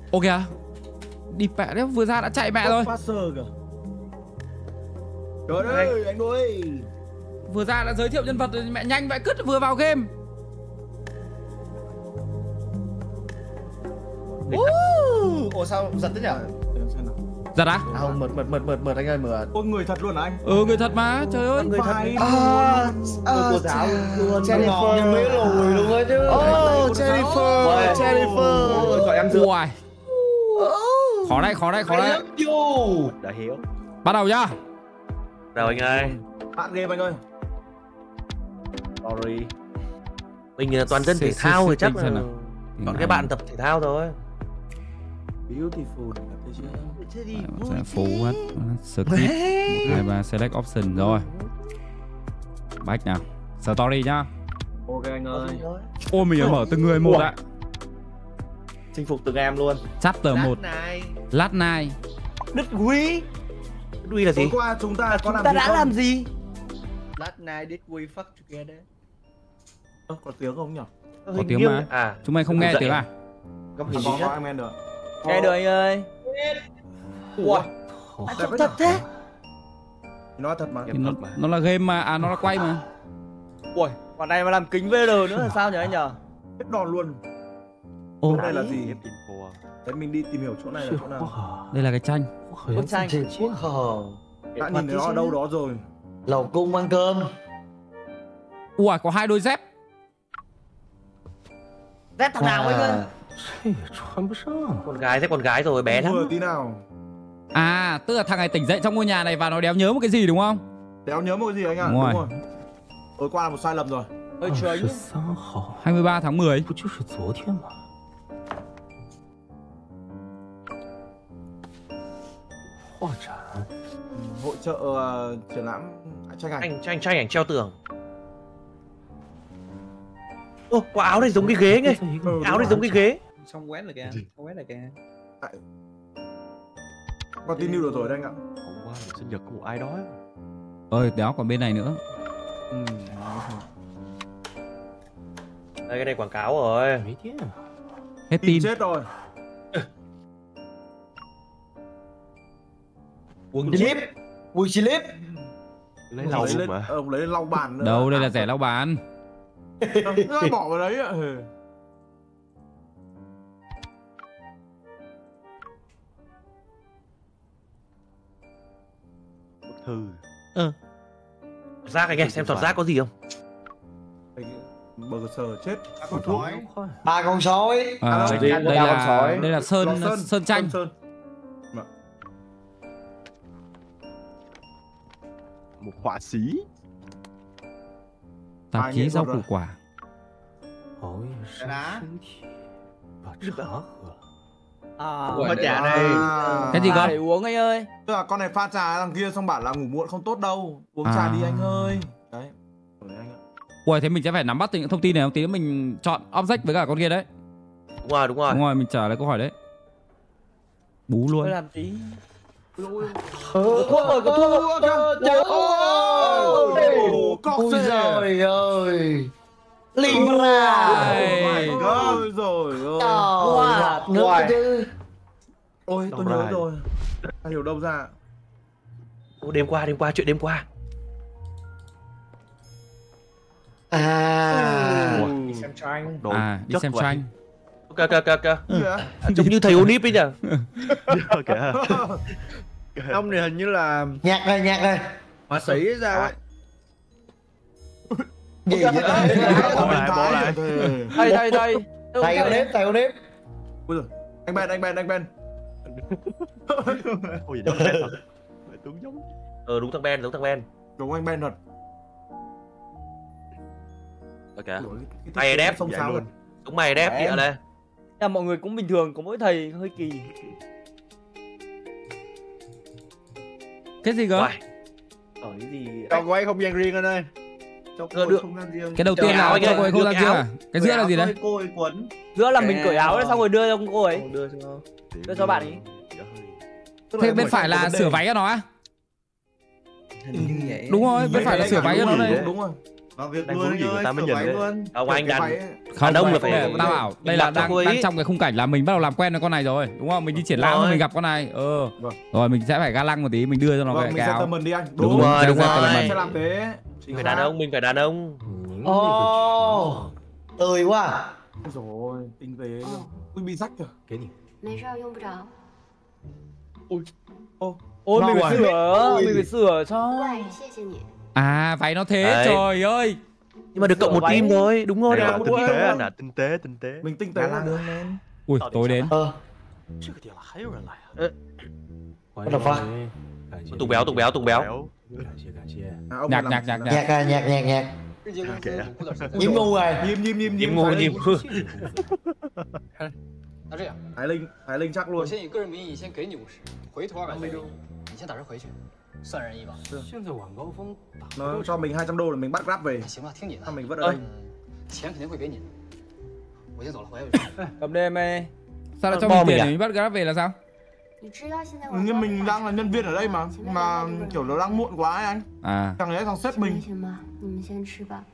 Ô kìa. Đi mẹ đấy, vừa ra đã chạy mẹ rồi. Trời ơi, anh ơi. Vừa ra đã giới thiệu nhân vật rồi, mẹ nhanh vậy cứt vừa vào game. Ủa sao giật thế nhỉ? Giật á? À không, mượt anh ơi, mượt. Ôi người thật luôn hả anh? Ừ, người thật mà, trời ơi. Người thật. Cô giáo luôn. Jennifer mới lùi luôn ấy chứ. Jennifer. Gọi em dựa. Uầy. Khó đây. Đã hiểu. Bắt đầu nhá. Rồi anh ơi. Bạn game anh ơi. Sorry. Mình toàn dân thể thao rồi chắc là còn cái bạn tập thể thao thôi. Beautiful. Phú hết. Skip 1, 2, 3 select option rồi. Back nào. Story nhá. Ok anh ơi. Ôi mình mở từng người một ạ. Chinh phục từng em luôn. Chapter 1. Last night. Đứt quý. Đứt quý là gì? Tối qua chúng ta có làm Ta gì đã không? làm gì? Last night did we fuck together? Có tiếng không nhỉ? Có tiếng mà. À, Chúng mày không nghe tiếng à? Góc nhìn Có nhất. em nghe được. Nghe được anh ơi. Ủa? thật thế. Nói thật mà. Nó là game mà, à nó là quay mà. Ui, còn này mà làm kính VR nữa là sao nhỉ anh nhỉ? Hết đòn luôn. Ô, Chỗ này là gì? Đấy mình đi tìm hiểu chỗ này là chỗ nào. đây là cái tranh. Bức tranh. Đã nhìn thấy nó ở đâu đó rồi. Lẩu cung ăn cơm. Ui, có 2 đôi dép. Dép thằng nào anh ơi? Con gái thế con gái rồi bé lắm. Vừa tí nào. À, tức là thằng này tỉnh dậy trong ngôi nhà này và nó đéo nhớ một cái gì đúng không? Đéo nhớ một cái gì anh ạ. Đúng rồi. Tối qua là một sai lầm rồi. Hơi tránh. 23 tháng 10. Hội trợ triển lãm tranh ảnh. Tranh ảnh treo tường. Ô, quả áo này giống cái ghế nghe. Áo này giống cái ghế. Xong quét rồi kìa. Quét rồi kìa. Con tin được rồi đây anh ạ. Hôm qua là sinh nhật của một ai đó. Ơi, đéo còn bên này nữa. Đây cái này quảng cáo rồi. Hết Tin tin. chết rồi. Quần slip. Quần slip. Lấy lau luôn mà. Ông lấy lau bàn nữa. Đâu, đây là rẻ lau bàn. Nó bỏ vào đấy ạ. Bức thư. Rác anh nghe xem thuật rác có gì không? Bờ sờ chết. Ba con sói. À, đây là sơn tranh. Một họa sĩ. Tạp chí rau củ quả. Pha trà này. Cái gì cơ? Để uống anh ơi. Tức là con này pha trà thằng kia xong bảo là ngủ muộn không tốt đâu. Uống trà đi anh ơi. Đấy. Anh ạ. Ui, thế mình sẽ phải nắm bắt những thông tin này không? Tí nữa mình chọn object với cả con kia đấy. Đúng rồi. Đúng rồi, mình trả lời câu hỏi đấy. Bú luôn. Tôi làm tí. Thuốc rồi, có thuốc. Ôi giời ơi. Libra. Ôi rồi. Nước chứ. Ôi tôi nhớ rồi. Anh hiểu đâu ra. Ô, đêm qua, chuyện đêm qua. Đi xem tranh. Đi xem tranh. Kìa. Trông như thầy Onip ấy nhỉ. Kìa. Ông này hình như là Nhạc này. họa sĩ hay sao ấy. Gì vậy? Bỏ lại. Thầy. Thầy con nếp. Ui giời. Anh Ben. Ôi gì đó. Tướng giống. Đúng thằng Ben. Đúng anh Ben thật. Ok. Mày đép xong sao luôn. Đúng mày đép kìa đây. Nhưng mọi người cũng bình thường, có mỗi thầy hơi kỳ. Cái gì cơ? Ở cái gì? Cho quay không gian riêng anh ơi. Cho được. cô không gian riêng. Cái đầu tiên là cho cô ấy không gian riêng à? Cái giữa là gì đấy? Cô ấy quấn. Giữa là mình cởi áo xong rồi đưa cho cô ấy. Đưa cho bạn ấy. Thế bên phải là sửa váy cho nó á? Đúng rồi, bên phải là sửa váy cho nó đây. Đúng rồi. Vào việc Đang luôn muốn anh gì người ơi, ta mới sửa nhìn váy đấy. luôn. Ông anh đàn Không, đông là phải phải tao bảo đây là đặt cho đang cô ấy. đang trong cái khung cảnh là mình bắt đầu làm quen với con này rồi, đúng không? Mình đi triển lãm Rồi. mình gặp con này. Vâng. Rồi mình sẽ phải ga lăng một tí, mình đưa cho nó Vâng, cái mình áo. settlement đi anh. Đúng rồi, đúng rồi. Mình sẽ làm thế. Mình phải đàn ông, mình phải đàn ông. Ồ, tươi quá. Rồi, tinh tế luôn. Ui, bị rách kìa. 没事儿，用不着。 Ôi mình Ngon phải rồi. sửa, Ui. mình phải sửa 不 cho. 过还是谢谢你。 À váy nó thế, Đấy. trời ơi. Nhưng mà được cộng một Sửa tim váy. thôi, đúng rồi. Đây Được là cộng tinh một tim. tế anh ạ, tinh tế, tinh tế. Mình tinh tế là được. Ui, tối đến. What the fuck? Tùng béo, tùng béo, tùng béo. À, ông Nhạc, làm- nhạc, nhạc, làm- Nhạc à, nhạc. Kệ. Nhiễm ngu rồi. Nhím ngu, Thái nhím Linh. ngu. 那这样， Thái Linh chắc 我 luôn. 先以个人名义先给你50，回头200费用，你先打车回去，算人意吧。现在晚高峰打不 Nó 够 cho mình 200 đô là mình bắt Grab về. 行吧，听你的 Sao。mình vứt ở đây? 钱肯定会给你的。我先走了，回来有事。 Cầm đêm mê. Sao lại cho Bo mình mình tiền à? để mình bắt Grab về là sao? 你知道现在我 Nhưng mình đang là nhân viên ở đây mà kiểu nó đang muộn quá ấy anh. À, Thằng ấy thằng sếp 行 mình. 行吧，你们先吃吧。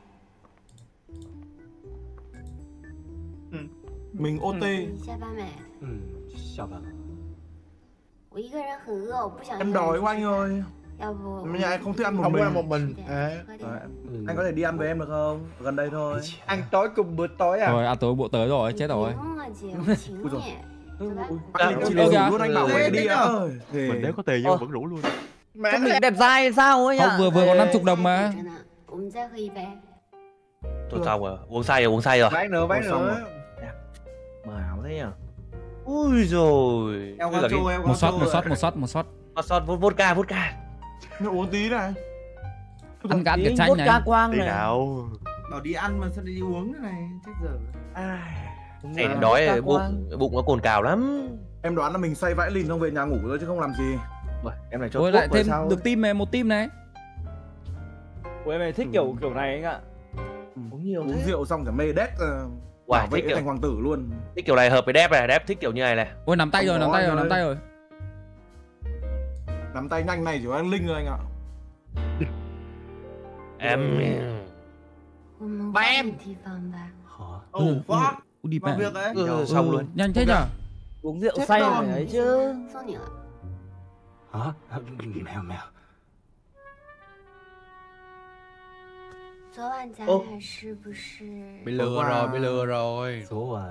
Mình OT. 你下班没？ 下班了。 我一个人很饿，我不想。 Em đói quá anh ơi. 要不 Nhà em không thích ăn một Không có ăn mình. một mình. 吃 À, 点喝点。 Anh có thể đi ăn với em được không? Ở gần đây thôi. ăn tối cùng bữa tối à? rồi ăn tối bộ tới rồi, chết 你 rồi. 别弄了姐，我请 Ui dồi. 你。走吧。 Anh định Ôi, chỉ ôi rủ kìa. luôn anh bảo mày đi á. Thề. Mình nếu có tiền nhưng vẫn rủ luôn. Có mình đẹp dai sao ấy nhỉ? Không, vừa vừa có 50 đồng mà. 真的，我们再喝一杯。 Thôi xong rồi, uống say rồi, uống say rồi. Bán nữa, bán Ôi, xong nữa. Mà ảo thế nhỉ? Ui rồi. Em có chua, em có Một shot, chua một rồi. shot, một shot, một shot. Shot vodka, vodka. Nó uống tí này. Ăn gạt cái Tiếng chanh vodka này. quang Đi này. nào. Bảo đi ăn mà sao đi uống thế này? Chết giờ. Này đói rồi, bụng nó cồn cào lắm. Em đoán là mình say vãi lìn xong về nhà ngủ thôi chứ không làm gì. Em này cho Ôi thuốc lại rồi thêm sao? được team này, một team này. Ôi em thích kiểu này anh ạ. Uống nhiều Uống thế. rượu xong cả mê đét Wow, bảo vệ thích kiểu, thành hoàng tử luôn. thích kiểu này hợp với Đép này, Đép thích kiểu như này này. Ôi nắm tay Không rồi, nắm có tay anh rồi, nắm ơi. tay rồi. Nắm tay nhanh này chỉ có anh Linh thôi anh ạ. Em 我们 Ba 换 em. 个地方吧。 好啊。 Oh fuck. Ui, đi Vào mẹ. việc đấy. xong luôn. Nhanh thế nhở? Uống rượu Chết say rồi. phải ấy chứ. 送你了。 啊？没有没有。 昨晚咱俩是不是？ Bị lừa rồi, bị lừa rồi. 昨晚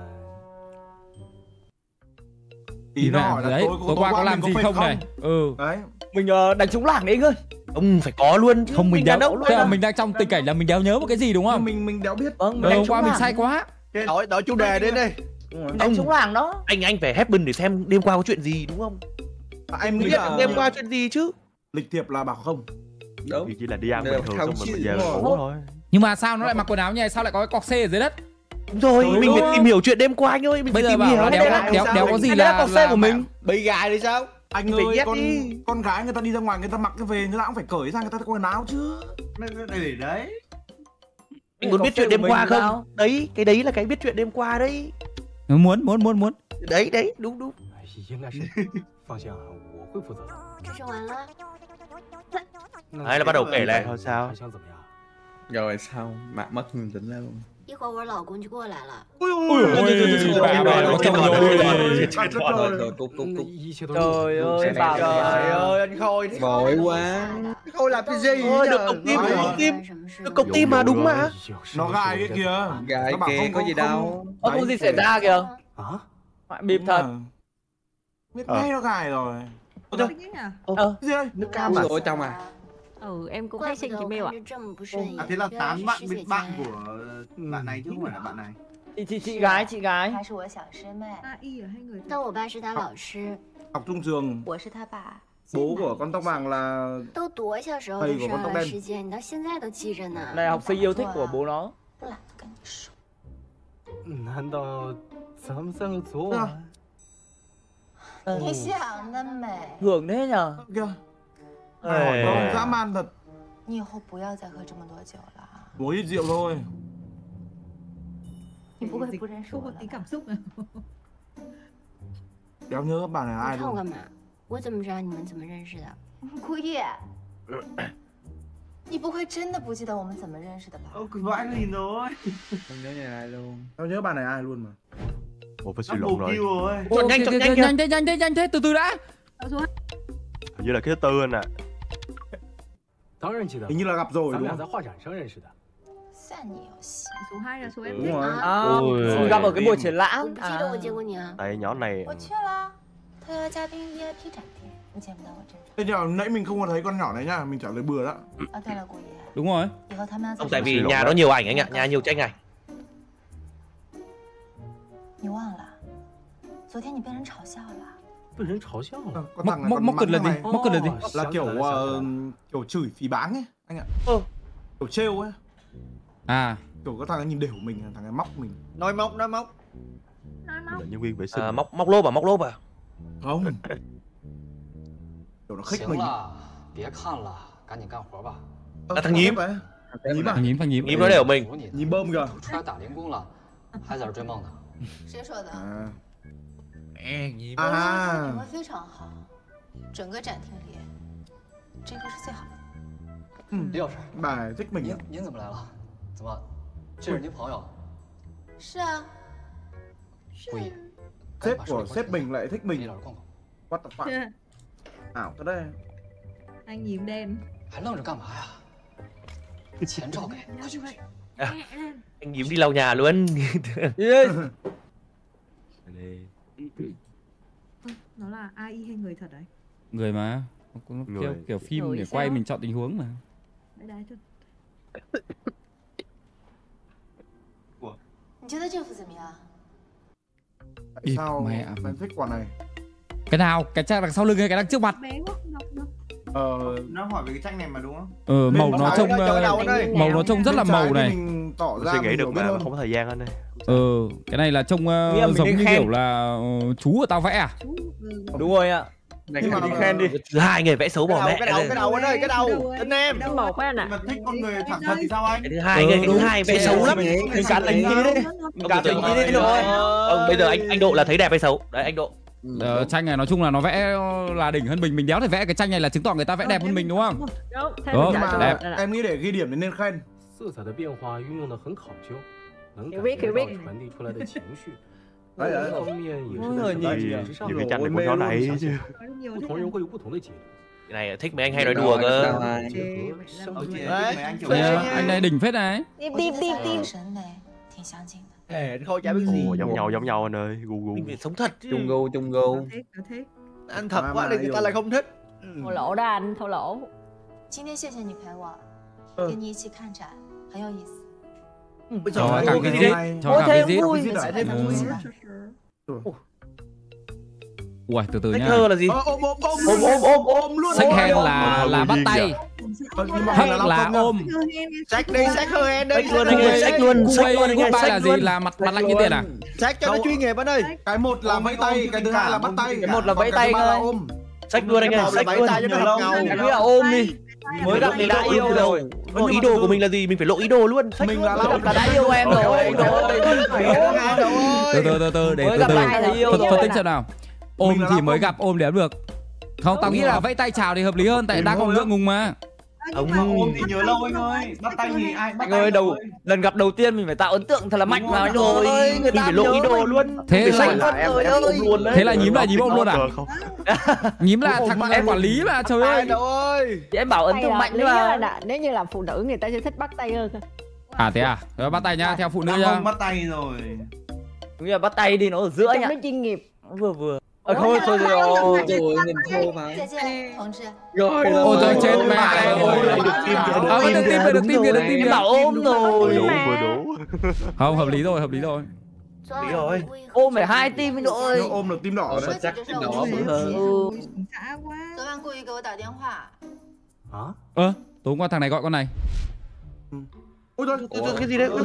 Ý nó hỏi là đấy, tối qua có làm mình gì phê không này? Ừ. Đấy. Mình đánh trúng lảng đấy anh ơi. Ông phải có luôn chứ. Không mình đéo, đàn ông luôn tức là à. mình đang trong tình cảnh là mình đéo nhớ một cái gì đúng không? Mình đéo biết. Vâng, mình Ừ, đánh hôm trúng qua mình lảng. say quá. Đổi chủ đề đi đi. Mình đánh trúng lảng đó. Anh phải happen để xem đêm qua có chuyện gì đúng không? Em nghĩ Biết là đêm qua chuyện gì chứ. lịch thiệp là bảo không. Đúng. Thì chỉ là đi ăn Đều bình thường không xong rồi chịu mình về rồi. ngủ thôi. Nhưng mà sao nó lại mặc quần áo như này, sao lại có cái cọc xê ở dưới đất? Đúng rồi, Đúng mình rồi. phải tìm hiểu chuyện đêm qua anh ơi, mình Bây phải giờ tìm bảo hiểu. là Đây đéo là đéo sao? đéo có gì Cái đấy là cọc xe của mình. bảo- Bị gài thì sao? Anh Phải ơi, ghét đi. con gái người ta đi ra ngoài người ta mặc cái về người ta cũng phải cởi ra người ta có quần áo chứ. Để đấy. Mình muốn Cọc biết xe chuyện đêm của qua mình không? sao? Đấy, cái đấy là cái biết chuyện đêm qua đấy. Muốn. Đấy, đấy, đúng đúng. 应该是。放心啊，我会负责的。 这是完了。 Đấy là bắt đầu kể này. Thôi sao? 还想怎么样？ Rồi sao? Mặt mất nhìn tỉnh ra luôn. 一会儿我老公就过来了。 bà có chồng rồi. Cục. 一切都 Trời ơi, bà Trời ơi, anh Khôi. Vội quá. Khôi làm cái gì Ôi, được giờ? cục tim, Nói được rồi. cục tim. 什么事 Được cục tim mà đúng mà. Nó gài cái kìa. Gài Nó bảo kìa, không có gì đâu. Ơ có gì xảy ra kìa. 啊？ Mẹ bịp thật. Biết ngay nó gài rồi. Ờ. Cái gì đây? Nước cam rồi trong à? Ừ, em cũng 怪 hay 不 xem 得 chị 我 mail 看 ạ. 着这么不顺眼。 À, thế là 原来 tán 是 bạn 师 bên 姐 bạn 姐 của bạn này chứ không phải là bạn này. Chị gái, chị gái. 她是我小师妹， 但我爸是他老师， Học trung trường, 我是她爸。 bố của con tóc vàng là 都多小时候的事儿了，师姐，你到现在都记着呢。 Này học sinh yêu thích của bố nó. 懒得跟你说。 难道咱们三个昨晚？ 你想得美！ Hưởng thế nhở? kìa. Nó dã man thật. 你以后不要再喝这么多酒了。 Uống ít rượu thôi. 你不会不认识我了吧？ Đéo nhớ bà này là 你 ai 看我 luôn. 干嘛？我怎么知道你们怎么认识的？ 顾叶， 你不会真的不记得我们怎么认识的吧？ vãi gì rồi. Không nhớ nhà này luôn. Tao nhớ bà này ai luôn mà. Ủa phải suy luận rồi. rồi. Chọn nhanh, chọn nhanh kìa. Nhanh thế, từ từ đã. Hình như là cái thứ tư anh ạ. 当然记得， Hình như là gặp rồi 咱 đúng 俩在 không? 画展上认识的。 算你有戏。 Số 2 là số em Đúng thích. rồi. À, gặp ở cái buổi triển 我 lãm. 不记得我见过你啊。 Tại nhỏ này 我去了，特邀嘉宾 VIP 展厅，你见不到我真人。 Thế nhưng mà nãy mình không có thấy con nhỏ này nha, mình trả lời bừa đó. 哦，对了，顾爷， Đúng rồi. 以后他们要 Không, 在 tại vì nhà nó nhiều ảnh anh ạ, nhà nhiều tranh ảnh. 你忘了，昨天你被人嘲笑了。 被人嘲笑了。 Con thằng này còn Móc mắng cần là gì? mày. Móc cần là gì? Là kiểu kiểu chửi phỉ báng ấy anh ạ. Kiểu trêu ấy. À, Kiểu có thằng ấy nhìn đều mình, thằng ấy móc mình. Nói móc. là nhân viên vệ sinh. Móc lốp à? Không. Kiểu nó khích 行 mình. 了，别看了，赶紧干活吧。 Là thằng nhím. Nhím à? thằng nhím. Nhím nó để ở mình. 服你呢， Nhím bơm kìa. 都出来打零工了，还在这追梦呢。 谁说的？ À. nhím. 我认为 À. 他品味非常好，整个展厅里，这个是最好的。 李老师， Bà này thích mình. 您怎么来了？怎么，这是您朋友？ 是啊， 不易， Sếp của sếp mình lại thích 李 mình. 老师逛逛， What the fuck? Ảo thật đấy. Anh nhím đen. 还愣着干嘛呀？钱照给，快去快去。 Anh Nhím đi lau nhà luôn. Đây. Nó là AI hay người thật đấy? Người mà. Nó Người. kiểu phim Người để sao? quay mình chọn tình huống mà. Đấy đấy chứ. 你觉得这幅怎么样？ Tại Địt sao mẹ em thích quả này? Cái nào? Cái trang đằng sau lưng hay cái đằng trước mặt? Bé quá, đọc. Nó hỏi về cái tranh này mà đúng không? Màu Mình nó phải trông ở đâu đây? màu nó trông rất là Bên trái màu thì này. Mình tỏ ra Suy nghĩ mình được hiểu biết mà hơn. không có thời gian anh ơi. Cái này là trông giống như kiểu là chú của tao vẽ à? Đúng rồi ạ. Này Nhưng cái mà đi khen đi. Thứ hai người vẽ xấu bỏ mẹ. Cái đầu anh ơi, cái đầu. Tin em. Màu khoan à? Mà thích con người thẳng thật thì sao anh? Cái thứ hai người, cái thứ hai vẽ xấu lắm. Cái cá tính gì đấy. Cá tính gì đấy rồi. Bây giờ anh Độ là thấy đẹp hay xấu? Đấy anh Độ. Tranh này nói chung là nó vẽ là đỉnh hơn mình đéo thể vẽ cái tranh này là chứng tỏ người ta vẽ đẹp hơn mình đúng không? Đúng, Nhưng mà đẹp. em nghĩ để ghi điểm thì nên khen. 色彩的变化运用的很考究，能感 Hiểu 觉 biết. 到传递出来的情绪。 Đấy, 另 đấy. 一方面也 Mọi 是 người 在 nhìn 情绪之上 Nhiều 面 cái tranh này của nó này chứ. 不同人会有不同的解读。 Cái này thích mấy anh hay nói đùa cơ. Anh này đỉnh phết này. 眼神呢，挺相近的。 Thôi chả biết gì. Ồ, giống nhau anh ơi. Gu gu. Mình phải sống thật chứ. Chung gu. Thích. Anh thật quá thì người ta lại không thích. Thua lỗ đó anh, thua lỗ. 今天谢谢你陪我，跟你一起看展很有意思。 Cho Trời cả ơi, visit, cái này- cho cả visit. Visit à? Thêm vui. Ui, từ từ Sách nhá. thơ là gì? Ôm luôn. Sách hand là bắt tay. Nhưng mà Hất là là lao ôm. Sách đi, sách hơi em đi. Sách luôn anh ơi, sách luôn, sách luôn anh ơi, Goodbye là sách gì? luôn. Là mặt lạnh như tiền à? Sách cho nó chuyên nghiệp anh ơi. cái một là vẫy tay, cái thứ hai là bắt tay. Cái một là Còn vẫy cái tay thứ ba là thôi. ôm. Sách luôn anh ơi, sách Vẫy luôn. tay cho nó hợp ngầu. Cái là ôm đi. Mới gặp thì đã yêu rồi. Ý đồ của mình là gì? Mình phải lộ ý đồ luôn. Sách Mình luôn. là lao Là đã yêu em rồi. Từ để Mới từ gặp từ. lại là yêu Phân rồi. tích xem nào. Ôm Mình là thì lao mới ôm. gặp, ôm để được. Không, tao nghĩ là vẫy tay chào thì hợp lý hơn tại đang còn ngượng ngùng mà. Ôm thì nhớ lâu anh ơi. Bắt tay thì ai bắt Anh tay ơi, đâu. lần gặp đầu tiên mình phải tạo ấn tượng thật là mạnh vào anh rồi. Mình phải lộ ý đồ luôn. Thế là Luôn đấy. thế là nhím ôm luôn à? Cờ không? Nhím là thằng em quản lý mà trời ơi. ơi. Thì em bảo ấn tượng mạnh nhưng mà nếu như là phụ nữ người ta sẽ thích bắt tay hơn. À thế à? Rồi bắt tay nhá, theo phụ nữ Đã nhá. không bắt tay rồi. đúng là bắt tay đi nó ở giữa nhá. Nó chuyên nghiệp. Vừa. Thôi rồi. Rồi nhìn thô mà. 再见，同志。 Rồi Ôi trời chết mẹ. Được tim kìa, được tim kìa. Em bảo ôm rồi. Vừa đủ. Không, hợp lý rồi. 昨晚 rồi. 故意和 Ôm phải 2 tim anh Độ ơi. Nếu ôm được tim đỏ 说 đấy. 起这事儿，我就生气。 Xã quá. 昨晚故意给我打电话， 啊？ Tối qua thằng này gọi con này. Ôi trời, Cái gì đấy?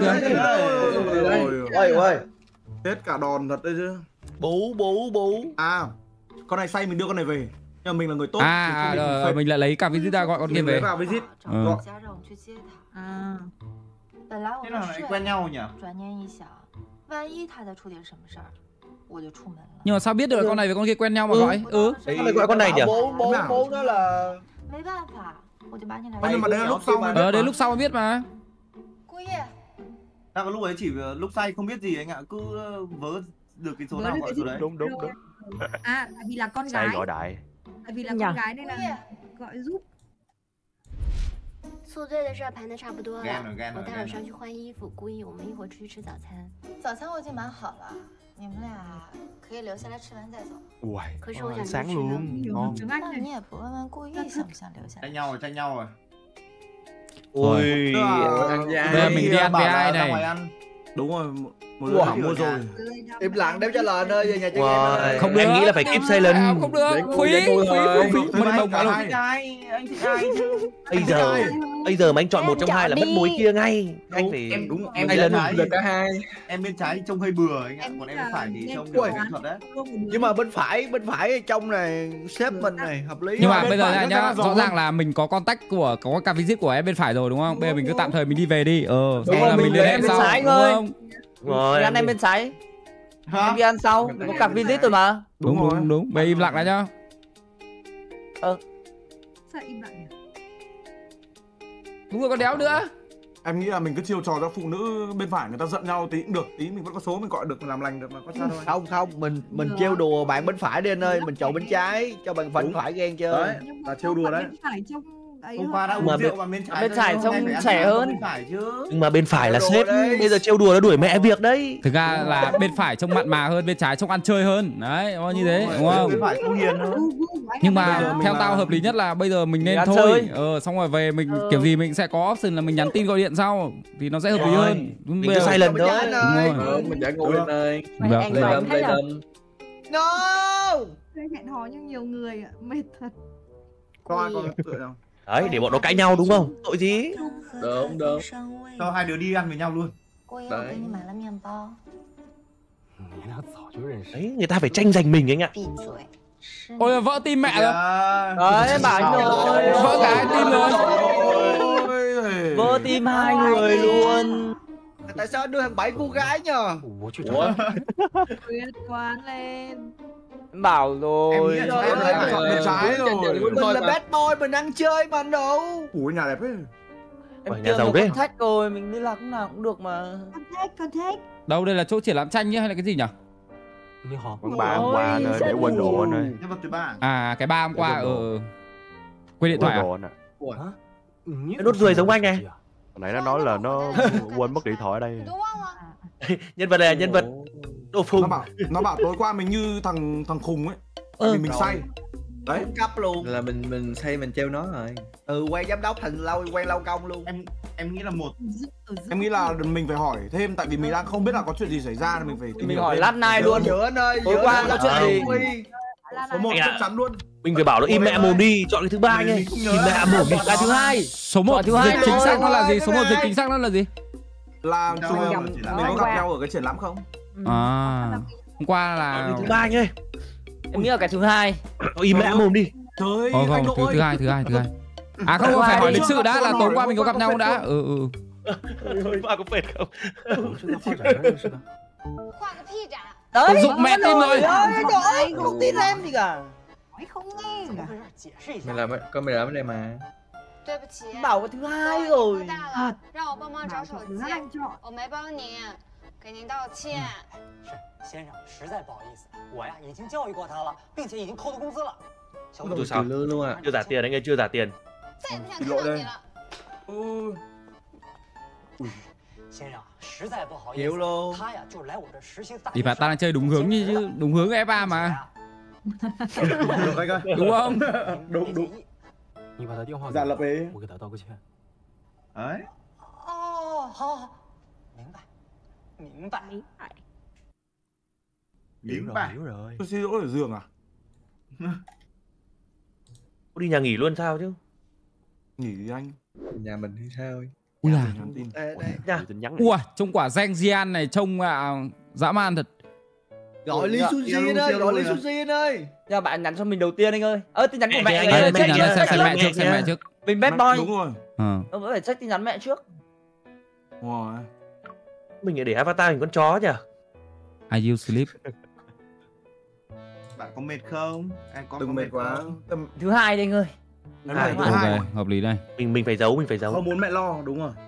Ôi. chết cả đòn thật đấy chứ. Bú. À, con này say mình đưa con này về. Nhưng mà mình là người tốt. Rồi, mình lại lấy cả visit ra gọi con kia Mình lấy về. vào visit. 找我家让我去接他。 À. 本来我 Thế 要 nào lại 睡， quen nhau nhỉ? 转念一想，万一他再出点什么事儿，我就出门了。 Nhưng mà sao biết được con này với con kia quen nhau mà gọi? Sao lại gọi con này nhỉ? Bố đó là 没办法， 我就把你俩。 Nhưng mà đây là lúc sau mới biết Đến mà. lúc sau mới biết mà. Cô叶， Tao có lúc ấy chỉ lúc say không biết gì anh ạ, cứ vớ được cái số nào gọi số đấy. Đúng. À, tại vì là con Sai gái. gọi đại. Tại vì là con gái nên là gọi giúp. 宿醉的事儿盘的差不多了， 干了干了我待会儿上去换衣服，估计我们一会儿出去吃早餐。 早餐我已经买好了，你们俩可以留下来吃完再走。 Ui, 可是我想 sáng 多吃呢。 luôn, ngon. 那你也不问问故意想不想留下来？ Tranh nhau rồi. Ôi, Tức là ăn dai. Bây giờ mình đi ăn bảo với là ai ra này? ngoài ăn. Đúng rồi, một đứa Wow. thảo mua rồi. Im lặng đếm trả lời nơi về nhà chơi wow. game ơi. Không được. Anh nghĩ là phải keep silent. Không được. Để Phí, vui, để vui thôi. phí. Tôi Mình bay đồng cả luôn. hai. Anh thích ai chứ? Bây giờ mà anh chọn một trong hai là mất mối kia ngay. Anh phải em đúng Em em lên bên trái được cả hai. em bên trái trông hơi bừa anh ạ, Em còn nghĩ em bên là phải thì nên trông Ui. được kỹ thuật đấy. Nhưng mà bên phải trong này sếp mình này hợp lý. Nhưng mà bên bây giờ phải nha, nó nhá, ra rõ giò ràng là mình có contact có card visit của em bên phải rồi đúng không? Bây giờ mình cứ tạm thời mình đi về đi. Xong rồi, là mình mình liên về hệ bên sau trái đúng thôi. không? rồi. Đi ăn em bên trái, Hả? em đi ăn sau, mình có cặp visit rồi mà. Đúng. Bây giờ im lặng đã nhá. Sao im lặng nhỉ? Đúng rồi, còn đéo nữa. Em nghĩ là mình cứ chiêu trò cho phụ nữ bên phải người ta giận nhau tí cũng được, tí mình vẫn có số mình gọi được làm lành được mà có sao đâu. Không, mình trêu đùa bạn bên phải đi anh ơi, mình chọn bên trái cho bạn bên Đúng. phải ghen chơi. Đấy, Nhưng mà là trêu đùa đấy. bên phải trông ấy Hôm hơn. qua đã Mà uống rượu mà bên trái. bên phải thôi, trông hôm nay phải trẻ ăn hơn. bên phải chứ. Nhưng mà bên phải là Trêu sếp, đùa đấy. bây giờ trêu đùa nó đuổi mẹ việc đấy. Thực ra là bên phải trông mặn mà hơn, bên trái trông ăn chơi hơn. Đấy, nó như thế đúng không? Bên phải không hiền hơn. Gu của anh Nhưng là Bây giờ mà mình theo là- tao hợp lý nhất là bây giờ mình nên ăn thôi. chơi. Xong rồi về mình kiểu gì mình sẽ có option là mình nhắn tin gọi điện sau thì nó sẽ hợp lý Rồi. hơn. Mình Bây cứ giờ- silent Bên trái thôi. anh ơi. Đúng rồi. Mình đã ngu lên ơi. Được. Anh Lên phải đâm, thấy lên là đâm. No. Anh hẹn hò như nhiều người ạ, mệt thật. Có ai còn tựa nào? Đấy, để bọn nó cãi nhau đúng không? Tội gì? Đúng. Cho hai đứa đi ăn với nhau luôn. 郭爷，我给你买了面包。 你俩早就认识。 Đấy, người ta phải tranh giành mình anh ạ. 闭嘴！吃你 Ôi vỡ tim mẹ rồi. Đấy, bảo anh rồi. Vỡ cả hai tim rồi. Ôi, Vỡ tim hai người luôn. Tại sao anh đưa thằng bảy cô gái nhờ? 我去找他。 Quyết quán lên. Em bảo rồi. Em nghĩ là Em lại chọn bên trái rồi. Mình là bad boy, mình ăn chơi mà anh đâu. Ủa nhà đẹp ấy. Em Nhà chưa giàu một thế. con thách rồi, mình liên lạc lúc nào cũng được mà. Con thích. Đâu đây là chỗ triển lãm tranh nhá hay là cái gì nhỉ? 你好，quán bar hôm qua anh ơi, để quên đồ anh ơi. Nhân vật thứ ba. À cái bar hôm qua quên điện thoại à? Quên đồ anh ạ. Cái nốt ruồi giống anh này. Hồi nãy nó nói là nó quên mất điện thoại ở đây. 你都忘了？ Nhân vật này là nhân vật đồ phùng. Nó bảo tối qua mình như thằng khùng ấy. Vì mình say. Đấy. Cấp luôn. Là mình say mình treo nó rồi. Quen giám đốc thành quen lâu công luôn. Em nghĩ là một. Em nghĩ là mình phải hỏi thêm tại vì mình đang không biết là có chuyện gì xảy ra nên mình phải tìm Mình hiểu hỏi thêm. last night luôn. Giữa anh ơi, Tối qua có chuyện gì? Số 1 chắc chắn luôn. Mình phải bảo nó im mẹ mồm đi, chọn cái thứ ba anh ơi. Im mẹ mồm đi. Cái thứ hai. Số 1 thứ hai dịch chính thôi. xác nó là gì? Số 1 dịch chính xác nó là gì? Là Đâu, chúng đâu, mình chỉ có là gặp nhau ở cái triển lãm không? À hôm qua là Cái thứ ba anh ơi. Em nghĩ là cái thứ hai. Im mẹ mồm đi. Trời ơi, không anh thứ ơi. thứ hai. À không phải hỏi lịch sự đã là tối qua mình có gặp nhau đã. Ôi ba có phệt không? 这个发展认识的。 画个屁展！ Đấy. Tôi dụng mẹ tim rồi. Trời không tin em gì cả. Nói không nghe cả. 解释一下。 Mình làm con mình làm cái này mà. 对不起， Bảo cái thứ hai 多 rồi. 大了，让我帮忙找手 Bảo 机 thứ，hai chọn. 我没帮你，给您道歉。 是先生，实在不好意思，我呀已经教育过他了，并且已经扣他工资了。小伙 Tôi 子， sao? Luôn à. Chưa trả tiền anh ơi, chưa trả tiền. 再也不想看到你了。 Ừ. 先生，实在不好意 Hiểu 思， luôn. 他呀就是来我这实习的大 Thì 学 phải ta 生 đang chơi đúng hướng như chứ, đúng hướng FA mà. Được anh ơi. Đúng không? 别介意。你把他电话给 Giả 我 lập ấy. 我给他道个歉。 Đấy. 哦，好，好，明白，明白。 Miếng bạc. Hiểu rồi. Tôi xin lỗi ở giường à? Có đi nhà nghỉ luôn sao chứ? Nghỉ đi anh. Nhà mình thì sao? Ui là. Nhắn tin. Nha. Tin nhắn này. Ui trông quả Zhang Jian này trông dã man thật. Gọi Lee Suzy anh ơi, gọi Lee Suzy anh ơi. Nhưng bạn nhắn cho mình đầu tiên anh ơi. Tin nhắn của mẹ Anh anh ơi, ơi. Tin nhắn là xem mẹ nghe trước, xem nha. mẹ trước. Mình bad Đúng boy. rồi. Ờ. Vẫn phải check tin nhắn mẹ trước. Wow. Mình để avatar hình con chó nhỉ? I you sleep. Bạn có mệt không? Em có Đừng có mệt quá. không? Tâm Thứ hai đi anh ơi. Đấy là thứ hai. Ok, hợp lý đây. Mình phải giấu, Không muốn mẹ lo, đúng rồi.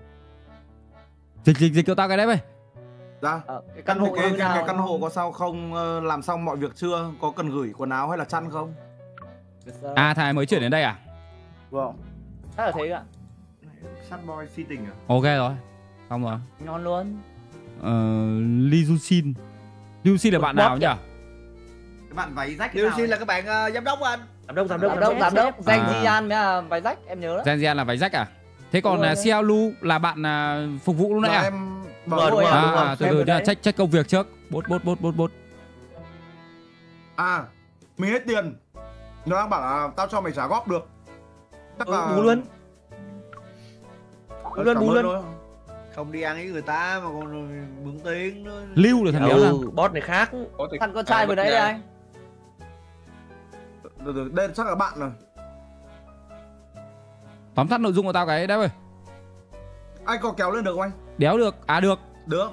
Dịch cho tao cái đấy mày. Dạ. Cái căn hộ cái như nào? căn hộ có sao không, làm xong mọi việc chưa? Có cần gửi quần áo hay là chăn không? À thằng này mới chuyển đến đây à? Vâng. Chắc là thế ạ. Sad boy si tình à? Ok rồi. Xong rồi. Ngon luôn. Lee Jun-shin. Lee Jun-shin là bạn nào nhỉ? Cái bạn váy rách Liêu Xin là các bạn giám đốc anh. Giám đốc. Danh Jian mới là váy rách, em nhớ đó. Danh Jian là váy rách à? Thế còn Xiao Lu là bạn phục vụ lúc nãy à? Em Đúng rồi. Từ từ check công việc trước. Bốt. À, mình hết tiền. Nó đang bảo là tao cho mày trả góp được. Chắc là Bù luôn. Bù luôn. Không đi ăn với người ta mà còn mượn tiền nữa. Lưu là thằng béo nào? Boss này khác. Thằng con trai vừa nãy đây anh. Đây chắc là bạn rồi. Tóm tắt nội dung của tao cái đấy ơi. Anh có kéo lên được không anh? Đéo được. À được. Được.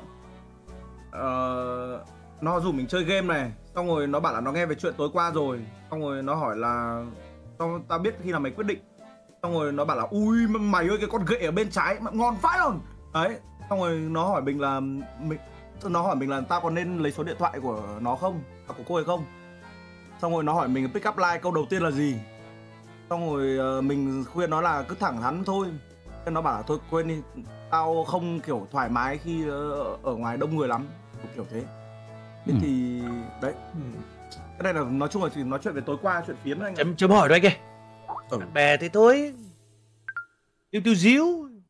Nó rủ mình chơi game này. Xong rồi nó bảo là nó nghe về chuyện tối qua rồi. Xong rồi nó hỏi là xong tao biết khi nào mày quyết định. Xong rồi nó bảo là ui mày ơi cái con gậy ở bên trái ngon vãi luôn. Đấy. Xong rồi nó hỏi mình là tao còn nên lấy số điện thoại của nó không? À, của cô ấy không? Xong rồi nó hỏi mình pick up line câu đầu tiên là gì? Xong rồi mình khuyên nó là cứ thẳng thắn thôi. Nó bảo là thôi quên đi, tao không kiểu thoải mái khi ở ngoài đông người lắm, kiểu thế. Thế thì đấy. Cái này là nói chung là chỉ nói chuyện về tối qua, chuyện phiếm anh. Chấm hỏi đó anh kìa. Bạn bè thế thôi. Tiêu díu.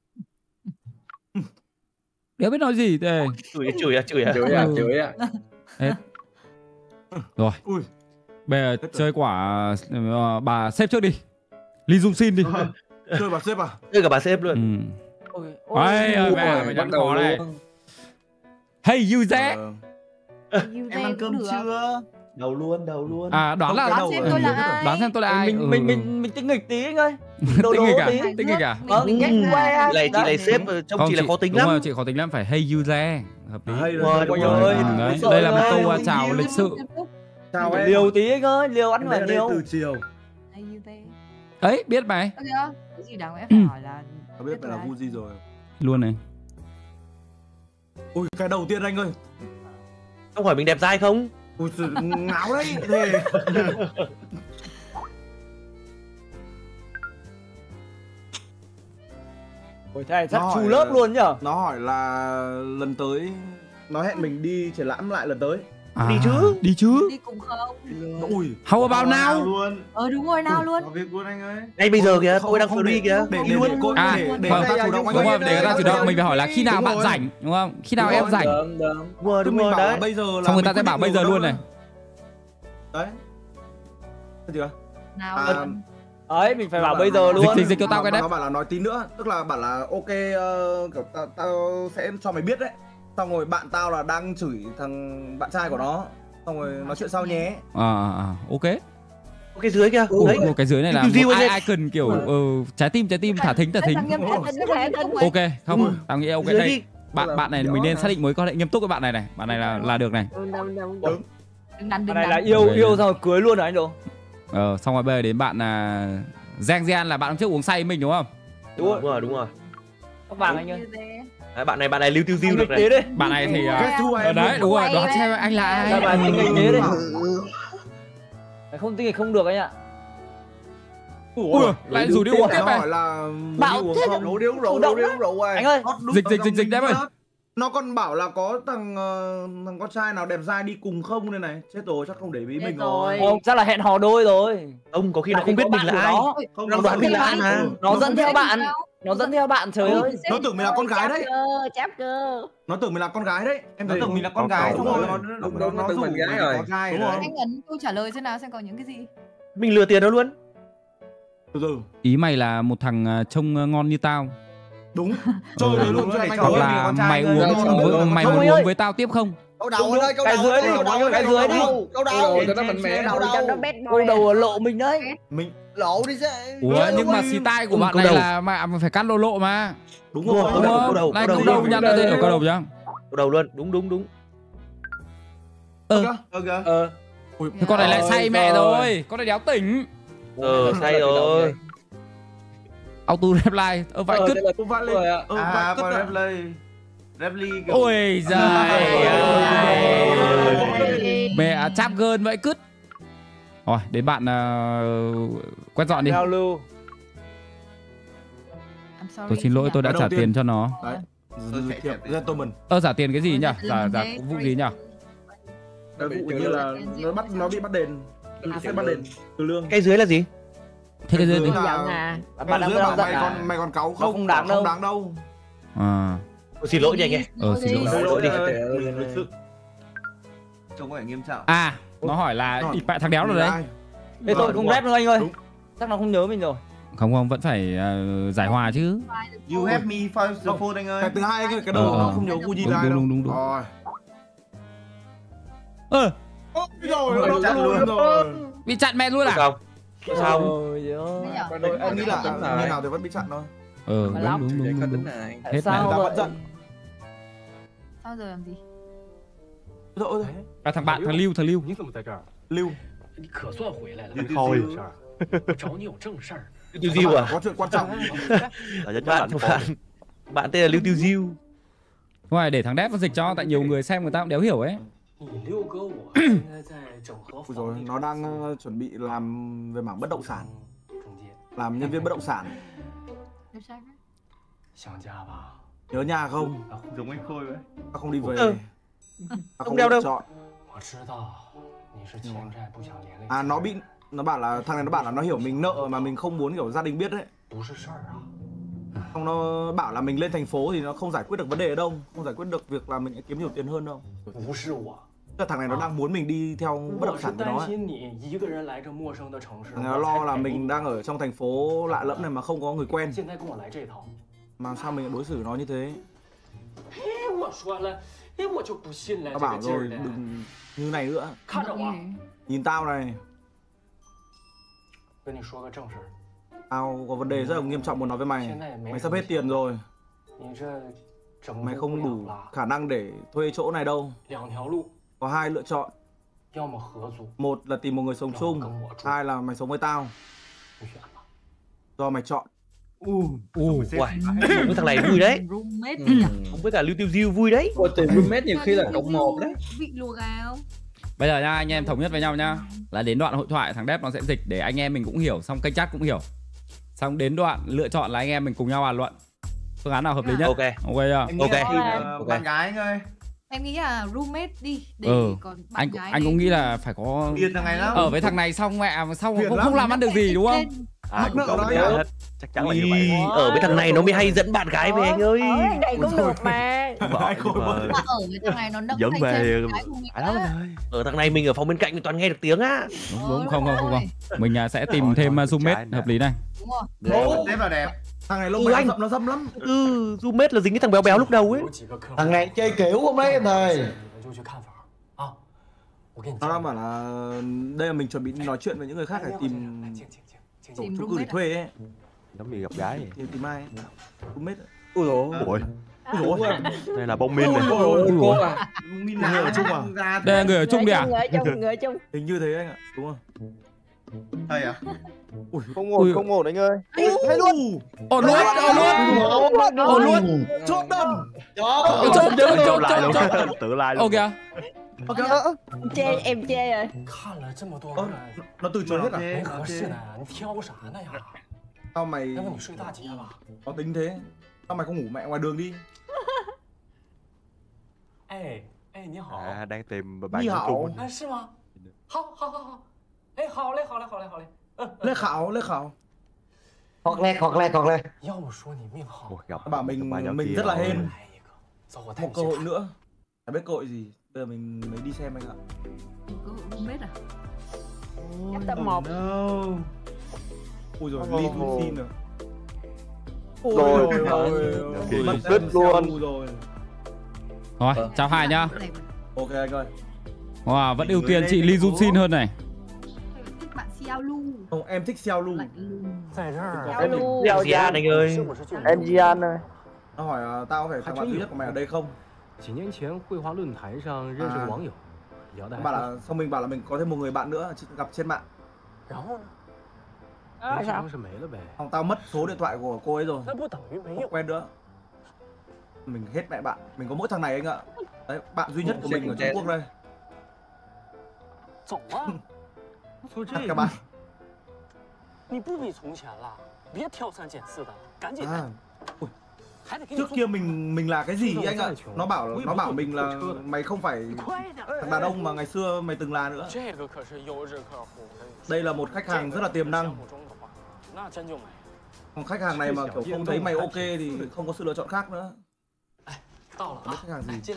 Đéo biết nói gì thế. Chửi à. Hết. Rồi. Ui. Bây giờ chơi quả bà sếp trước đi. Lee Jun-shin đi. Chơi bà sếp à? Chơi cả bà sếp luôn. Mày nhắn khó này. Hey you there. Em ăn cơm chưa? Đầu luôn. À đoán là Đoán xem tôi là ai. Đoán xem tôi là ai. Mình tinh nghịch tí anh ơi. Tinh nghịch à? Vâng, Này chị này sếp trông chị là khó tính lắm. Đúng rồi, chị khó tính lắm, phải hey you there. Hợp lý. Đúng rồi. Đây là một câu chào lịch sự. Chào em. Liều tí anh ơi, liều ăn phải liều. Từ chiều. Ấy, biết mày. Cái gì đáng lẽ phải hỏi là Không biết mày là Vu gì rồi. Luôn này. Ui, cái đầu tiên anh ơi. Không hỏi mình đẹp dai không? Ui, ngáo đấy. Thế. Ôi thế này chắc chu lớp luôn nhở? Nó hỏi là lần tới nó hẹn mình đi triển lãm lại lần tới. Đi chứ? đi cùng không? Ui, how about now? Luôn. Đúng rồi, nào luôn. Có việc luôn anh ơi. Ngay bây giờ kìa, tôi đang free kìa. Để người ta chủ động anh đúng ơi. rồi, để người ta chủ động, mình phải hỏi là khi nào bạn rảnh, đúng không? Khi nào em rảnh. Đúng rồi đấy. Bây giờ là xong người ta sẽ bảo bây giờ luôn này. Đấy. Cái gì à? Nào. Ấy mình phải bảo bây giờ luôn. Dịch cho tao cái đấy. Nó bảo là nói tí nữa, tức là bảo là ok, kiểu tao sẽ cho mày biết đấy. Xong rồi bạn tao là đang chửi thằng bạn trai của nó. Xong rồi nói chuyện sau nhé. Ok. Cái dưới kìa. Đấy. Cái dưới này là ai cần kiểu trái tim thả thính. Ok, không, tao nghĩ ok đây. Bạn này mình nên xác định mối quan hệ nghiêm túc với bạn này này. Bạn này là được này. Đừng đánh. Này là yêu xong rồi cưới luôn rồi anh Đồ. Xong rồi bây giờ đến bạn là Jian là bạn hôm trước uống say mình đúng không? Đúng rồi. Tóc vàng anh ơi. Đấy, bạn này lưu tiêu được này. Bạn này thì đấy đúng rồi, đoán xem anh là ai. Bạn tinh nghịch thế đấy. Không tinh nghịch không được anh ạ. Ui, lại rủ đi uống tiếp này. Hỏi là bảo thế Rượu đi uống rượu rồi. Anh ơi, dịch đấy ơi. Nó còn bảo là có thằng con trai nào đẹp dai đi cùng không đây này. Chết rồi, chắc không để ý mình rồi. Không, chắc là hẹn hò đôi rồi. Ông có khi nó không biết mình là ai. Không đoán mình là ai mà. Nó dẫn theo bạn. Nó dẫn theo bạn, trời ơi. Nó tưởng mình là con gái đấy. Cháp cơ. Nó tưởng mình là con gái đấy. Em thấy tưởng mình là con gái xong rồi nó tưởng mình gái rồi. Đúng rồi. Anh ấn câu trả lời xem nào, xem có những cái gì. Mình lừa tiền nó luôn. Từ từ. Ý mày là một thằng trông ngon như tao. Đúng. Chơi rồi luôn cho anh. Hoặc là mày muốn uống với tao tiếp không? Câu đầu ơi, câu đầu. Cái dưới đi. Câu đầu. Cho nó bét boy. Câu đầu lộ mình đấy. Mình lộ đi chứ. Ủa nhưng mà style của bạn này là mà phải cắt lộ mà. Đúng rồi. Câu đầu. Này câu đầu nhăn ra đây, câu đầu nhá. Câu đầu luôn, đúng. Thế con này lại say mẹ rồi, con này đéo tỉnh. Say rồi. Auto reply. Vậy cứt. Con reply. Ôi giời mẹ chap gơn vậy cứt. Rồi đến bạn quét dọn đi. Tôi xin lỗi, tôi đã trả tiền cho nó. Trả tiền cái gì nhỉ? Trả vụ gì nhỉ? Cái vụ như là nó bị bắt đền. Sẽ bắt đền từ lương. Cái dưới là gì? Thế cái dưới gì? Mày còn cáu không? Không đáng đâu. Xin lỗi đi anh em. Xin lỗi đi. Trông có vẻ nghiêm trọng. Nó hỏi là bạn thằng đéo rồi đấy. Thế tôi không rep nữa anh ơi. Chắc nó không nhớ mình rồi. Không vẫn phải giải hòa chứ. You have me for the phone anh ơi. Cái thứ hai cái đầu nó không nhớ Uji Lai đâu. Đúng. Rồi. Bị chặn mẹ luôn à? Sao? Anh nghĩ là như nào thì vẫn bị chặn thôi. Đúng. Hết sao ta vẫn giận. Sao giờ làm gì? Thằng bạn thằng Lưu. Lưu. Thôi. Tiêu Diêu à? Có chuyện quan trọng. Bạn tên là Lưu Tiêu Diêu. Ngoài để thằng Đép nó dịch cho, tại nhiều người xem người ta cũng đéo hiểu ấy. Rồi nó đang chuẩn bị làm về mảng bất động sản, làm nhân viên bất động sản. Nhớ nhà không? Giống anh Khôi vậy. Ta không đi về. Không đeo đâu. Nó bảo là thằng này nó bảo là nó hiểu mình nợ mà mình không muốn kiểu gia đình biết đấy. Xong nó bảo là mình lên thành phố thì nó không giải quyết được vấn đề đâu, không giải quyết được việc là mình kiếm nhiều tiền hơn đâu. Thằng này nó đang muốn mình đi theo bất động sản của nó ấy. Nó lo là mình đang ở trong thành phố lạ lẫm này mà không có người quen. Mà sao mình đối xử nó như thế? Tao bảo rồi đừng như này nữa. Nhìn tao này. Tao có vấn đề rất là nghiêm trọng muốn nói với mày. Mày sắp hết tiền rồi. Mày không đủ khả năng để thuê chỗ này đâu. Có hai lựa chọn. Một là tìm một người sống chung, hai là mày sống với tao. Do mày chọn. Với thằng này vui đấy. Không với cả Lưu Tiêu Diêu vui đấy. Tìm roommate nhiều khi là cộng 1 đấy. Vị lùa gào. Bây giờ nha, anh em thống nhất với nhau nhá. Là đến đoạn hội thoại thằng Đép nó sẽ dịch để anh em mình cũng hiểu, xong kênh chat cũng hiểu. Xong đến đoạn lựa chọn là anh em mình cùng nhau bàn luận. Phương án nào hợp lý nhất? Ok chưa? Bạn gái anh ơi. Em nghĩ là roommate đi để còn bạn gái. Anh cũng nghĩ là phải có tiền thằng này lắm. Ở với thằng này xong mẹ xong không làm ăn được gì đúng không? Chắc chắn là như vậy. Ở với thằng này nó mới hay dẫn bạn gái về anh ơi. Ở đây cũng được mà. Ở với thằng này nó nâng dẫn về. Ở thằng này mình ở phòng bên cạnh mình toàn nghe được tiếng á. Đúng không. Mình sẽ tìm thêm roommate hợp lý này. Đúng rồi. Đẹp là đẹp. Thằng này nó dâm lắm. Roommate là dính cái thằng béo béo lúc đầu ấy. Thằng này chơi kiểu không đấy em thầy. Nó đang bảo là đây là mình chuẩn bị nói chuyện với những người khác để tìm chung cư để thuê ấy. Giống như gặp gái. Tìm ai? Roommate. Ui dồi. Đây là bông min này. Người ở chung à? Đây là người ở chung đi à? Người ở chung. Hình như thế anh ạ. Đúng không? Thầy à? Không ổn anh ơi. Hay luôn. Ổn luôn. Chốt đâm. Chốt. Tự like luôn. Ok. Em chê rồi. Nó từ chối hết à? Sao mày có tính thế? Sao mày không ngủ mẹ ngoài đường đi? Đang tìm bạn sống chung. Lê Khảo. Hoặc lẹ. Bảo mình rất là hên. Một cơ hội nữa. Chả biết cơ hội gì. Bây giờ mình mới đi xem anh ạ. Cơ hội roommate à? Chắc tập 1. Ui rồi, Lee Jun rồi. Rồi. Mất đứt luôn. Rồi, chào hai nhá. Ok anh ơi. Wow, vẫn ưu tiên chị Lee Jun hơn này. Thích bạn Xiao Lu. Không, em thích Xiao Lu. Xiao Yan anh ơi. Em Gian ơi. Nó hỏi tao phải thằng bạn thứ nhất của mày ở đây không? Bảo là xong mình bảo là mình có thêm một người bạn nữa gặp trên mạng. Sao? Không, tao mất số điện thoại của cô ấy rồi. Không quen nữa. Mình hết mẹ bạn. Mình có mỗi thằng này anh ạ. Đấy, bạn duy nhất của mình ở Trung Quốc đây. Chặt các bạn. Trước kia mình là cái gì anh ạ? Nó bảo mình là mày không phải thằng đàn ông mà ngày xưa mày từng là nữa. Đây là một khách hàng rất là tiềm năng. Còn khách hàng này mà kiểu không thấy mày ok thì không có sự lựa chọn khác nữa. Biết khách hàng gì?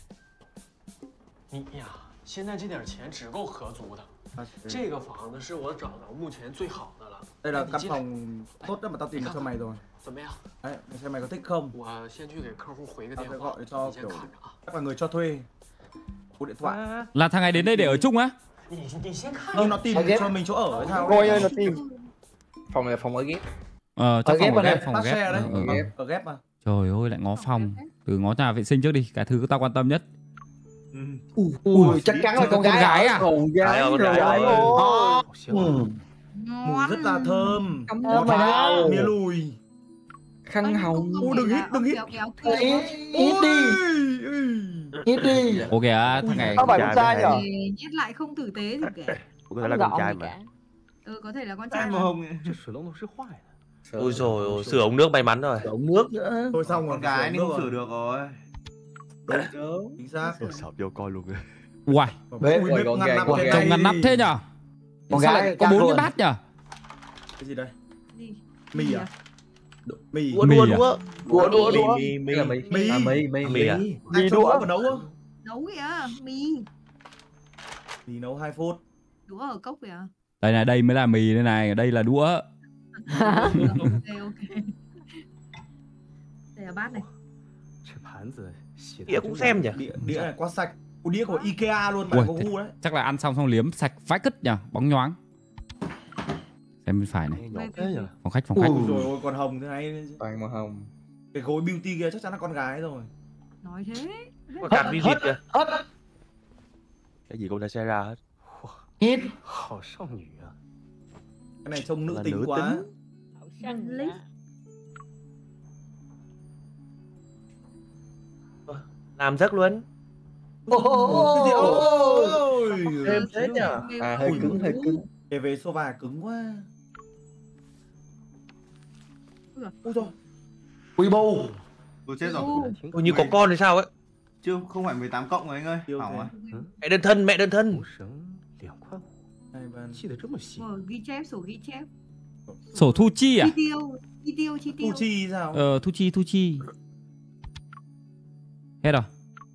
你呀，现在这点钱只够合租的。这个房子是我找到目前最好的了。 Đây là căn phòng tốt nhất mà tao tìm được cho mày rồi. 怎么样？ Đấy, mày xem mày có thích không? 我先去给客户回个 Tao 电 sẽ 话， gọi 你 cho 先 kiểu 看着啊。 chắc là người cho thuê. Cú điện thoại. Là thằng này đến đây để ở chung á? 你先看。 Nhưng nó tìm cho mình chỗ ở hay sao? Coi ơi, nó tìm. Phòng này là phòng ở ghép. Chắc phòng ở ghép, phòng ghép đấy. Ở ghép mà. Trời ơi, lại ngó phòng. Từ ngó nhà vệ sinh trước đi, cái thứ tao quan tâm nhất. Ui, chắc chắn là con gái à? Con gái rồi. Mùi rất là thơm. Ngọt ngào, mía lùi. Khăn hồng. Đừng hít. Hít đi. Hít đi. Ok á, thằng này. Không phải con trai nhỉ? Nhét lại không tử tế gì cả. Có thể là con trai mà. Có thể là con trai. Màu hồng. Ôi rồi ôi, sửa ống nước may mắn rồi. Ống nước nữa. Thôi xong rồi. Con gái nên không sửa được rồi. Đúng, chính xác. Sợp vô coi luôn. Uầy, Bếp con gái. trông ngăn nắp thế nhở? Con Sao gái lại có 4 cái bát nhở? Cái gì đây? Mì à? Mì. Đũa. Mì à? Mì đũa mà nấu á? Nấu kìa, mì. Mì nấu 2 phút. Đũa ở cốc kìa. Đây này, đây mới là mì đây này, đây là đũa. Ok. Đây là bát này. Đĩa cũng xem nhỉ? Đĩa này quá sạch. Đĩa của Ikea luôn, bạn có gu đấy. Chắc là ăn xong liếm sạch vãi cứt nhỉ, bóng nhoáng. Xem bên phải này. Phòng khách. Rồi ôi, còn hồng thế này. Toàn màu hồng. Cái gối beauty kia chắc chắn là con gái rồi. Nói thế. Có cả visit kìa. Cái gì cũng đã xảy ra hết. Hít. Cái này trông nữ tính quá. Làm giấc luôn. Ôi. Thêm thế nhở? À hơi cứng. Để về sofa cứng quá. Ôi rồi. Quy bù. Tôi chết rồi. Ôi như có con thì sao ấy. Chưa, không phải 18 cộng rồi anh ơi. Hỏng à? Mẹ đơn thân. Ghi chép, sổ ghi chép. Sổ thu chi à? Chi tiêu. Thu chi sao? Thu chi. Hết rồi.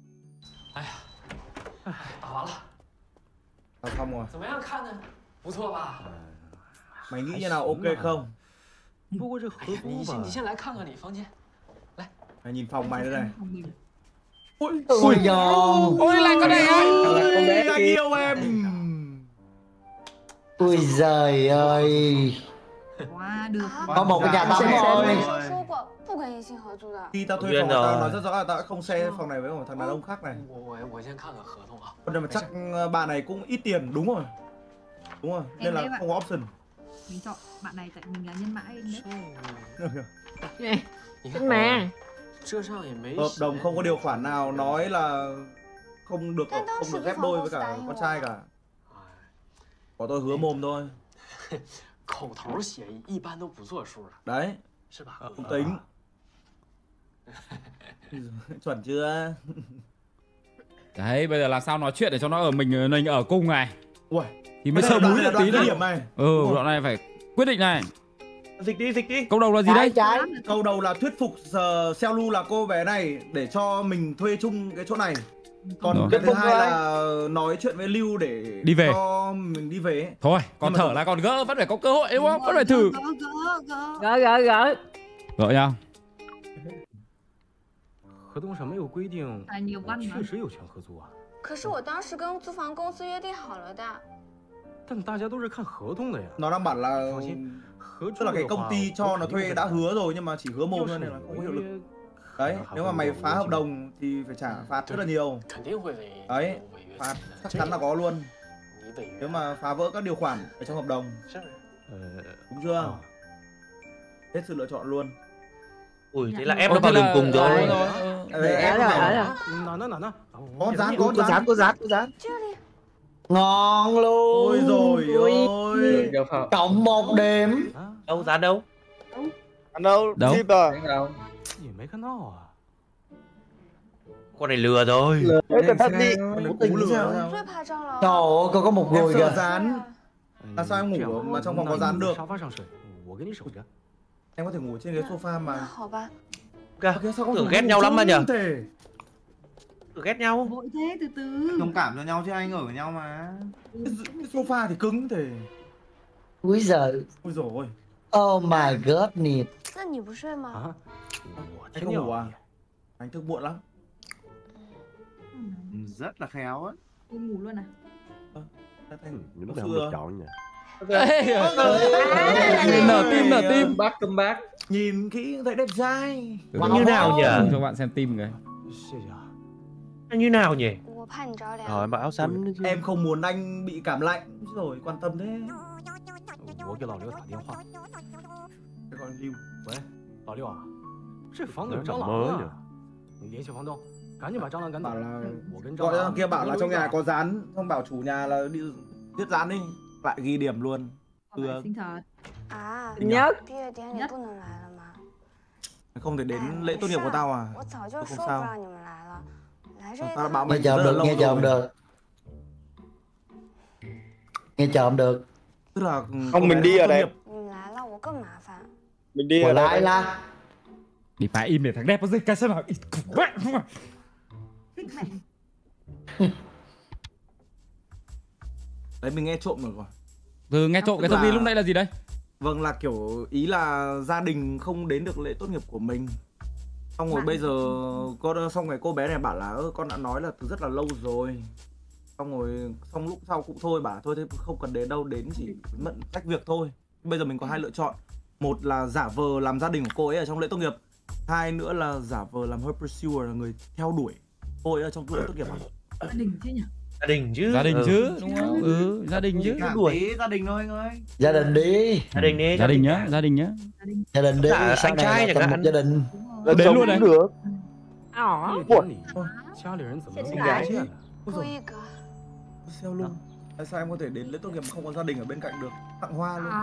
打完了。 Tao xong rồi. 怎么样看呢？不错吧？ Mày nghĩ như nào, ok không? 不过这合租吧。你先来看看你房间。来。 Mày nhìn phòng mày đây này. Ôi Ôi lại con này á. Anh yêu em. Ôi giời ơi. Wow, được. Có một cái nhà tắm thôi. Khi tao thuê phòng tao nói rất rõ là tao không share phòng này với một thằng đàn ông khác này. Nhưng mà chắc bà này cũng ít tiền, đúng rồi. Đúng rồi, nên là không có option. Mình chọn bạn này tại mình là nhân mã em đấy. Mà hợp đồng không có điều khoản nào nói là không được ghép đôi với cả con trai cả. Có tôi hứa mồm thôi. Đấy, không tính. Chuẩn chưa? Đấy, bây giờ làm sao nói chuyện để cho nó ở mình ở cung này. Ui, thì mới sơ múi được tí này. Đoạn này phải quyết định này. Dịch đi. Câu đầu là gì đây? Câu đầu là thuyết phục Selu là cô bé này để cho mình thuê chung cái chỗ này. Còn cái thứ hai là nói chuyện với Lưu để đi về. Cho mình đi về. Thôi, còn thở là còn gỡ, vẫn phải có cơ hội đúng không? Vẫn phải thử. Gỡ. Gỡ nhau. 合同上没有规定，确实有权合租啊。 可是我当时跟租房公司约定好了的。 但大家都是看合同的呀。 Nó đang bảo là tức là cái công ty cho nó thuê đã hứa rồi nhưng mà chỉ hứa mồm thôi nên là không có hiệu lực. Đấy, nếu mà mày phá hợp đồng thì phải trả phạt rất là nhiều. Đấy, phạt chắc chắn là có luôn. Nếu mà phá vỡ các điều khoản ở trong hợp đồng. Đúng chưa? Hết sự lựa chọn luôn. Ui, thế là ép nó vào đường cùng rồi. Ép rồi. Có rán. Ngon luôn. Ôi rồi ôi. Cộng 1 điểm. Đâu rán đâu? Đâu? Chip à? Con này lừa rồi. Cẩn thận đi. Trời ơi, có một người kìa. Rán. À sao em ngủ mà trong phòng có rán được? Em có thể ngủ trên ghế sofa mà. Tưởng ghét nhau lắm mà nhở? Tưởng ghét nhau. Vội thế, từ từ. Thông cảm cho nhau chứ anh ở với nhau mà. Cái sofa thì cứng thế. Úi giời. Ôi dồi ôi. Oh my god, nịt. Anh không ngủ à? Anh thức muộn lắm. Rất là khéo ấy. Tôi ngủ luôn à? Những cái không được chọn nhỉ. Nở tim. Comeback. Nhìn kỹ thấy đẹp trai. Như nào nhỉ? Cho bạn xem tim cái. Như nào nhỉ? Rồi mặc áo xanh nữa chứ. Em không muốn anh bị cảm lạnh rồi quan tâm thế. Cái con Lưu. 喂，老六啊，这房子有 Nó 蟑 nằm 螂 mới 啊 nhỉ. 你联系房东，赶紧把蟑螂赶走。 Bảo là 我跟蟑 gọi ra 螂 kia bảo là trong nhà 有 có rán, xong bảo chủ nhà là đi giết rán đi, lại ghi điểm luôn. Sinh thật. Nhất. Không thể đến lễ tốt nghiệp của tao à? Tôi không sao. Tao đã bảo Nghe mày chờ rất là được, lâu nghe chờ rồi. được. Nghe chờ được. Tức là Không, mình đi ở đây. Mình đi ở Lại đây. là Đi phải im để thằng đẹp có dây cái xem nào. Đấy mình nghe trộm rồi. Từ nghe trộm cái thông tin lúc nãy là gì đây? Vâng, là kiểu ý là gia đình không đến được lễ tốt nghiệp của mình. Xong rồi bây giờ xong rồi cô bé này bảo là con đã nói là từ rất là lâu rồi. Xong lúc sau cũng thôi bảo thôi thế không cần đến đâu, đến chỉ mận tách việc thôi. Bây giờ mình có hai lựa chọn. Một là giả vờ làm gia đình của cô ấy ở trong lễ tốt nghiệp. Hai nữa là giả vờ làm her pursuer, là người theo đuổi cô ấy ở trong lễ tốt nghiệp. Gia đình chứ nhỉ? Gia đình chứ. Gia đình chứ, đúng không? Gia đình chứ. Đuổi gia đình thôi anh ơi. gia đình đi. Gia đình đi. Gia đình nhá, gia đình nhá. Gia đình đi. Dạ, Sau anh này trai là chẳng thành hạn. một gia đình. Đến luôn này. Được. 夜典礼，家里人怎么能不来见呢？ Sao luôn? Tại sao em có thể đến lễ tốt nghiệp mà không có gia đình ở bên cạnh được? Tặng hoa luôn.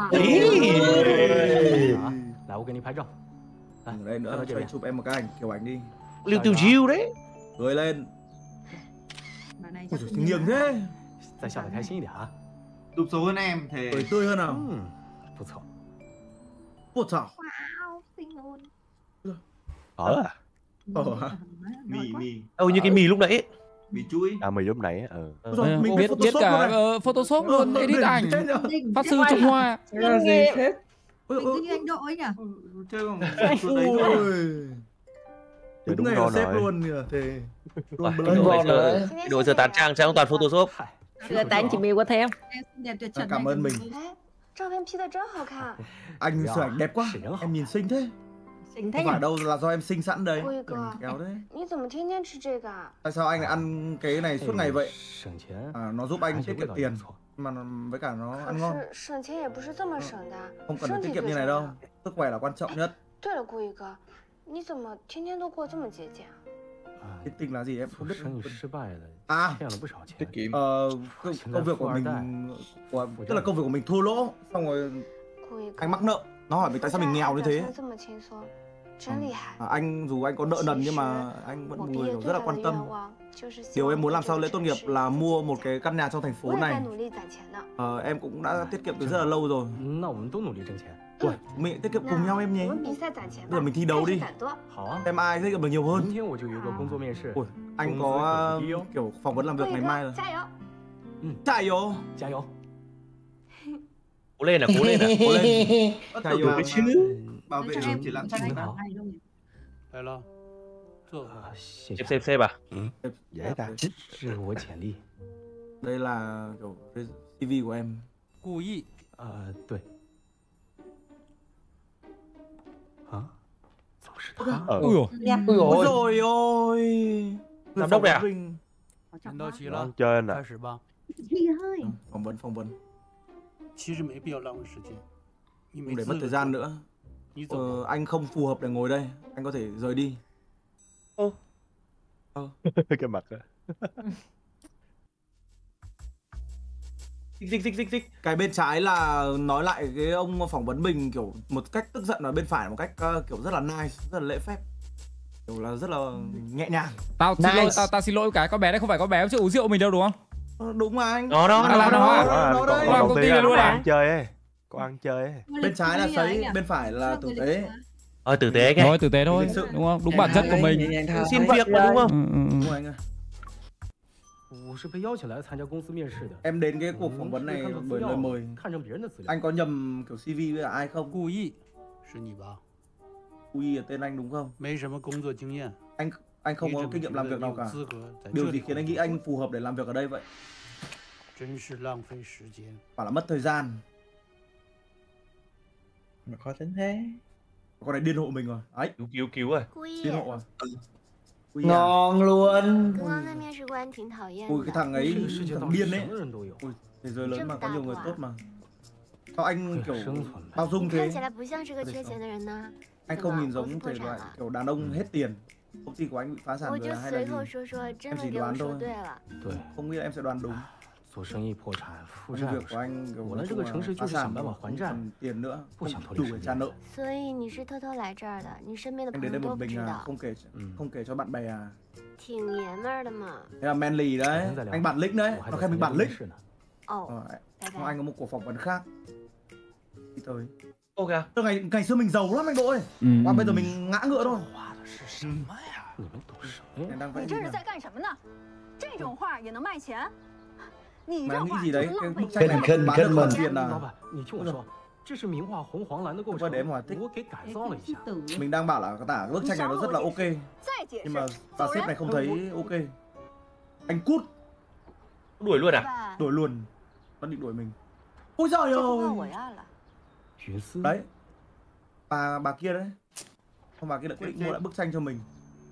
来，我给你拍照。 Ở đây nữa, cho anh chụp em một cái ảnh kiểu ảnh đi. Lưu Tiểu Diêu đấy. Gửi lên. Bà này Ôi chắc giời, cũng nghiêng thế. 再笑得开心一点啊。 Đục số hơn em thế. Cười tươi hơn nào. 不错。 Ủa sao? Wow, xinh luôn. Ở à? Mì. Như cái mì lúc nãy. Mì chui. À mày lúc nãy Mình biết cả Photoshop luôn, edit ảnh, phát sư Trung Hoa. Là gì thế? Mình cứ như anh Độ ấy nhỉ? Chơi bằng chuột đấy thôi. Đúng ngày là sếp luôn kìa thề. Đồ giờ tán trang chẳng toàn Photoshop. Là tại anh chị Miu qua theo. Em xinh đẹp tuyệt trần. Cảm ơn mình. Anh sửa ảnh đẹp quá. Em nhìn xinh thế. Xinh thế Không nhỉ? phải đâu là do em xinh sẵn đây. Kéo đấy. Tại sao anh lại ăn cái này suốt ngày vậy? À, nó giúp anh tiết kiệm tiền. Mà với cả nó ăn ngon. Không cần phải tiết kiệm như này đâu. Sức khỏe là quan trọng nhất. Cái tình là gì em không biết. 生意失败了， À, 欠了不少钱。 tiết kiệm. công việc của mình tức là công việc của mình thua lỗ, xong rồi anh mắc nợ. Nó hỏi mình tại sao mình nghèo như thế. Anh dù anh có nợ nần nhưng mà anh vẫn một người rất là quan tâm. Điều em muốn làm sau lễ tốt nghiệp là mua một cái căn nhà trong thành phố này. Em cũng đã tiết kiệm từ rất là lâu rồi. 那我们都努力挣钱。 Ui, mình tiết kiệm cùng nhau em nhé. Bây giờ mình thi đấu đi. 好啊。 Em ai tiết kiệm được nhiều hơn. 明天我就有一个工作面试。 Ui, anh có kiểu phỏng vấn làm việc ngày mai rồi. Chạy vô. 加油。 Cố lên à, cố lên à, cố lên. Chạy vô cái chứ. Bảo vệ em chỉ làm tranh tranh bảo. 来了。谢谢。 Xem à? Dễ ta. 这是我简历。 Đây là kiểu CV của em. 故意。对。啊？怎么是他？ Ui dồi. Ôi rồi ôi. Giám đốc này à? 人到齐 Nó 了， chơi nè. 开始吧。 Chị ơi. Phỏng vấn. 其实没必要浪费时间。 Không để mất thời gian nữa. Anh không phù hợp để ngồi đây, anh có thể rời đi. Cái mặt đó. Dịch. Cái bên trái là nói lại cái ông phỏng vấn mình kiểu một cách tức giận, và bên phải một cách kiểu rất là nice, rất là lễ phép, kiểu là rất là nhẹ nhàng. Tao xin lỗi cái con bé đấy không phải con bé chứ uống rượu mình đâu đúng không? Đúng mà anh. Nó đấy. Còn công ty luôn à? Ăn chơi ấy. Có ăn chơi ấy. Bên trái là sấy, bên phải là tử tế. Tử tế cái. Thôi tử tế thôi, đúng không? Đúng bản chất của mình. Xin việc mà đúng không? Đúng rồi anh ơi. Em đến cái cuộc phỏng vấn này bởi lời mời. Anh có nhầm kiểu CV với ai không? 故意是你吧？ 故意là tên anh đúng không? 没什么工作经验。 Anh không có kinh nghiệm làm việc nào cả. Điều gì khiến anh nghĩ anh phù hợp để làm việc ở đây vậy? 真是浪费时间。 Bảo là mất thời gian. Mà khó tính thế. Con này điên hộ mình rồi. Ấy. Cứu rồi. Điên hộ à? Ngon luôn. Ui cái thằng ấy thằng điên ấy. Ui thế giới lớn mà có nhiều người tốt mà. Sao anh kiểu bao dung thế? Anh không nhìn giống thể loại kiểu đàn ông hết tiền. Công ty của anh bị phá sản rồi hay là gì? Em chỉ đoán thôi. Không nghĩ là em sẽ đoán đúng. Công việc của anh kiểu phá sản mà không cần tiền nữa, không đủ để trả nợ. Anh đến đây một mình à, không kể cho bạn bè à? Thế là manly đấy, anh bản lĩnh đấy, nó khen mình bản lĩnh. Anh có một cuộc phỏng vấn khác. Đi tới. Ok. Từ ngày xưa mình giàu lắm anh Đỗ ơi. Qua bây giờ mình ngã ngựa thôi. Anh đang vẽ gì nào? Mày nghĩ gì đấy? Cái bức tranh này bán được khoản tiền à? Để em hỏi thích. Mình đang bảo là tả cái bức tranh này nó rất là ok. Nhưng mà bà sếp này không thấy ok. Anh cút. Đuổi luôn à? Đuổi luôn. Nó định đuổi mình. Ôi giời ơi. Đấy. Bà kia đấy. Không, bà kia đã quyết định mua lại bức tranh cho mình.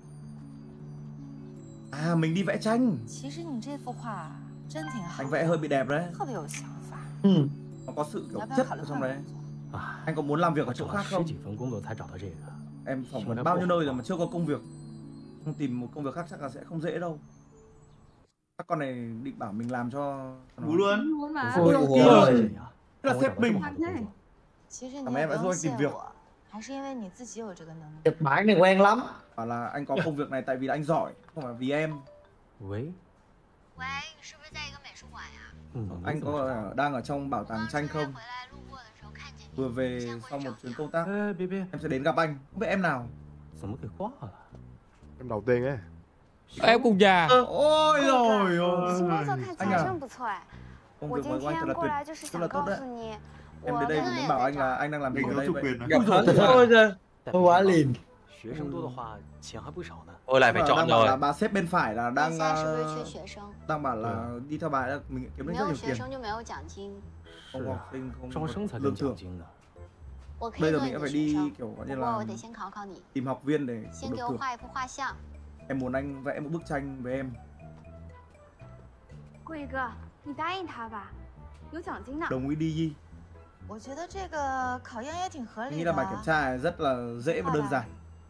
À mình đi vẽ tranh. Anh vẽ hơi bị đẹp đấy. Nó có sự kiểu chất ở trong đấy. Anh có muốn làm việc ở chỗ khác không? Em phỏng vấn bao nhiêu nơi rồi mà chưa có công việc. Không tìm một công việc khác chắc là sẽ không dễ đâu. Các con này định bảo mình làm cho Bú luôn. Thế là sếp mình. Thằng em đã giúp anh tìm việc. Nhật Bản này quen lắm. Bảo là anh có công việc này tại vì là anh giỏi, không phải vì em. Anh có đang ở trong bảo tàng tranh không? Vừa về sau một chuyến công tác. Em sẽ đến gặp anh. Không biết em nào? Em đầu tiên ấy. Em cùng nhà. Ôi rồi ôi. Anh à. Công việc mới của anh thật là tuyệt, rất là tốt đấy. Em đến đây muốn bảo anh là anh đang làm việc ở đây vậy. Gặp hết rồi. Thôi quá liền. Ôi lại phải chọn rồi. Là bà sếp bên phải là đang bảo là đi theo bà là mình kiếm được rất nhiều tiền. Không học sinh, không lương thưởng. Bây giờ mình phải đi kiểu gọi như là tìm học viên để được thưởng. Em muốn anh vẽ một bức tranh với em. Đồng ý đi gì? Anh nghĩ là bài kiểm tra này rất là dễ và đơn giản.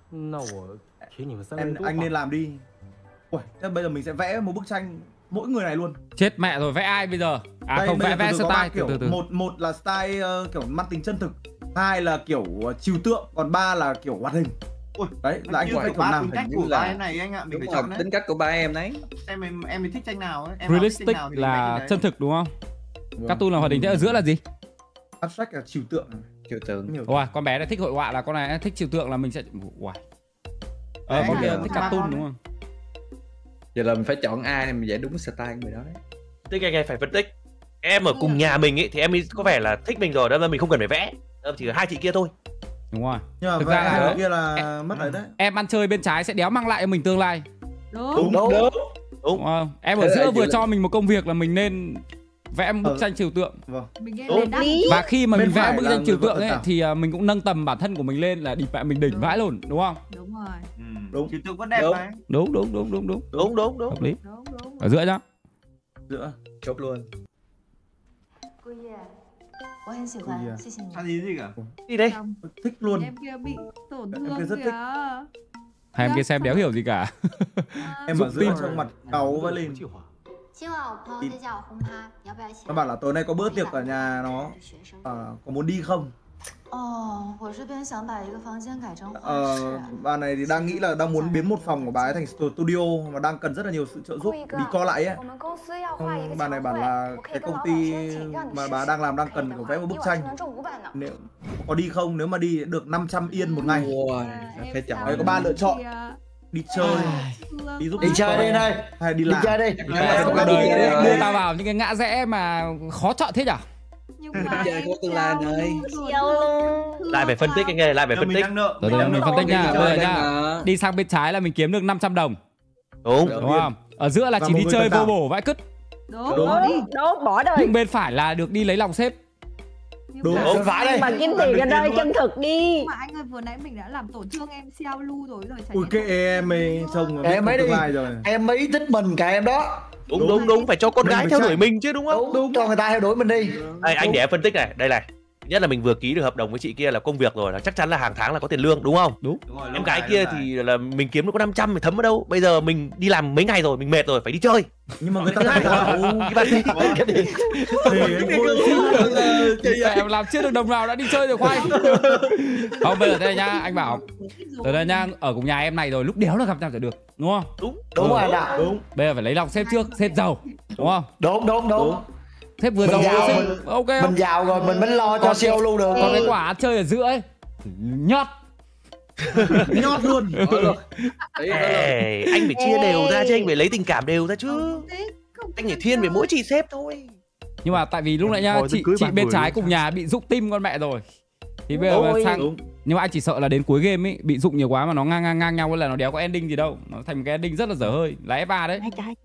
Anh nên làm đi. Ui, thế bây giờ mình sẽ vẽ một bức tranh mỗi người này luôn. Chết mẹ rồi, vẽ ai bây giờ? À đây, không, vẽ style kiểu một là style kiểu mang tính chân thực, hai là kiểu trừu tượng, còn ba là kiểu hoạt hình. Ui, đấy là anh phải kiểu nào tính cách của ba em này anh ạ, mình phải chọn đấy. Tính cách của ba em đấy. Em thích tranh nào ấy? Realistic là chân thực đúng không? Cartoon là hoạt hình, thế ở giữa là gì? Abstract là trừu tượng. Trừu tượng. Ôi, con bé này thích hội họa, là con này thích trừu tượng, là mình sẽ con kia thích cartoon đúng không? Giờ là mình phải chọn ai thì mình vẽ đúng style của người đó đấy. Thích anh phải phân tích. Em ở cùng nhà mình ấy thì em có vẻ là thích mình rồi, đó là mình không cần phải vẽ. Chỉ có hai chị kia thôi. Đúng rồi. Nhưng mà thực ra là kia là mất rồi đấy. Em ăn chơi bên trái sẽ đéo mang lại cho mình tương lai. Đúng. Em ở giữa vừa cho mình một công việc là mình nên vẽ một bức tranh trừu tượng. Và khi mà mình vẽ bức tranh trừu tượng ấy thì mình cũng nâng tầm bản thân của mình lên, là mình đỉnh vãi luôn, đúng không? Đúng rồi. Đúng. Trừu tượng vẫn đẹp này. Đúng. Hợp lý. Ở giữa nhá. Giữa. Chốt luôn. 我很喜欢，谢谢你。 Ăn gì cả? Đi đây. Thích luôn. Em kia bị tổn Em kia thương rất kìa. thích. Hai em kia xem đéo hiểu gì cả. Em ở giữa trong mặt cáu với Linh. 今晚我朋友在家有轰趴，要不要一起？ Nó bảo là tối nay có bữa tiệc ở nhà nó, có muốn đi không? 哦，我这边想把一个房间改成画室。 Bà này thì đang nghĩ là đang muốn biến một phòng của bà ấy thành studio mà đang cần rất là nhiều sự trợ giúp đi co lại ấy. Xong bà này bảo là cái công ty mà bà đang làm đang cần phải vẽ một bức tranh. Nếu có đi không? Nếu mà đi được 500 yên một ngày. Phải chọn. Đấy, có 3 lựa chọn. Đi chơi, đi giúp Đi chơi đi đây. hay đi Đi làm. chơi đi. Đưa tao vào những cái ngã rẽ mà khó chọn thế nhở? Nhưng mà Chơi có tương lai này. Lại phải phân tích anh ơi, lại phải phân tích. Rồi mình phân tích nha, bây giờ nhá. Đi sang bên trái là mình kiếm được 500 đồng. Đúng không? Ở giữa là chỉ đi chơi vô bổ vãi cứt. Đúng, bỏ đời. Nhưng bên phải là được đi lấy lòng sếp. Đúng, phải đây. Mà kiếm tiền ở đây chân thực đi. Mà anh ơi, vừa nãy mình đã làm tổn thương em Xiao Lu rồi Ui kệ em ấy, trông em ấy đi. rồi. Em ấy thích mình cả em đó. Đúng, phải cho con gái theo đuổi mình chứ đúng không? Đúng, cho người ta theo đuổi mình đi. Đây, anh để em phân tích này, đây này. Nhất là mình vừa ký được hợp đồng với chị kia là công việc rồi, là chắc chắn là hàng tháng là có tiền lương đúng không? Đúng. Em gái kia thì là mình kiếm được có 500 thì thấm ở đâu? Bây giờ mình đi làm mấy ngày rồi, mình mệt rồi, phải đi chơi. Nhưng mà người ta lại cái gì? Em làm chưa được đồng nào đã đi chơi rồi khoai. Không, bây giờ đây nhá, anh bảo từ đây nhá, ở cùng nhà em này rồi lúc đéo là gặp nhau sẽ được, đúng không? Đúng rồi ạ. Đúng. Bây giờ phải lấy lòng sếp trước, sếp giàu, đúng không? Đúng. Sếp vừa giàu vừa sếp, ok không? Mình giàu rồi mình mới lo cho CEO luôn được. Còn cái quả chơi ở giữa ấy, nhót. Nhót luôn. Ê, anh phải chia đều ra chứ, anh phải lấy tình cảm đều ra chứ. Anh phải thiên về mỗi chị sếp thôi. Nhưng mà tại vì lúc nãy nhá, chị bên trái cùng nhà bị rụng tim con mẹ rồi. Thì bây giờ mà sang, nhưng mà anh chỉ sợ là đến cuối game ấy bị rụng nhiều quá mà nó ngang nhau, là nó đéo có ending gì đâu, nó thành một cái ending rất là dở hơi, là F3 đấy.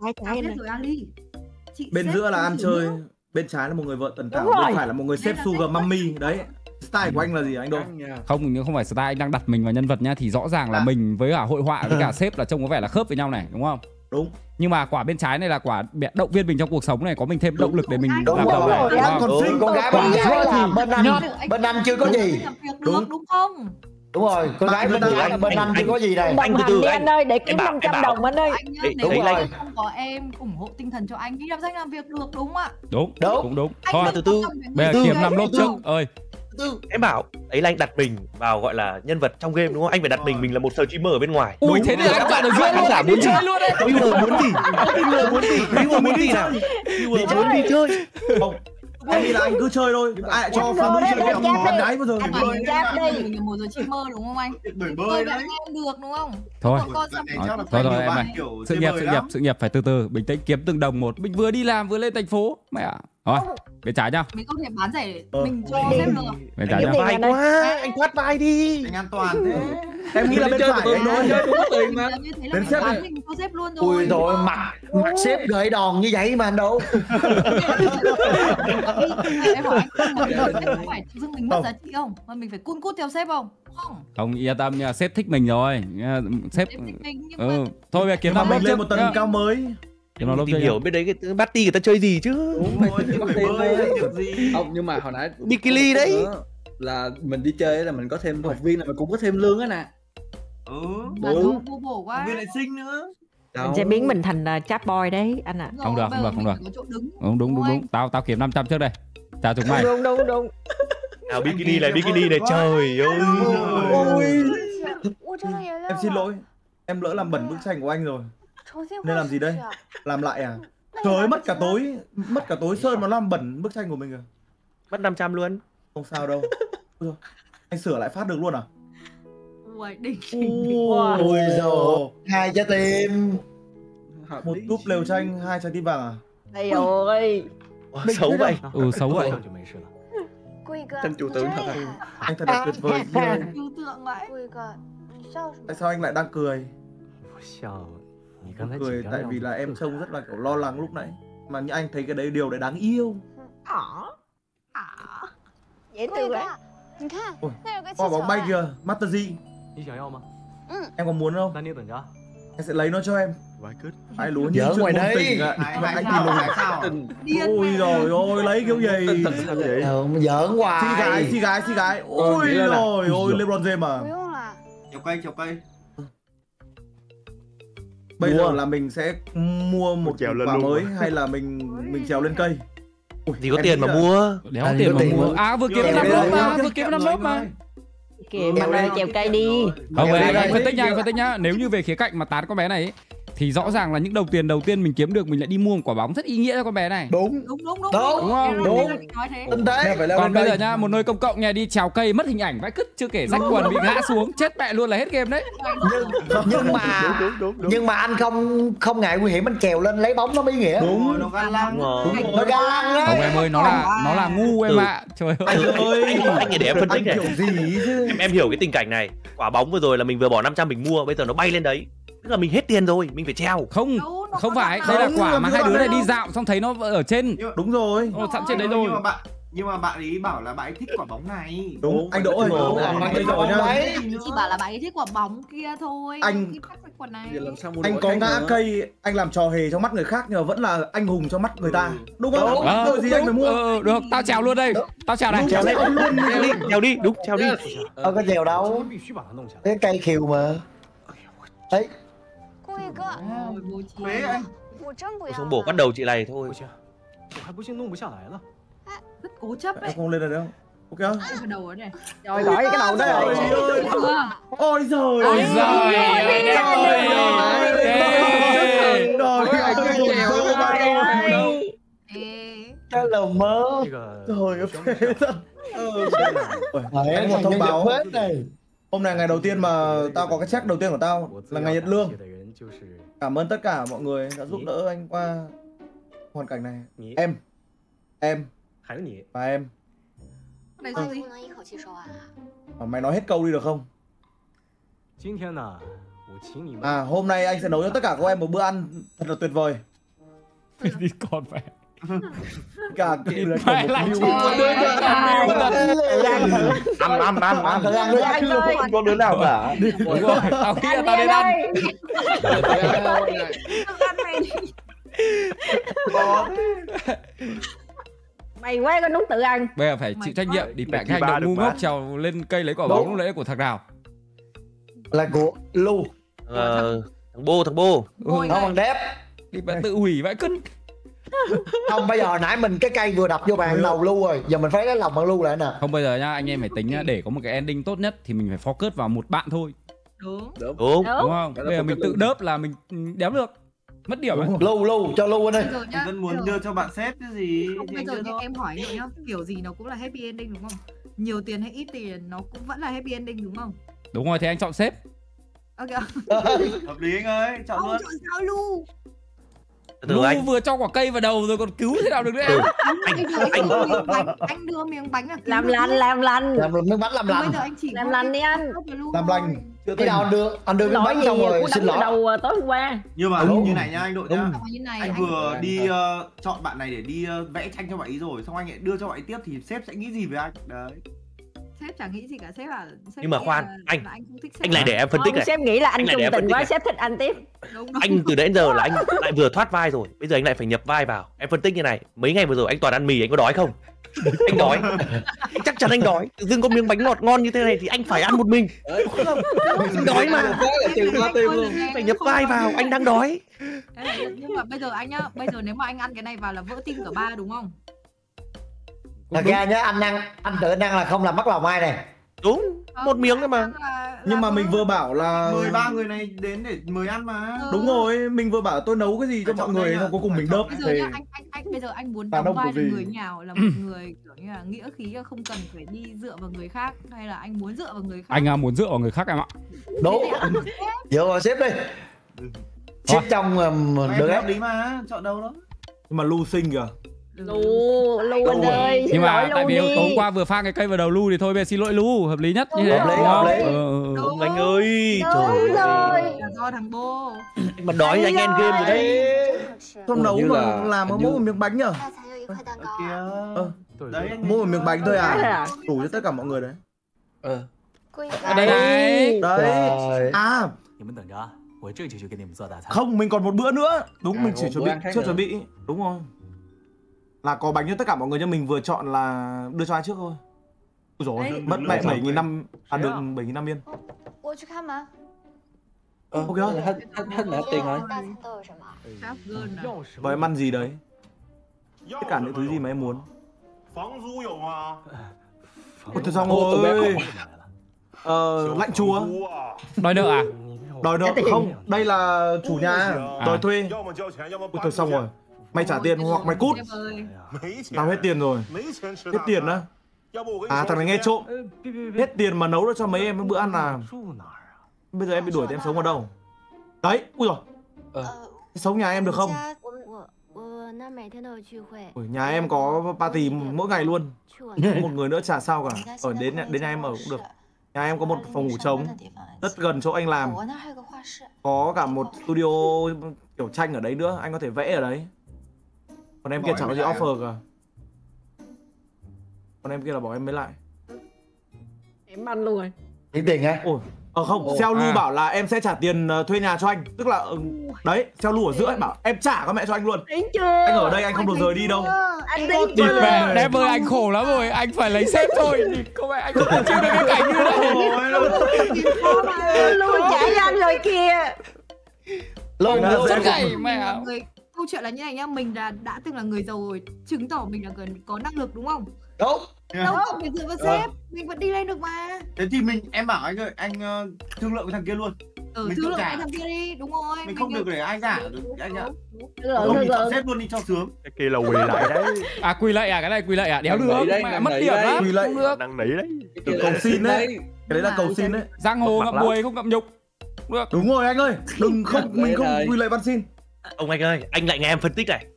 Bên giữa là ăn chơi, bên trái là một người vợ tần tảo, bên phải là một người sếp sugar mommy đấy. Style của anh là gì anh Đô? Không phải style, anh đang đặt mình vào nhân vật nhá, thì rõ ràng là mình với cả hội họa với cả sếp là trông có vẻ là khớp với nhau này, đúng không? Đúng. Nhưng mà quả bên trái này là quả động viên mình trong cuộc sống này, có mình thêm động lực để mình đúng làm đầu này. Con gái bên trái là bên anh chưa có gì. Đúng không? Đúng rồi, con gái bên trái là bên anh chưa có gì này. Anh từ từ anh ơi, để kiếm 500 đồng anh ơi. Nếu mà không có em ủng hộ tinh thần cho anh đi làm danh làm việc được, đúng không ạ? Đúng. Thôi từ từ. Bây giờ kiếm 5 lốt trước ơi. Em bảo đấy là anh đặt mình vào gọi là nhân vật trong game đúng không? Anh phải đặt mình là một streamer ở bên ngoài. Ui thế nên anh chọn được giữa luôn, muốn chơi luôn đấy. Viewer muốn gì? Viewer muốn gì nào? Viewer muốn đi chơi. Không. Em nghĩ là anh cứ chơi thôi, ai lại cho phụ nữ chơi kẹo con gái bao giờ. Mình là một giờ streamer đúng không anh? Chơi vẫn em được đúng không? Thôi em này. Sự nghiệp phải từ từ, bình tĩnh, kiếm từng đồng một. Mình vừa đi làm vừa lên thành phố. Mẹ ạ. Rồi, bên trái nhá. Mình không thể bán rẻ mình cho xếp được. Bên trái nhá. Vai quá, anh thoát vai đi. Anh an toàn thế. Em nghĩ là bên phải anh nói. Bên xếp mình cho xếp luôn rồi. Ui rồi mặt xếp gợi đòn như vậy mà anh đâu. Em hỏi anh không phải tự dưng mình mất giá trị không? Mà mình phải cun cút theo sếp không? Không yên tâm nha, sếp thích mình rồi. Sếp thôi bây giờ kiếm năm lên lên một tầng cao mới. Tìm hiểu bên đấy cái party người ta chơi gì chứ. Không, nhưng mà hồi nãy bikini đấy là mình đi chơi là mình có thêm học viên là mình cũng có thêm lương á nè. Đúng. Bổ quá. Viên lại xinh nữa. Mình sẽ biến mình thành chat boy đấy anh ạ. Không được. Đúng. Tao kiếm 500 trước đây. Chào chúng mày. Đúng. Nào bikini này trời ơi. Em xin lỗi, em lỡ làm bẩn bức tranh của anh rồi. Nên làm gì đây? Làm lại à? Trời ơi, mất cả tối sơn mà làm bẩn bức tranh của mình rồi. Mất 500 luôn. Không sao đâu. Anh sửa lại phát được luôn à? Ui, đỉnh. Ui rồi, 2 trái tim. Một túp lều tranh, 2 trái tim vàng à? Ây ơi. Xấu vậy. Xấu vậy. Tranh chủ tướng thật. Anh thật là tuyệt vời. Trừu tượng vậy. Tại sao anh lại đang cười? Cười tại vì là em trông rất là kiểu lo lắng lúc nãy. Mà như anh thấy cái đấy điều đấy đáng yêu. Dễ thương vậy. Ôi, quả bóng bay kìa, Master G. Em có muốn không? Anh sẽ lấy nó cho em. Ai lúa như giỡn ngoài chuyện đấy. anh thì lùn. Ôi rồi ôi lấy kiểu gì? Giỡn hoài. Xi gái. Ôi rồi ôi LeBron James mà. Chèo cây. Bây giờ là mình sẽ mua một quả mới hay là mình trèo lên cây? Thì có tiền mà mua. Đéo tiền mà mua. À vừa kiếm 5 lốp mà, Kìa bạn ơi, trèo cây đi. Không phải anh phân tích nhá. Nếu như về khía cạnh mà tán con bé này ấy, thì rõ ràng là những đồng tiền đầu tiên mình kiếm được mình lại đi mua một quả bóng rất ý nghĩa cho con bé này. Đúng không? Tinh tế. Còn bây giờ nhá, một nơi công cộng nha, đi trèo cây mất hình ảnh vãi cứt, chưa kể rách quần bị ngã xuống chết mẹ luôn là hết game đấy. Nhưng mà anh không ngại nguy hiểm, anh trèo lên lấy bóng nó mới ý nghĩa. Đúng, nó ga lăng. Nó ga lăng đấy. Không em ơi, nó là ngu em ạ. Trời ơi. Anh để em phân tích này. Em hiểu cái tình cảnh này. Quả bóng vừa rồi là mình vừa bỏ 500 mình mua, bây giờ nó bay lên đấy. Tức là mình hết tiền rồi, mình phải treo. Không phải, đây là quả mà hai đứa này đi dạo xong thấy nó ở trên. Đúng rồi. Sẵn trên đấy rồi. Nhưng mà bạn ấy bảo là bạn ấy thích quả bóng này. Đúng, anh Đỗ ơi. Anh Đỗ nhá. Chỉ bảo là bạn ấy thích quả bóng kia thôi. Anh có ngã cây, anh làm trò hề trong mắt người khác nhưng mà vẫn là anh hùng trong mắt người ta. Đúng không? Rồi gì anh phải mua. Được, tao trèo luôn đây. Tao trèo này. Trèo đi, đúng, trèo đi. Không có trèo đâu. Cái cây khiều mà. Đấy. Xuống bổ bắt đầu chị này thôi. Rất cố chấp ấy. Em không lên được đâu. Ok không? Cái đầu này. Rồi gỏi cái đầu đó rồi. Ôi giời. Cái lầu mơ. Trời ơi phê thật. Anh một thông báo. Hôm nay ngày đầu tiên mà tao có cái check đầu tiên của tao là ngày nhận lương. Cảm ơn tất cả mọi người đã giúp đỡ anh qua hoàn cảnh này. Em và em. Mày nói hết câu đi được không? Hôm nay anh sẽ nấu cho tất cả các em một bữa ăn thật là tuyệt vời. Đi con phải. Cả kỳ là mày lại cho ăn không có đứa nào cả. Đúng rồi, tao nghĩ là tao đến ăn. Mày quá có đúng tự ăn. Bây giờ phải chịu trách nhiệm đi bẻ cái hành động ngu ngốc trèo lên cây lấy quả bóng lúc đấy của thằng nào? Là của Lu. Thằng Bô. Nó bằng đép. Đi bẻ tự hủy vãi cân. Không, bây giờ hồi nãy mình cái cây vừa đập vô bàn đầu Lu rồi, giờ mình phải lấy lòng bằng Lu lại nè. Không, bây giờ nhá, anh em phải tính nhá, để có một cái ending tốt nhất thì mình phải focus vào một bạn thôi. Đúng không? Bây giờ mình tự đớp là mình đéo được. Mất điểm ấy. Lu cho Lu anh ơi. Vẫn muốn đưa cho bạn sếp cái gì? Không, bây giờ em hỏi nhá, kiểu gì nó cũng là happy ending đúng không? Nhiều tiền hay ít tiền nó cũng vẫn là happy ending đúng không? Đúng rồi, thì anh chọn sếp. Ok. Hợp lý anh ơi, chọn luôn. Chọn sao Lu? Lu vừa cho quả cây vào đầu rồi còn cứu thế nào được nữa em? Anh đưa miếng bánh à? Làm lành. Miếng bánh làm lành. Bây giờ anh chỉ làm lành đi anh. Làm lành. Cái nào anh đưa miếng bánh xong rồi xin lỗi. Đầu tối hôm qua. Nhưng mà như này nha anh Đội nhá. Anh vừa đi chọn bạn này để đi vẽ tranh cho bạn ấy rồi, xong anh lại đưa cho bạn ấy tiếp thì sếp sẽ nghĩ gì về anh? Đấy. Sếp chẳng nghĩ gì cả, sếp à. Nhưng mà khoan, anh không lại để em phân tích này. Sếp nghĩ là anh trung tình quá, sếp thích anh tiếp. Anh từ đấy đến giờ là anh lại vừa thoát vai rồi, bây giờ anh lại phải nhập vai vào. Em phân tích như này, mấy ngày vừa rồi anh toàn ăn mì, anh có đói không? Anh đói. Chắc chắn anh đói. Tự dưng có miếng bánh ngọt ngon như thế này thì anh phải ăn một mình. Anh đói mà. Phải nhập vai vào, anh đang đói. Nhưng mà bây giờ anh nhá, bây giờ nếu mà anh ăn cái này vào là vỡ tim cả ba đúng không? Thật ra nhá, anh tự ăn là không làm mất lòng ai này. Đúng, một miếng thôi mà. Nhưng mà mình vừa bảo là mời ba người này đến để mời ăn mà. Đúng rồi, mình vừa bảo tôi nấu cái gì cho mọi người không cuối cùng mình đớp. Bây giờ nhá, bây giờ anh muốn đóng vai là người nào, là một người kiểu như là nghĩa khí không cần phải đi dựa vào người khác, hay là anh muốn dựa vào người khác? Anh muốn dựa vào người khác em ạ. Đúng. Dựa vào sếp đi. Sếp trong được đấy. Lý mà, chọn đâu đó. Nhưng mà Lu xinh kìa. Lu anh ơi. Nhưng mà tại vì tối qua vừa pha cái cây vào đầu Lu thì thôi bây giờ xin lỗi Lu, hợp lý nhất như thế. Hợp lý. Anh ơi, trời ơi. Là do thằng Bô. Anh mà đói thì anh end game rồi đấy. Không nấu mà làm mỗi một miếng bánh nhở? Đấy, mỗi một miếng bánh thôi à? Đủ cho tất cả mọi người đấy. Đây này. Đấy. À. Không, mình còn một bữa nữa. Đúng, mình chỉ chuẩn bị, chưa nữa. chuẩn bị. Đúng rồi. Là có bánh cho tất cả mọi người nhưng mình vừa chọn là đưa cho ai trước thôi. Ôi dồi ôi, mất mẹ 7.000 năm, được 7.000 năm yên. 我去看门。 Ok. Hết nợ tiền rồi. 大餐都有什么？ Half girl à? Và em ăn gì đấy? Tất cả những thứ gì mà em muốn. Ôi thôi xong rồi. Lạnh chùa. Đòi nợ à? Đòi nợ không? Đây là chủ nhà đòi thuê. Ôi thôi xong rồi. Mày trả tiền hoặc mày cút. Tao hết tiền rồi. Hết tiền á? À thằng này nghe trộm. Hết tiền mà nấu được cho mấy em bữa ăn là. Bây giờ em bị đuổi thì em sống ở đâu? Đấy, ui rồi. Sống nhà em được không? Ui, nhà em có party mỗi ngày luôn. Một người nữa chả sao cả. Ở đến nhà em ở cũng được. Nhà em có một phòng ngủ trống rất gần chỗ anh làm. Có cả một studio kiểu tranh ở đấy nữa, anh có thể vẽ ở đấy. Còn em kia chẳng có gì offer cả. Còn em kia là bỏ em mới lại. Em ăn luôn rồi. Tính tiền á? Ôi, không, Seo Lu bảo là em sẽ trả tiền thuê nhà cho anh. Tức là đấy, Seo Lu ở giữa ấy bảo em trả con mẹ cho anh luôn. Thấy chưa? Anh ở đây anh không được rời đi đâu. Anh đi Địt mẹ, em ơi anh khổ lắm rồi, anh phải lấy sếp thôi. Không phải anh không thể chịu được cái cảnh như này. Luôn trả cho anh rồi kìa. Luôn suốt ngày mẹ. Câu chuyện là như này nhá, mình đã từng là người giàu rồi, chứng tỏ mình là người có năng lực đúng không? Đúng. Đâu không phải dựa vào sếp, mình vẫn đi lên được mà. Thế thì em bảo anh ơi, anh thương lượng với thằng kia luôn. Thương lượng với thằng kia đi, đúng rồi. Mình không được để ai giả được anh ạ. Không thì chọn sếp luôn đi cho sướng. Cái kia là quỳ lại đấy. À quỳ lại à, cái này quỳ lại à, đéo được, mẹ mất điểm lắm. Quỳ lại, không được. Đang nỉ đấy. Cầu xin đấy. Cái đấy là cầu xin đấy. Giang hồ ngậm bùi không ngậm nhục. Được. Đúng rồi anh ơi, đừng không, mình không quỳ lại van xin. Ông anh ơi, anh lại nghe em phân tích này.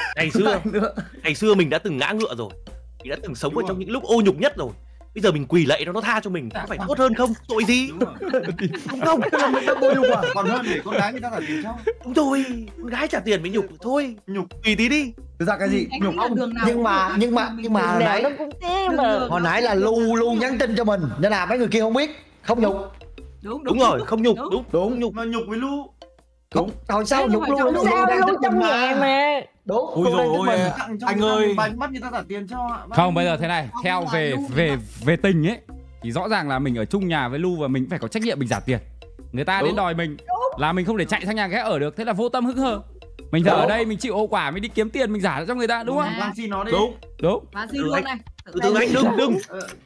Ngày xưa mình đã từng ngã ngựa rồi. Mình đã từng sống ở trong những lúc ô nhục nhất rồi. Bây giờ mình quỳ lạy nó tha cho mình, có phải tốt hơn không? Tội gì? Không, mình đã bôi nhục à? Còn hơn để con gái người ta trả tiền cho. Đúng rồi, con gái trả tiền mới nhục thôi. Nhục quỳ tí đi. Thực ra cái gì? Nhục không? Nhưng mà hồi nãy hồi nãy là Lu nhắn tin cho mình nên là mấy người kia không biết, không nhục. Đúng rồi, không nhục, đúng nhục. Mà nhục với Lu. Đúng. Hồi sau nhục Lu đang trong nhà mà. Đúng. Ôi dồi ôi, anh ơi. Bánh bắt người ta trả tiền cho. Không, bây giờ thế này, theo về tình ấy thì rõ ràng là mình ở chung nhà với Lu và mình phải có trách nhiệm mình trả tiền. Người ta đến đòi mình là mình không thể chạy sang nhà khác ở được, thế là vô tâm hững hờ. Mình ở đây mình chịu hậu quả, mình đi kiếm tiền mình giả cho người ta, đúng không? Xin nó đi. Đúng. Và xin luôn này. Từ anh đừng.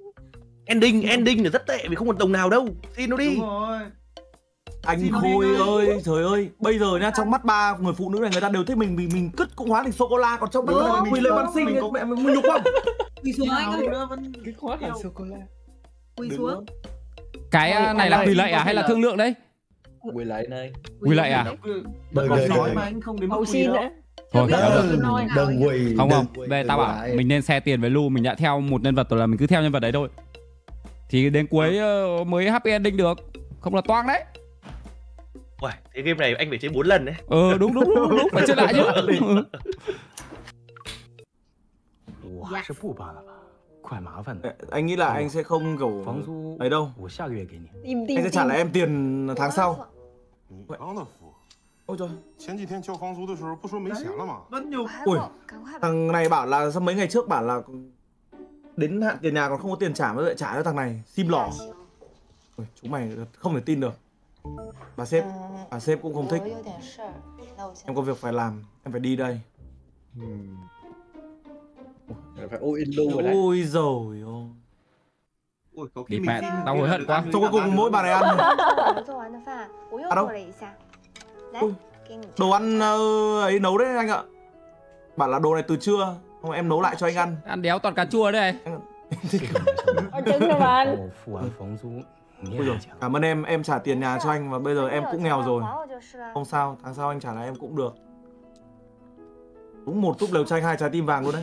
Ending là rất tệ vì không còn đồng nào đâu. Xin nó đi. Đúng rồi. Anh Khôi ơi, trời ơi, bây giờ nhá, trong mắt ba người phụ nữ này người ta đều thấy mình cất cũng hóa thành sô cô la, còn trong mắt mình quỳ lên văn sinh mẹ mình nhục không? Quỳ xuống anh ơi. Cái hóa thành sô cô la. Quỳ xuống. Cái này là quỳ lạy à hay là thương lượng đấy? Quỳ lại này. Quỳ lạy à? Đừng nói mà anh không đến mức quỳ đâu. Thôi, đừng quỳ. Không, bây tao bảo mình nên share tiền với Lu, mình đã theo một nhân vật rồi là mình cứ theo nhân vật đấy thôi. Thì đến cuối mới happy ending được, không là toang đấy. Uầy, thế game này anh phải chơi 4 lần đấy. Đúng, phải chơi lại chứ. Anh nghĩ là anh sẽ không kiểu ấy đâu. Anh sẽ trả lại em tiền tháng sau. Ôi trời. Ui, thằng này bảo là sao mấy ngày trước bảo là đến hạn tiền nhà còn không có tiền trả mới lại trả cho thằng này, sim lỏ. Ui, chúng mày không thể tin được. Bà sếp cũng không thích. Em có việc phải làm, em phải đi đây. Phải all in luôn rồi đấy. Ôi dồi ôi. Đi mẹ, tao hối hận quá. Cho cuối cùng mỗi bà này ăn. À đâu? Đồ ăn ấy nấu đấy anh ạ. Bảo là đồ này từ trưa, không em nấu lại cho anh ăn. Ăn đéo toàn cà chua đấy. Trứng rồi anh. Cảm ơn em trả tiền nhà cho anh và bây giờ em cũng nghèo rồi. Không sao, tháng sau anh trả lại em cũng được. Đúng một túp lều tranh 2 trái tim vàng luôn đấy.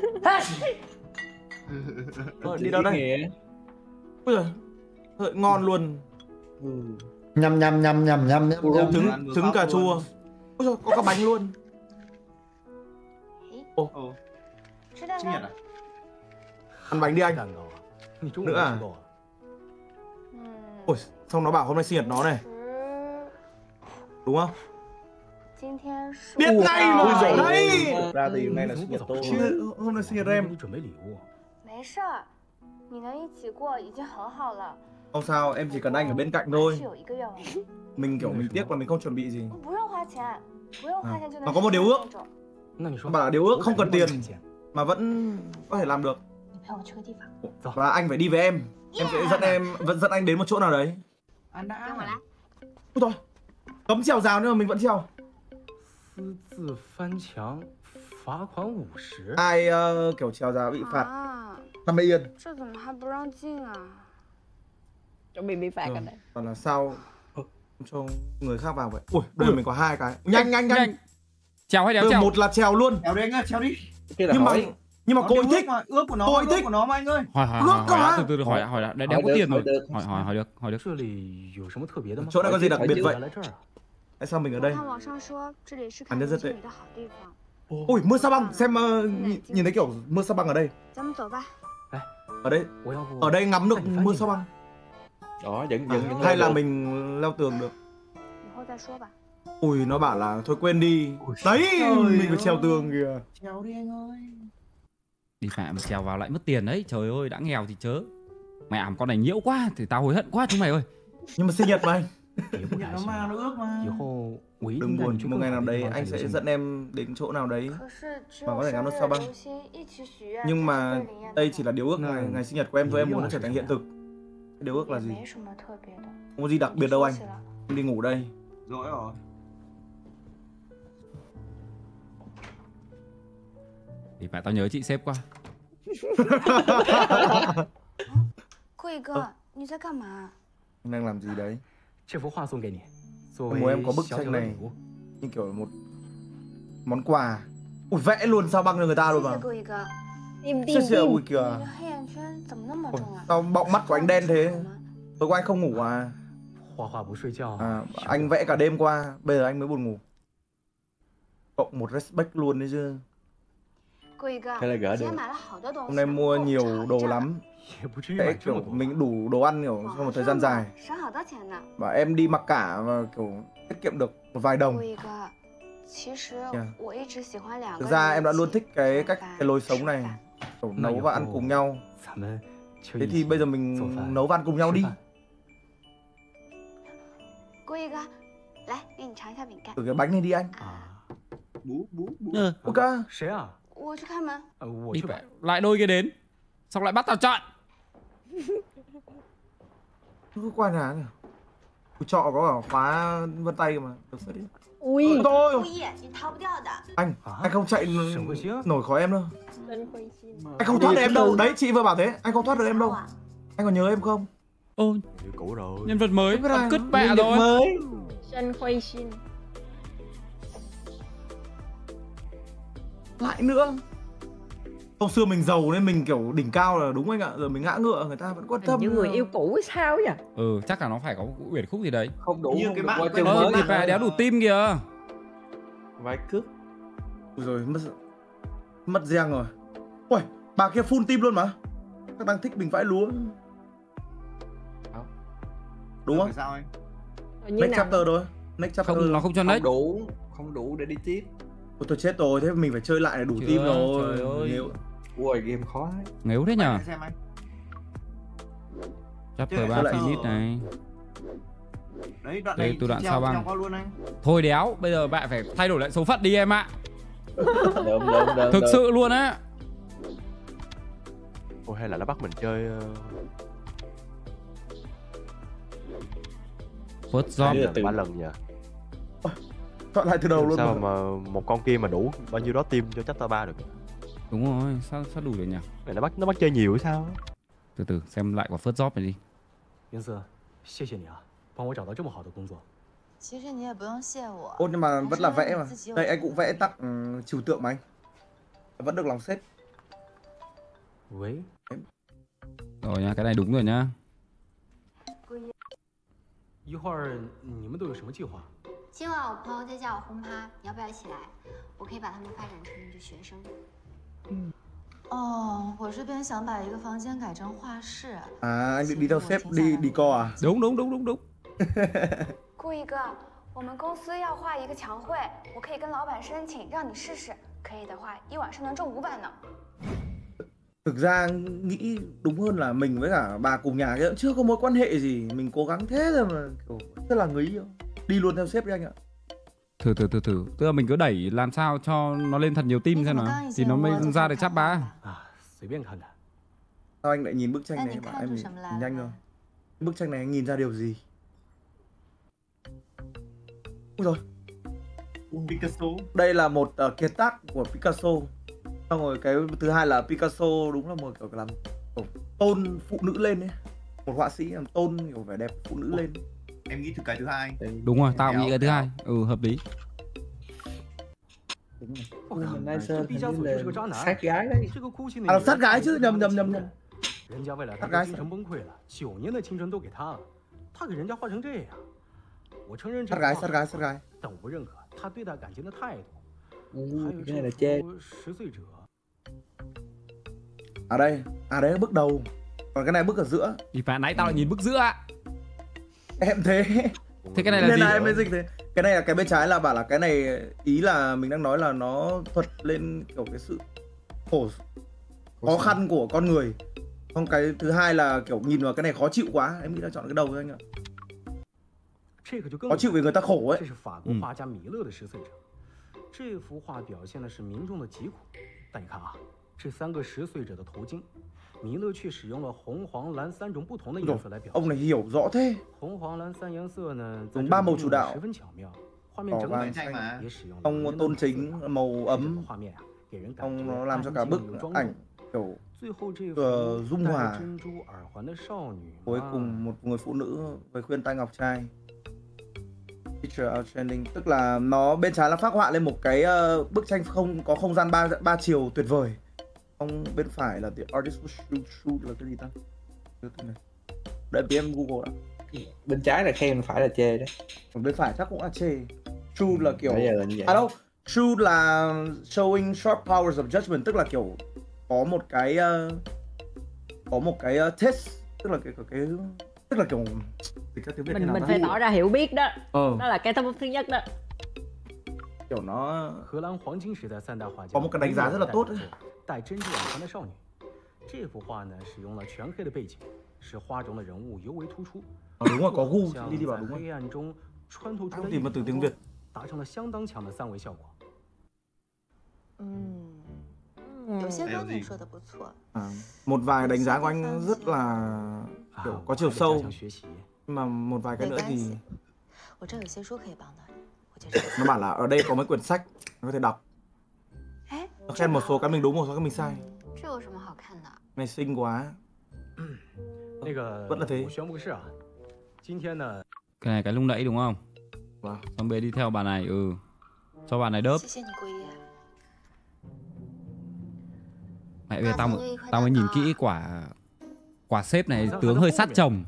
Đi đâu đây? Ôi giời, ngon luôn. Nhầm. Trứng cà chua. Ôi giời, có cả bánh luôn. Ồ. Sinh nhật à? Ăn bánh đi anh. Nữa à? Ôi, xong nó bảo hôm nay sinh nhật nó này. đúng không? Biết ngay mà đấy. Ra thì hôm nay là sinh nhật tôi. Hôm nay sinh nhật em. Không sao, em chỉ cần anh ở bên cạnh thôi. Mình kiểu mình tiếc là mình không chuẩn bị gì. Nó có một điều ước. Bảo là điều ước không cần tiền mà vẫn có thể làm được. Và anh phải đi với em. Em sẽ dẫn anh đến một chỗ nào đấy. Ôi thôi, cấm trèo rào nữa mà mình vẫn trèo. Ai kiểu trèo rào bị phạt 50 yên. Chuẩn bị phạt rồi đấy. Còn là sao cho người khác vào vậy? Ui, đây mình có 2 cái. Nhanh. Trèo hay đéo trèo? Một là trèo luôn. Trèo đi anh ơi, trèo đi. Nhưng mà cô ấy thích. Ước của nó mà anh ơi. Hỏi từ từ hỏi đã đéo có tiền rồi. Hỏi được. Chỗ này có gì đặc biệt vậy? Tại sao mình ở đây? Anh rất tệ. Ui, mưa sa băng, xem nhìn thấy kiểu mưa sa băng ở đây. Ở đây ngắm được mưa sa băng. Đó, vẫn hay là mình leo tường được. Ui, nó bảo là thôi quên đi. Đấy, mình phải trèo tường kìa. Trèo đi anh ơi. Đi phạm mà trèo vào lại mất tiền đấy. Trời ơi, đã nghèo thì chớ. Mẹ con này nhiễu quá thì tao hối hận quá chúng mày ơi. Nhưng mà sinh nhật mà anh. Nó ước mà. Đừng buồn, một ngày nào đấy anh sẽ dẫn em đến chỗ nào đấy mà có thể ngắm được sao băng. Nhưng mà đây chỉ là điều ước ngày sinh nhật của em thôi, em muốn nó trở thành hiện thực. Điều ước là gì? Không có gì đặc biệt đâu anh. Em đi ngủ đây. Rồi. Thì phải tao nhớ chị sếp quá. Anh đang làm gì đấy? Em muốn em có bức tranh này như kiểu một món quà. Ui, vẽ luôn sao băng cho người ta luôn mà. Ui kìa. Sao bọng mắt của anh đen thế? Tối qua anh không ngủ à? Anh vẽ cả đêm qua, bây giờ anh mới buồn ngủ. Cộng một respect luôn đấy chứ. Hay là gỡ được. Hôm nay mua nhiều đồ lắm. Thế kiểu mình đủ đồ ăn kiểu trong một thời gian dài. Và em đi mặc cả và kiểu tiết kiệm được một vài đồng. Thực ra em đã luôn thích cái lối sống này, kiểu nấu và ăn cùng nhau. Thế thì bây giờ mình nấu và ăn cùng nhau đi. Thử cái bánh này đi anh. Ok. Đi lại đôi cái đến. Xong lại bắt tao chọn. Cứ qua nhà nhỉ. Trọ có cả khóa vân tay mà. Được đi. Ui. Thôi. Anh không chạy nổi khỏi em đâu. Anh không thoát được em đâu. Đấy, chị vừa bảo thế. Anh không thoát được em đâu. Anh còn nhớ em không? Ôi, cũ rồi. Nhân vật mới, cứt bẹ rồi. Sân Khuây Xin. Lại nữa. Hôm xưa mình giàu nên mình kiểu đỉnh cao là đúng anh ạ. Rồi mình ngã ngựa người ta vẫn quan tâm. Những người yêu cũ sao nhỉ? Chắc là nó phải có uyển khúc gì đấy. Không đủ. Như cái bạn thì phải đéo đủ tim kìa. Vài cước. Ui rồi mất giang rồi. Ui, bà kia full tim luôn mà. Các đang thích mình vãi lúa. Đúng không? Sao anh? Next chapter thôi. Next chapter không, nó không cho next. Không đủ để đi tiếp. Ôi tôi chết rồi, thế mình phải chơi lại để đủ tim rồi. Trời ơi. Ui, game khó đấy. Ngếu thế nhở? Anh. Chapter 3 Physics này. Đấy, đoạn này đoạn sao băng. Luôn anh. Thôi đéo, bây giờ bạn phải thay đổi lại số phận đi em ạ. Đúng. Thực sự luôn á. Ôi, hay là nó bắt mình chơi First job từ 3 lần nhỉ? Chọn lại từ đầu luôn. Sao mà một con kia mà đủ bao nhiêu đó team cho chapter 3 được? Đúng rồi, sao đủ được nhỉ? Này nó bắt chơi nhiều hay sao? Từ từ xem lại quả first job này đi. Yến Sư, 谢谢你啊，帮我找到这么好的工作。 其实你也不用谢我。 Ôi nhưng mà vẫn là vẽ mà. Đây anh cũng vẽ tặng trừu tượng mà anh. Vẫn được lòng sếp. 喂。 Rồi nha, cái này đúng rồi nhá. 一会儿你们都有什么计划？ 今晚我朋友在叫我轰趴，你要不要一起来？我可以把他们发展成一个学生。 哦，我这边想把一个房间改成画室。 À, anh định đi theo sếp đi co à? Đúng. 顾一哥，我我们公司要画一个墙绘，我可以跟老板申请，让你试试。可以的话，一晚上能挣500呢。 Thực ra nghĩ đúng hơn là mình với cả bà cùng nhà chứ chưa có mối quan hệ gì, mình cố gắng thế rồi mà kiểu rất là người yêu. Đi luôn theo sếp đi anh ạ. Thử. Tức là mình cứ đẩy làm sao cho nó lên thật nhiều tim xem nào thì nó mới ra được chap 3. Sao anh lại nhìn bức tranh này mà em nhìn nhanh rồi. Bức tranh này anh nhìn ra điều gì? Ui rồi. Picasso. Đây là một kiệt tác của Picasso. Xong rồi cái thứ hai là Picasso đúng là một kiểu làm tôn phụ nữ lên ấy. Một họa sĩ làm tôn kiểu vẻ đẹp phụ nữ lên. Em nghĩ cái thứ hai. Đúng rồi, tao nghĩ cái thứ hai. Hợp lý. Sát gái đấy. À, sát gái chứ, nhầm. 人家为了他的精神崩溃了，9年的青春都给他了，他给人家画成这样，我承认这个 sát gái， 但我不认可他对待感情的态度。 cái này là chê. 10岁者。 À đây là bước đầu, còn cái này bước ở giữa. Thì phải nãy tao lại nhìn bước giữa ạ. Em thế. Thế cái này là nên gì? Là em mới dịch thế. Cái này là cái bên trái là bảo là cái này ý là mình đang nói là nó thuật lên kiểu cái sự khó khăn của con người. Còn cái thứ hai là kiểu nhìn vào cái này khó chịu quá, em nghĩ là chọn cái đầu thôi anh ạ. Khó chịu vì người ta khổ ấy. 这是法国画家米勒的10岁者。这幅画表现的是民众的疾苦，但你看啊，这3个10岁者的头巾，米勒却使用了红、黄、蓝3种不同的颜色来表现。 Ông này hiểu rõ thế. 红、黄、蓝3颜色呢， dùng 3 màu chủ đạo. 十分巧妙。画面整体也使用 ông tôn chính màu ấm. 画面啊，给人 ông nó làm cho cả bức ảnh kiểu dung hòa. Cuối cùng một người phụ nữ với khuyên tai ngọc trai. Picture outstanding, tức là nó bên trái là phác họa lên một cái bức tranh có không gian ba chiều tuyệt vời. Ông bên phải là the artist shoot là cái gì ta? Đợi tí em Google đã. Bên trái là khen, phải là chê đấy. Còn bên phải chắc cũng là chê. Shoot là kiểu đâu? Shoot là showing sharp powers of judgment, tức là kiểu có một cái test, tức là tức là kiểu mình phải tỏ ra hiểu biết đó. Đó là cái thứ nhất đó. Kiểu nó có một cái đánh giá rất là tốt ấy. 带珍珠耳环的少女，这幅画呢使用了全黑的背景，使画中的人物尤为突出。 đúng rồi, có gu đi vào đúng rồi. 黑暗中穿透出的 tìm từ tiếng Việt 达成了相当强的3维效果。 有些观点说的不错。 một vài đánh giá của anh rất là kiểu có chiều sâu, nhưng mà một vài cái nữa thì nó bảo là ở đây có mấy quyển sách nó có thể đọc. Nó khen một số cái mình đúng, một số cái mình sai. Này xinh quá. Vẫn là thế. Cái này cái lúc nãy đúng không? Xong bé đi theo bà này, cho bà này đớp. Mẹ về tao mới nhìn kỹ quả xếp này, tướng hơi sát chồng.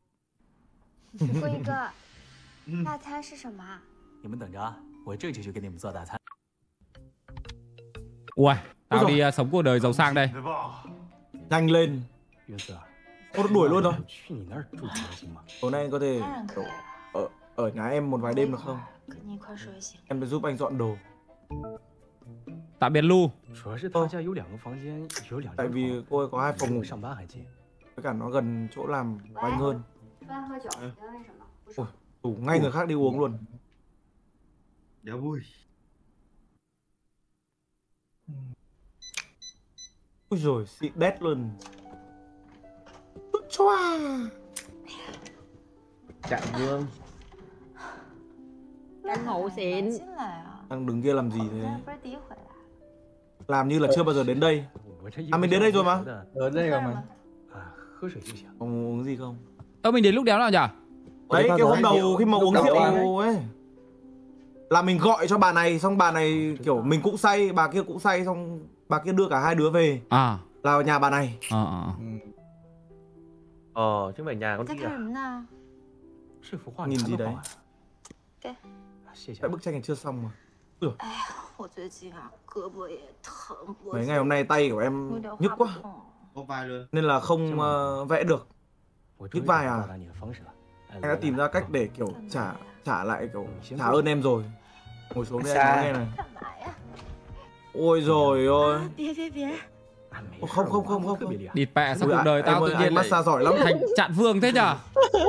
Ui, tao đi sống cuộc đời giàu sang đây. Nhanh lên. Ô, đuổi luôn rồi. Tối nay có thể ở nhà em một vài đêm được không? Em sẽ giúp anh dọn đồ. Tạm biệt Lu. Tại vì cô ấy có 2 phòng ngủ, với cả nó gần chỗ làm của anh hơn. Ôi, rủ ngay người khác đi uống luôn. Đéo vui. Ui rồi, xịn đét luôn. Choa. Trạng Vương. Căn hộ xịn. Đang đứng kia làm gì thế? Làm như là chưa bao giờ đến đây. À, mình đến đây rồi mà. Ở đây rồi mà. Ông uống gì không? Mình đến lúc đéo nào nhỉ? Đấy, cái hôm đầu khi mà uống rượu ấy là mình gọi cho bà này, xong bà này kiểu mình cũng say, bà kia cũng say, xong bà kia đưa cả 2 đứa về. Là nhà bà này. Chứ không phải nhà con kia à? Nhìn gì đấy? Cái bức tranh này chưa xong mà. Mấy ngày hôm nay tay của em nhức quá, nên là không vẽ được. Nhức vai à? Anh đã tìm ra cách để kiểu trả lại kiểu trả ơn em rồi. Ngồi xuống đây anh nói nghe này. Ôi rồi ôi. Không. Địt mẹ sao cuộc đời tao tự nhiên massage giỏi lắm. thành Trạng Vương thế nhở?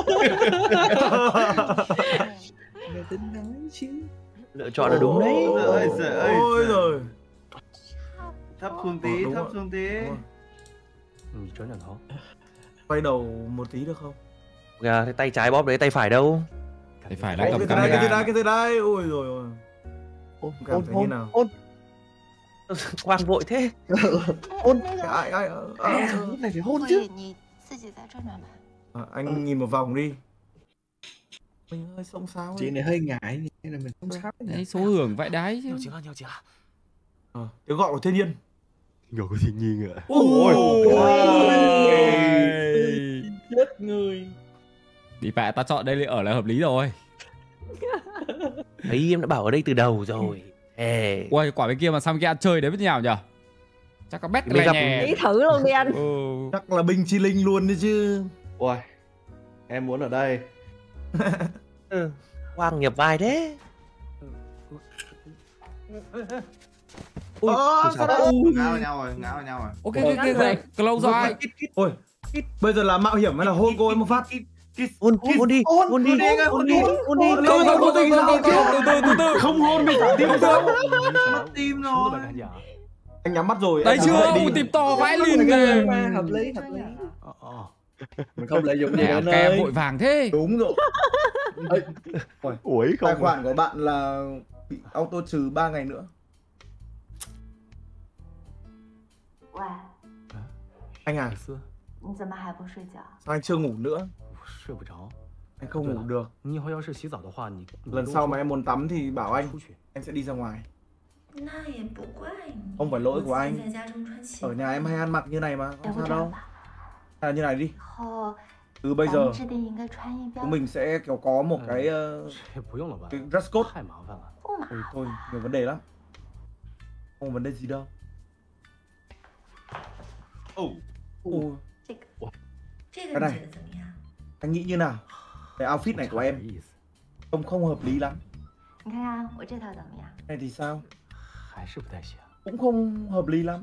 Lựa chọn là đúng đấy. Ôi rồi. Thấp xuống tí, thấp xuống tí. Quay đầu một tí được không? Kìa, cái tay trái bóp đấy, tay phải đâu? Tay phải đang cầm camera. Cái đây. Ôi rồi ôi. Cảm thấy như nào? Quang vội thế. Hôn. Ai lúc này phải hôn chứ. Anh nhìn một vòng đi. Mình hơi xông xáo. Chị này hơi ngại nên là mình không xáo. Đấy, số hưởng vãi đái chứ. Tiếng gọi của thiên nhiên. Gọi của thiên nhiên ạ. Ôi. Chết người. Đi mẹ, ta chọn đây ở là hợp lý rồi. Thấy em đã bảo ở đây từ đầu rồi. Ui, quả bên kia mà sang bên kia ăn chơi đấy với nhau nhở? Chắc có bét cái này nhè. Nghĩ thử luôn đi anh. Chắc là binh chi linh luôn đấy chứ. Ui, em muốn ở đây. Quang nhập vai thế. Ui, sao đâu? Ngã vào nhau rồi. Ok, close rồi. Ôi, bây giờ là mạo hiểm hay là hôn cô ấy một phát? Hôn đi. Từ không hôn bị tim được. Mất tim rồi. Anh nhắm mắt rồi. Đấy chưa? Một tim to vãi liền kìa. Hợp lý. Mình không lợi dụng gì đâu. Kèm vội vàng thế. Đúng rồi. Ủi không. Tài khoản của bạn là bị auto trừ 3 ngày nữa. Anh à, sao anh chưa ngủ nữa? Anh không ngủ được. Lần sau mà em muốn tắm thì bảo anh sẽ đi ra ngoài. Không phải lỗi của anh. Ở nhà em hay ăn mặc như này mà, không sao đâu. Hay là như này đi. Từ bây giờ chúng mình sẽ kiểu có một cái dress code. Thôi, nhiều vấn đề lắm. Không có vấn đề gì đâu. Cái này anh nghĩ như nào? Cái outfit này của em không hợp lý lắm. Này thì sao? Cũng không hợp lý lắm.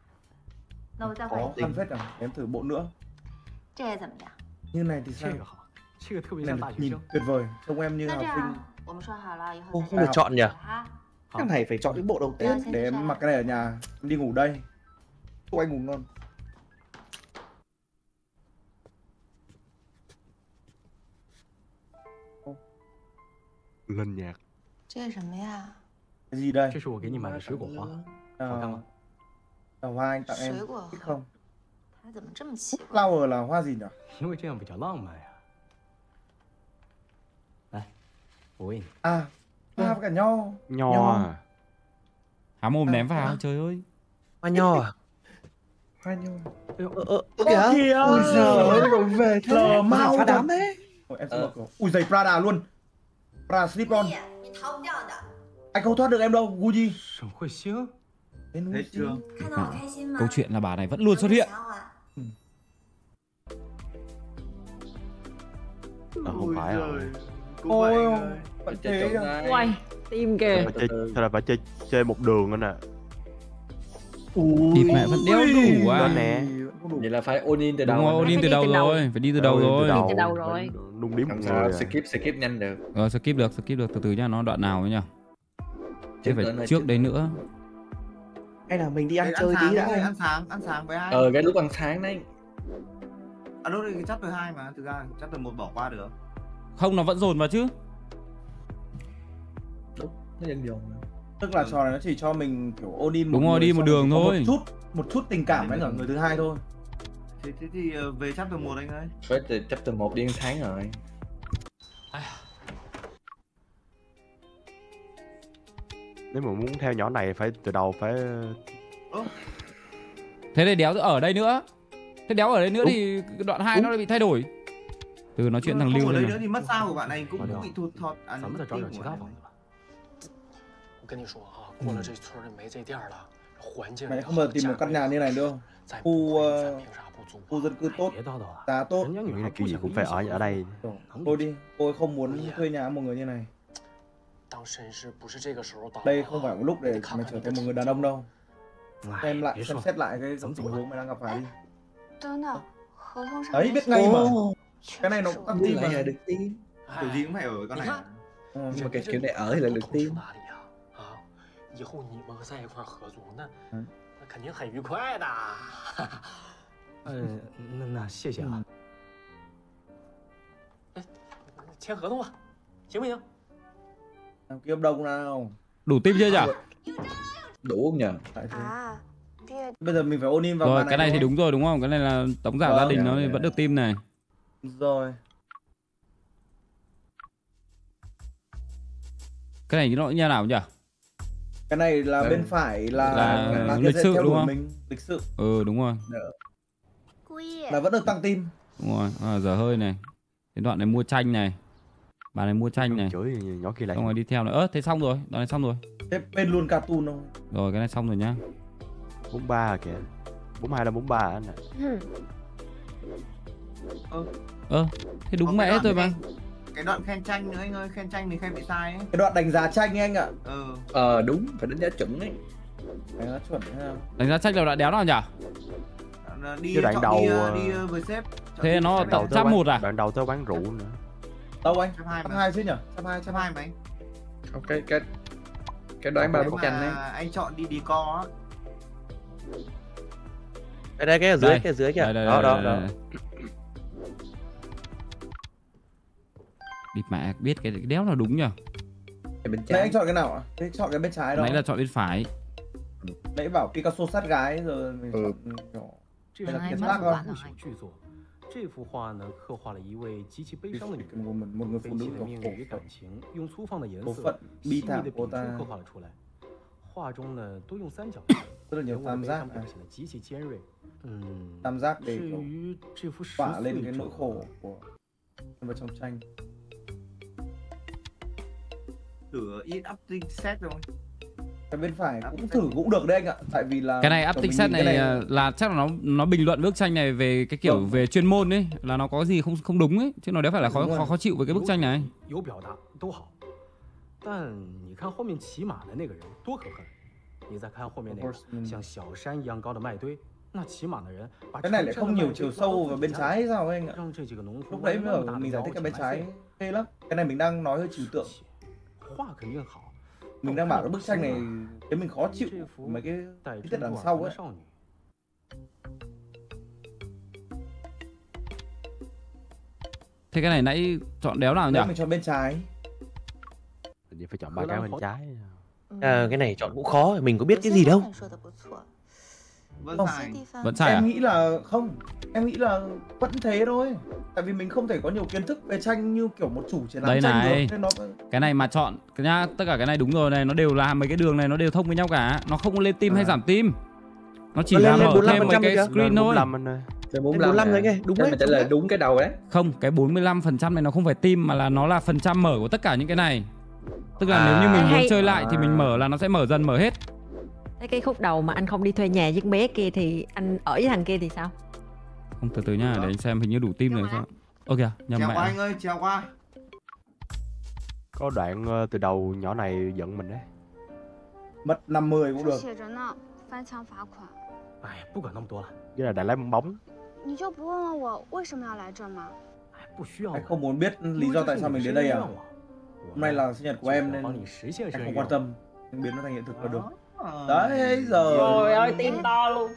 Có ăn phết à? Em thử bộ nữa. Như này thì sao? Này, nhìn tuyệt vời. Trông em như học sinh. Không được chọn nhỉ? Cái này phải chọn cái bộ đầu tiên. Để em mặc cái này ở nhà. Em đi ngủ đây. Chúc anh ngủ ngon. Lên nhạc. Cái gì đây? Là hoa anh tặng em. Thích không? Flower là hoa gì nhỉ? À, hoa với cả nho. Nho à? Há mồm ném vào, trời ơi. Hoa nho à? Hoa nho. Kìa. Ôi giời, rồi về thế. Lờ mau phá đám thế. Em sẽ mở cửa. Ui giày Prada luôn. Prada slip on. Anh không thoát được em đâu, Gucci. Thấy chưa? Câu chuyện là bà này vẫn luôn xuất hiện. Không phải rồi. Ôi, phải chơi Uầy, tim kìa. Thật là phải chơi một đường anh ạ. Địt mẹ vẫn đéo đủ à. Nè. Vậy là phải ôn in từ đầu. Đúng rồi, ôn in từ đầu rồi, phải đi từ đầu rồi. Từ đầu rồi. Đung điếm một người. Skip nhanh được. Rồi skip được, từ từ nha, nó đoạn nào ấy nhỉ? Chứ phải trước đấy nữa. Hay là mình đi ăn chơi tí đã. Ăn sáng với ai? Cái lúc ăn sáng đấy. Lúc này chapter 2 mà, thực ra chapter 1 bỏ qua được. Không, nó vẫn dồn vào chứ. Đúng, nó vẫn dồn. Tức là trò này nó chỉ cho mình kiểu ôn in. Đúng rồi, đi một đường thôi. Một chút tình cảm với người thứ hai thôi. Thế thì về chapter 1 anh ơi. Phải từ chapter 1 đi ăn sáng rồi. Nếu mà muốn theo nhỏ này phải từ đầu phải. Thế thì đéo ở đây nữa. Thế đéo ở đây nữa thì đoạn 2 nó lại bị thay đổi. Từ nói chuyện thằng Lưu ở này. đây nữa thì mất sao của bạn này cũng bị thụt thọt. Mày không bao giờ tìm một căn nhà như này đâu. Khu khu dân cư tốt, giá tốt. Nghĩ là kiểu gì cũng phải ở đây. Thôi đi, tôi không muốn thuê nhà một người như này. Đây không phải một lúc để mày trở thành một người đàn ông đâu. Xem xét lại cái tình huống mày đang gặp phải đi. Đấy, biết ngay mà. Cái này nó tăng tin mà. Được tin. Kiểu gì cũng phải ở con này. Nhưng mà cái kiểu này ở thì là được tin. 以后你们在一块合作，那肯定很愉快的。那谢谢啊。签合同吧，行不行？ Ký hợp đồng nào. Đủ tim chưa nhỉ? Đủ không nhỉ? Bây giờ mình phải ôn in vào rồi, cái này thì đúng rồi đúng không? Cái này là tống giả gia đình nó thì vẫn được tim này. Rồi. Cái này nó như nào nhỉ? Cái này là bên phải là lịch sự đúng không? Mình, lịch sự. Ừ đúng rồi. Là vẫn được tăng tim. Đúng rồi, dở hơi này. Cái đoạn này mua chanh này. Bà này mua chanh này. Nhỏ kia lại. Xong rồi đi theo nữa. Thế xong rồi, đoạn này xong rồi. Thế bên luôn cartoon không? Rồi cái này xong rồi nhá. 43 kìa. 42 là 43 anh ạ. Thế đúng mẹ thôi mà. Cái đoạn khen tranh nữa anh ơi, khen tranh thì khen bị sai ấy. Cái đoạn đánh giá tranh ấy anh ạ. Đúng, phải đánh giá chuẩn ấy. Đánh giá chuẩn ha. Đánh giá tranh là đoạn đéo nào nhỉ? Đi đoạn đầu đi với sếp. Thế nó chắp một à? Đoạn đầu tao bán rượu nữa. Đâu anh? Chắp 2 chứ nhỉ? Chắp 2 mấy. Ok, cái đoán ba bức tranh ấy. Anh chọn đi decor á. Đây cái ở dưới kìa. Đó. Địt mẹ biết cái đéo là đúng nhỉ? Nãy anh chọn cái nào ạ? Thế chọn cái bên trái đó. Nãy là chọn bên phải. Nãy bảo Picasso sát gái rồi mình chọn. 这是一幅不朽巨作。这幅画呢，刻画了一位极其悲伤的女人，悲戚的命运与感情，用粗放的颜色、细腻的笔触刻画了出来。画中呢，都用三角形，人物的悲伤表现得极其尖锐。 tam giác để 至于这幅 tỏa lên cái nỗi khổ của nhân vật trong tranh. Thử ít update set rồi. Cái bên phải cũng thử cũng được đấy anh ạ, tại vì là cái này update set này là chắc là nó bình luận bức tranh này về cái kiểu về chuyên môn ấy, là nó có gì không đúng ấy, chứ nó đéo phải là khó chịu với cái bức tranh này. 有表达都好，但你看后面骑马的那个人多可恨，你再看后面那个像小山一样高的麦堆。 cái này lại không nhiều chiều sâu vào bên trái sao anh ạ? Lúc đấy mình giải thích cái bên trái phê lắm. Cái này mình đang nói hơi trừu tượng. Mình đang bảo cái bức tranh này cái mình khó chịu mấy cái tiết đằng sau ấy. Thế cái này nãy chọn đéo nào nhỉ? Mình chọn bên trái. Thì phải chọn ba cái bên trái. Cái này chọn cũng khó, mình có biết cái gì đâu. Vẫn sai à? Em nghĩ là không, em nghĩ là vẫn thế thôi. Tại vì mình không thể có nhiều kiến thức về tranh như kiểu một chủ triển lãm tranh được. Nên nó... Cái này mà chọn nhá, tất cả cái này đúng rồi này, nó đều là mấy cái đường này nó đều thông với nhau cả, nó không lên tim hay giảm tim. Nó chỉ là mở thêm mấy cái screen thôi. 45 rồi nghe, đúng đấy. Mình là đúng cái đầu đấy. Không, cái 45% này nó không phải tim mà là nó là phần trăm mở của tất cả những cái này. Tức là nếu như mình muốn chơi lại thì mình mở là nó sẽ mở dần mở hết. Thế cái khúc đầu mà anh không đi thuê nhà với con bé kia thì anh ở với thằng kia thì sao? Không, từ từ nhá, để anh xem hình như đủ tim rồi sao. Ok, nhầm mẹ. Qua anh ơi, trèo qua. Có đoạn từ đầu nhỏ này giận mình đấy. Mất 50 cũng được. Cái là đã lấy bóng. Anh không muốn biết lý do tại sao mình đến đây à? Hôm nay là sinh nhật của em nên anh không quan tâm. Anh biến nó thành hiện thực là được. Đấy giờ. Trời ơi, tim to luôn.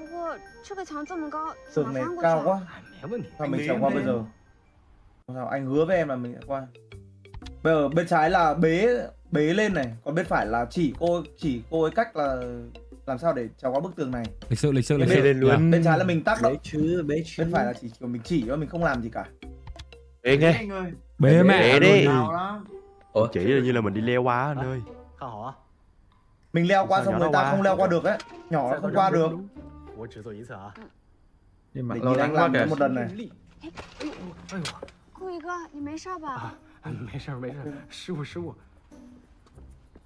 Tường này cao quá. Sao mình trèo qua bây giờ? Sao anh hứa với em là mình sẽ qua. Bây giờ bên trái là bế lên này, còn bên phải là chỉ cô ấy cách là làm sao để trèo qua bức tường này. Lịch sự lên luôn. Bên trái là mình tác động. Bên phải là chỉ mình chỉ thôi, mình không làm gì cả. Bế nghe. Bế mẹ đi. Chỉ là như là mình đi leo qua anh ơi. Mình leo qua xong người ta không leo qua được ấy, nhỏ nó không qua được. Nhưng mà lo lắng quá kìa. Một lần này.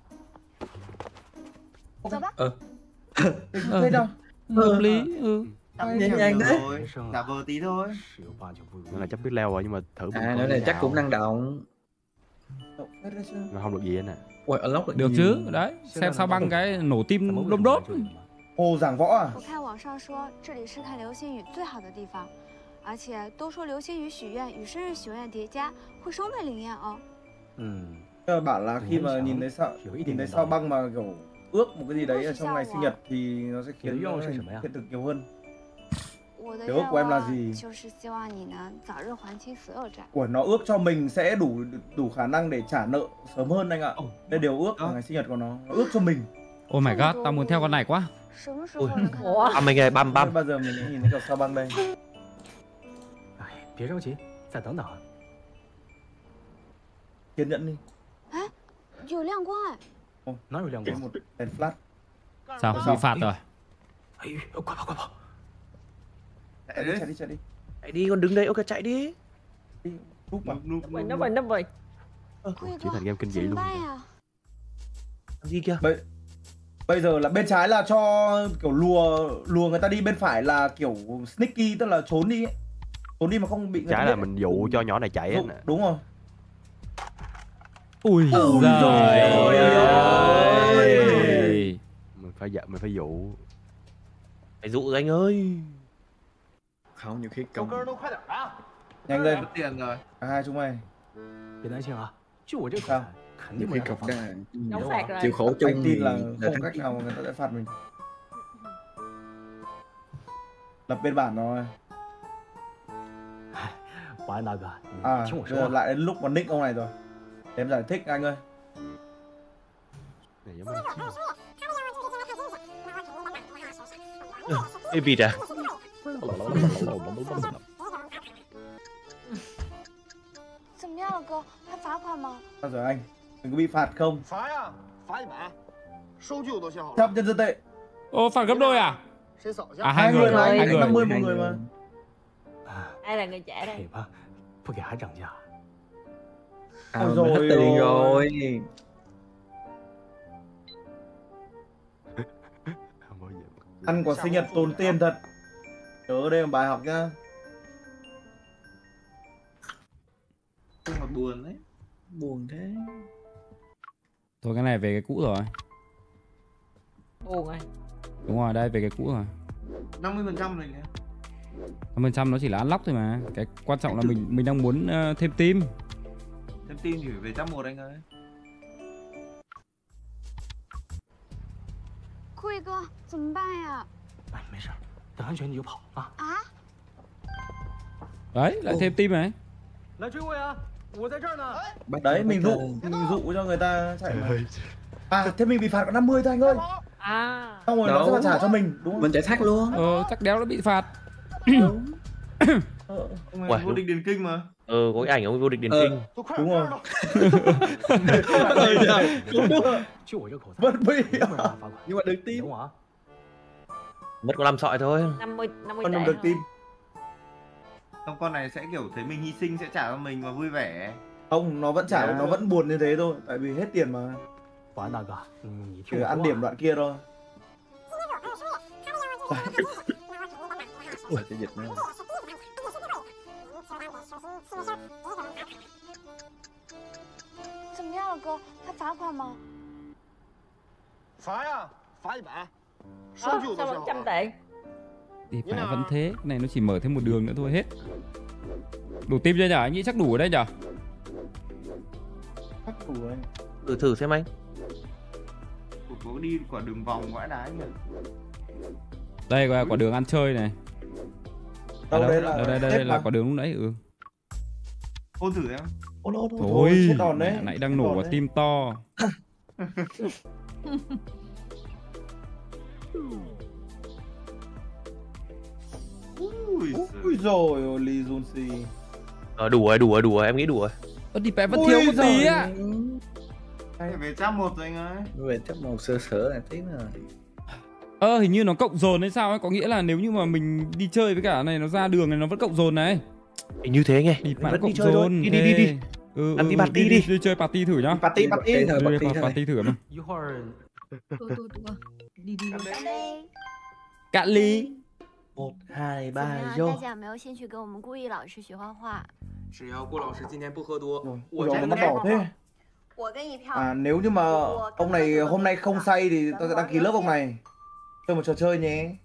走吧. Thế đâu? Hợp lý. Nhẹ nhàng thế. Giả vờ tí thôi. Nó là chắc biết leo rồi nhưng mà thử. Nó này chắc cũng năng động. Mà không được gì anh ạ. Ui, unlock được chứ, đấy. Xem sao băng cái nổ tim đôm đốt. Hồ giảng võ à? 我看网上说这里是看流星雨最好的地方，而且都说流星雨许愿与生日许愿叠加会双倍灵验哦。 Bảo là khi mà nhìn thấy sao băng mà kiểu ước một cái gì đấy ở trong ngày sinh nhật thì nó sẽ khiến nó hiện thực nhiều hơn. 我的 Điều ước 愿 của em là 望 gì? 就是希望你能早日还清所有债。 Của nó ước cho mình sẽ đủ khả năng để trả nợ sớm hơn anh ạ. Đây điều ước của ngày sinh nhật của nó ước cho mình. Oh my god, tao muốn theo con này quá. 什么时候能看到？ mình ơi, băm. Bao giờ mình nhìn thấy cầu sao băng đây? 别着急，再等等啊。 Kiên nhẫn đi. 哎，有亮光哎！ 哪有亮光？ một đèn flash. Sao bị phạt rồi? 哎，快跑快跑！ Chạy đi. Chạy đi, con đứng đây, ok chạy đi. Núp vào. Núp rồi. Chỉ thành game kinh dị luôn. Gì kìa? Bây giờ là bên trái là cho kiểu lùa người ta đi, bên phải là kiểu sneaky, tức là trốn đi ấy. Trốn đi mà không bị người ta Trái biết là mình dụ cho nhỏ này chạy ấy. Đúng rồi. Ui giời ơi. Mình phải dụ. Phải dụ rồi anh ơi. Không, nhiều khi công. Nhanh lên. Mất tiền rồi. Cả hai chúng mày. 别担心啊，就我这口 Sao? 才，肯 Nhiều 定不 khi 会 cọc 放 cái Đóng phạt rồi. chịu khổ chung Anh tin là thì không cách nào mà người ta sẽ phạt mình. Lập biên bản rồi. 保安大哥， À, 你听我 bây 说 giờ 啊， lại đến lúc mà nick ông này rồi. Để em giải thích anh ơi. Này giống anh. Ê vịt à? 怎么样了哥？还罚款吗？ Sao rồi anh? Mình có bị phạt không? 罚呀，罚100，收据我都写好了。 Chấp nhân dân tệ. Ô, phạt gấp đôi à? 谁扫一下？ À, hai người mà, hai người. 50 một người mà. Ai là người trả đây? 给吧，不给还涨价。 Ôi rồi, hết dồi tiền ôi. rồi. Ăn quả sinh nhật tốn tiền thật. Nhớ đây là bài học nhá. Không mà buồn đấy. Buồn thế. Thôi cái này về cái cũ rồi. Buồn rồi. Đúng rồi, đây về cái cũ rồi. 50% rồi kìa. 50% nó chỉ là unlock thôi mà. Cái quan trọng là mình đang muốn thêm team. Thêm team thì phải về top 1 anh ơi. 库伊哥，怎么办呀？ 哎，没事，等安全你就跑啊！ 啊？ Đấy, lại thêm team này. 来追我呀！我在这儿呢。 Đấy, mình dụ cho người ta chạy mà. À, thế mình bị phạt có 50 thôi anh ơi. À. Xong rồi nó sẽ trả cho mình, đúng không? Mình chạy thác luôn. Chắc đéo nó bị phạt. Ông ấy vô địch điền kinh mà. Có cái ảnh ông vô địch điền kinh. Đúng rồi. Vẫn bị. Nhưng mà được tim. Mất có 5 sọi thôi. 50 Con không được tim. Xong con này sẽ kiểu thấy mình hy sinh sẽ trả cho mình và vui vẻ. Không, nó vẫn trả, nó vẫn buồn như thế thôi, tại vì hết tiền mà. Chỉ ăn điểm đoạn kia thôi. Ủa, cái dịch nữa. 怎么样了哥？还罚款吗？ 罚呀，罚100，收据我都 sao 写 vẫn 好 trăm 了。 tệ? Thì phải vẫn thế. Cái này nó chỉ mở thêm một đường nữa thôi hết. Đủ team chưa nhở? Anh nghĩ chắc đủ ở đây nhở? Chắc đủ rồi. Thử xem anh. Có đi quả đường vòng quả đá nhỉ? Đây là quả đường ăn chơi này. Đây là quả đường lúc nãy. Ôn thử em. Thôi, nãy đang nổ vào team to. Ui dồi ôi, Lee Jun-si. Đủ rồi, em nghĩ đủ rồi. Thì bé vẫn thiếu một tí á. Về top 1 rồi anh ơi. Về top 1 sửa lại tí nữa. Hình như nó cộng dồn hay sao ấy, có nghĩa là nếu như mà mình đi chơi với cả này nó ra đường này nó vẫn cộng dồn này. Như thế nghe. Đi vẫn cộng đi chơi dồn. thôi. Đi. Làm tí party đi. Đi chơi party thử nhá. Party thử mà. 一会儿。 Đi đi. Cạn ly. 1, 2, 3 大 vô. 家有没有兴趣跟我们顾毅老师学画画？ 只要顾老师今天不喝多， Ủa rồi nó bỏ thế. 我跟一票。 À nếu như mà ông này hôm nay không say thì tôi sẽ đăng ký lớp ông này. Chơi một trò chơi nhé.